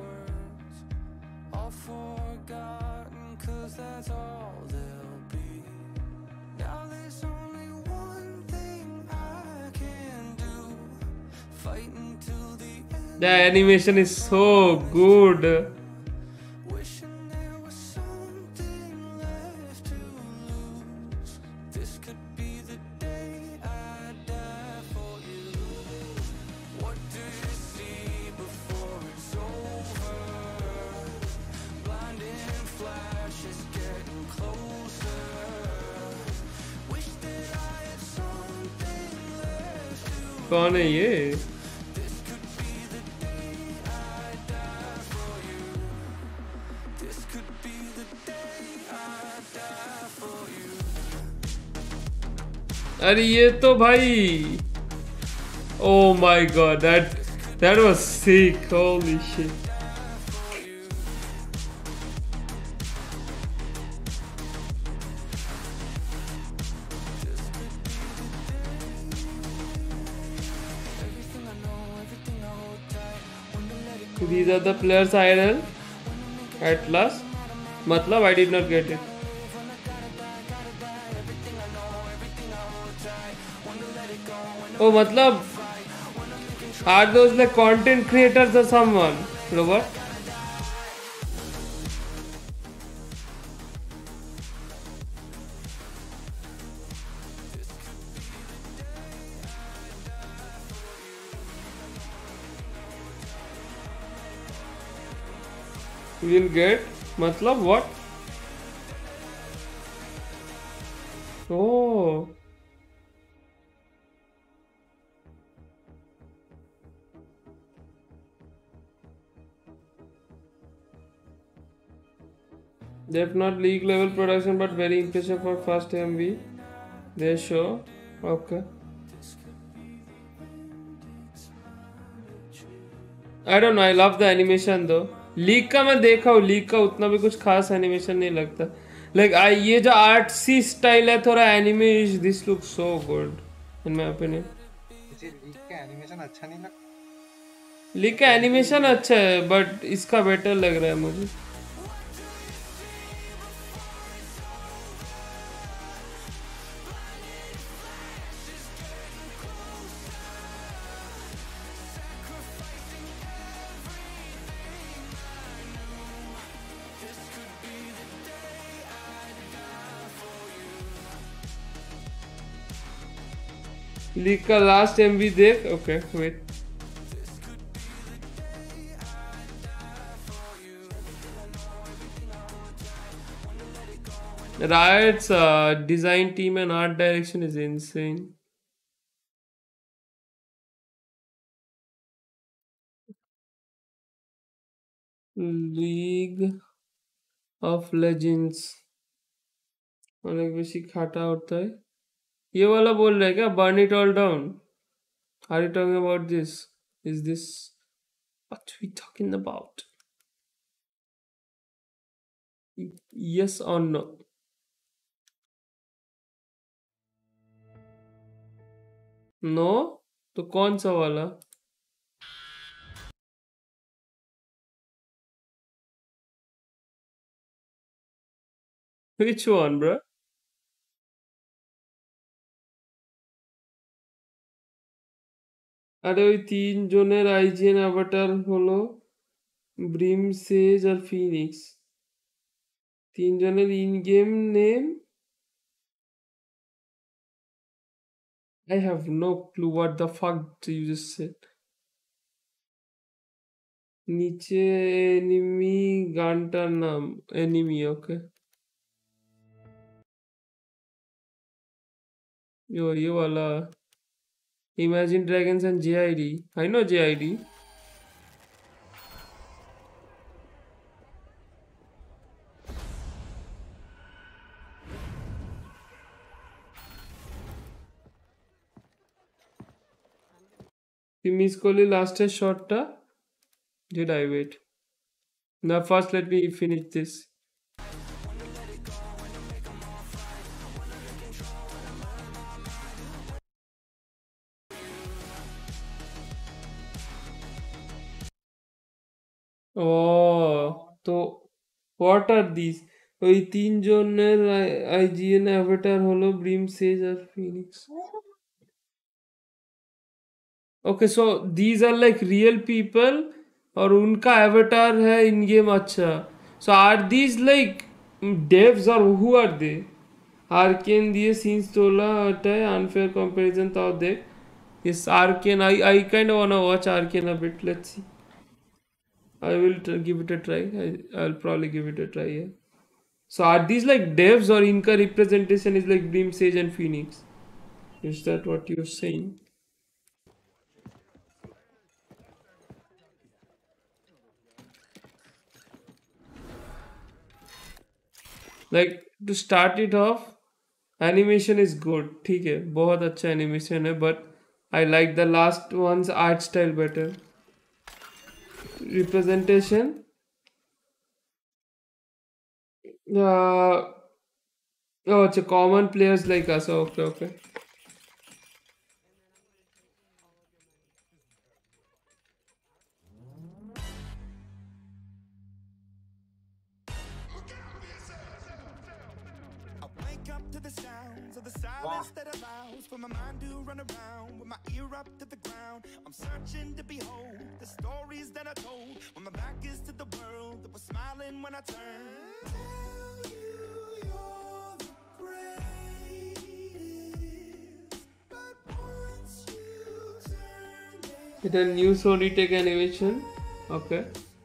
The animation is so good. कौन है ये? अरे ये तो भाई Oh my god, that that was sick. Holy shit. These are the players I R L at last. Matlab I did not get it. Oh, matlab are those like content creators or someone? Robert? We'll get matlab what? Oh. They've not league level production but very impressive for first M V. They show. Okay. I don't know, I love the animation though. League का मैं देखा हूँ, league का उतना भी कुछ खास animation नहीं लगता. लाइक आई ये जो आर्टसी स्टाइल है थोड़ा anime is this look so good in my opinion. मुझे लीग का एनिमेशन अच्छा नहीं लगा. लीग का एनिमेशन अच्छा है बट इसका बेटर लग रहा है मुझे. लीग का लास्ट एमवी देख. Okay wait. Riot's uh, design team and art direction is insane. League of Legends अनेक बेसी खाटा होता है. ये वाला बोल रहा है क्या? Burn it all down. Are you talking about this? Is this what we talking about? Yes or no? No? तो कौन सा वाला? Which one, bro? আরে ওই তিন জনের আইজিএন অ্যাভাটার হলো ব্রিম, সেজ আর ফিনিক্স. তিনজনের in game name I have no clue what the fuck you just said. নিচে এনিমি গানটার নাম এনিমি. ওকে यो ये वाला Imagine Dragons and J I D. I know J I D. You miss করলি লাস্টের শটটা? Did I wait? Now first let me finish this. Oh, তো what are these? ওই তিনজনের I G N avatar হলো Brim, Sage R Phoenix. Okay, so these are like real people और उनका avatar है in game. अच्छा, so are these like devs or who are they? Arcane দিয়ে scenes তোলা ওটাই unfair comparison তাও দেখ. Yes, Arcane. I I kind of wanna watch Arcane a bit. Let's see. I will t- give it a try. I I'll probably give it a try. Yeah. So are these like devs or Inca representation is like Brim, Sage and Phoenix? Is that what you're saying? Like to start it off, animation is good. ठीक है, बहुत अच्छा animation है, but I like the last one's art style better. Representation. Uh, oh, it's a common players like us. Okay, okay. Wake up to the sounds of the silence that allows for my mind to run around with my ear up to the ground. I'm searching to behold the stories that I told when my back is to the world that was smiling when I turned. Tell you you're the greatest, but once you turn it. It's a new Sony Tech animation. Okay.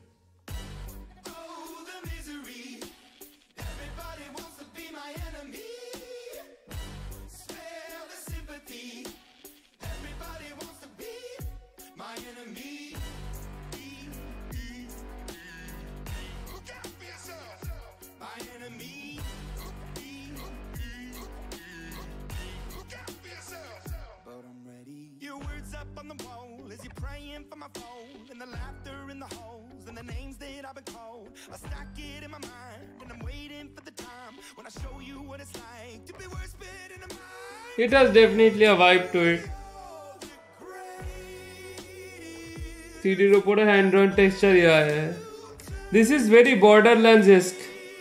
Your words up on the wall as you're praying for my phone, and the laughter in the holes and the names that I've been called. I stack it in my mind and I'm waiting for the time when I show you what it's like to be worse fit in a mind. It has definitely a vibe to it. C D উপরে hand drawn texture yeah, yeah. This is very Borderlands-esque.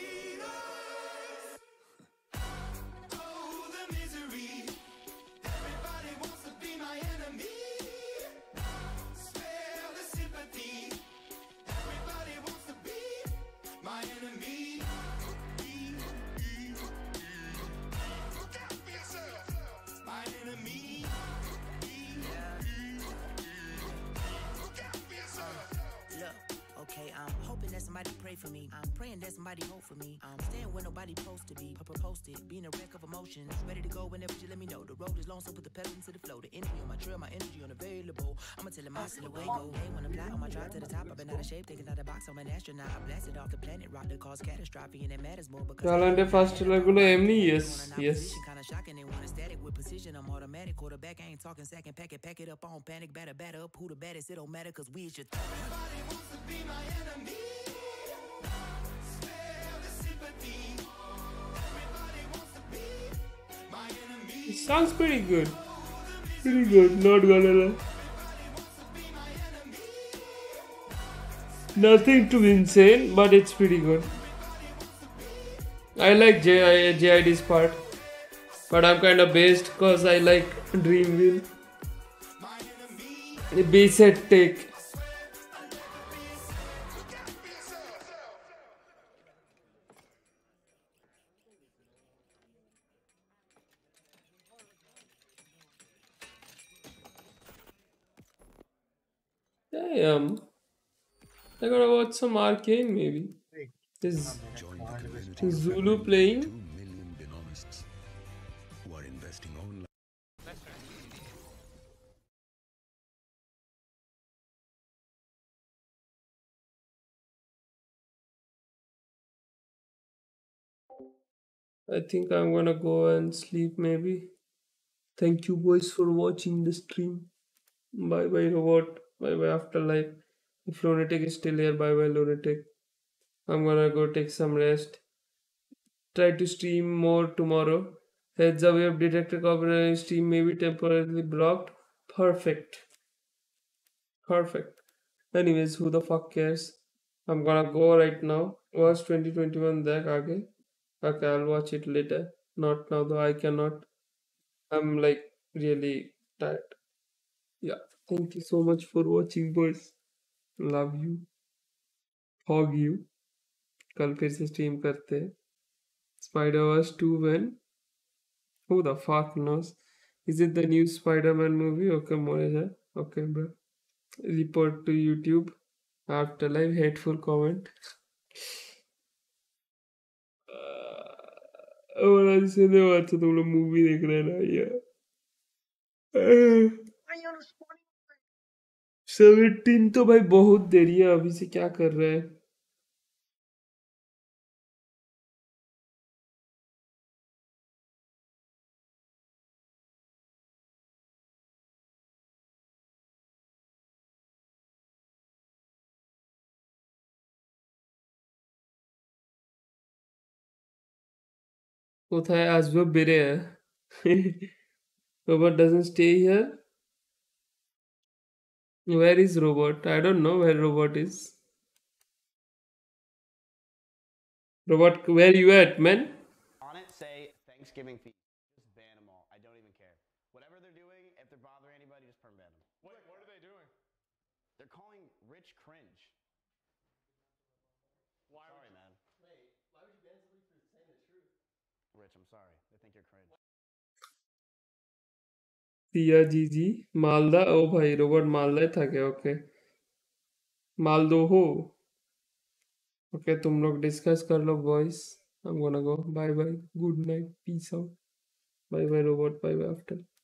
Okay, I'm hoping that somebody pray for me. I'm praying that somebody hope for me. I'm staying where nobody's supposed to be. Papa posted, being a wreck of emotions. Ready to go whenever you let me know. The road is long, so put the pedal into the flow. The energy on my trail, my energy unavailable. I'ma tell him I still away go. Hey, when I'm fly on my drive to the top, I've been out of shape, taking out the box. I'm an astronaut. I blasted off the planet, rock that cause catastrophe, and it matters more because Talent first trailer এমনি yes, yes. kind of shocking. They want a static with precision. I'm automatic. Quarterback, I ain't talking second. Pack it, pack it up on panic. Batter, batter up. Who the baddest? It don't matter because we is just. Everybody wants to be my enemy. It sounds pretty good. Pretty good, not gonna lie. Nothing too insane, but it's pretty good. I like J I D's part, but I'm kind of based because I like Dreamville. The B-set take. Damn. I gotta watch some Arcane maybe. Is, is Zulu playing? I think I'm gonna go and sleep maybe. Thank you boys for watching the stream. Bye bye robot. Bye bye afterlife. If lunatic is still here, bye bye lunatic. I'm gonna go take some rest. Try to stream more tomorrow. Heads up, we have detected copyright. Stream may be temporarily blocked. Perfect. Perfect. Anyways, who the fuck cares? I'm gonna go right now. Watch twenty twenty-one back again. Okay, I'll watch it later. Not now though, I cannot. I'm like really tired. Yeah. Thank you so much for watching, boys. Love you. Hug you. कल फिर से stream करते हैं. Spider-Verse two when? Who the fuck knows? Is it the new Spider-Man movie? Okay, Moreja. Okay, bro. Report to YouTube. Afterlife hateful comment. और ऐसे नहीं बात से तुम लोग मूवी देख रहे हैं ना यार. सेवनटीन तो भाई बहुत देरी है. अभी से क्या कर रहे हैं? কোথায় আসবো বেড়ে? Robot doesn't stay here. Where is Robot? I don't know where Robot is. Robot, where you at, man? On it, say Thanksgiving feast. Just ban them all. I don't even care. Whatever they're doing, if they're bothering anybody, just perm ban them. Wait, what are they doing? They're calling Rich cringe. Why Sorry, would man. Wait, why would you ban somebody for saying the truth? Rich, I'm sorry. They think you're cringe. Tia Gigi, Malda. Oh, bhai, Robot Malda থাকে. Okay. Maldo ho. Okay, तुम लोग discuss कर लो, boys. I'm gonna go. Bye bye. Good night. Peace out. Bye bye, Robot. Bye bye, after.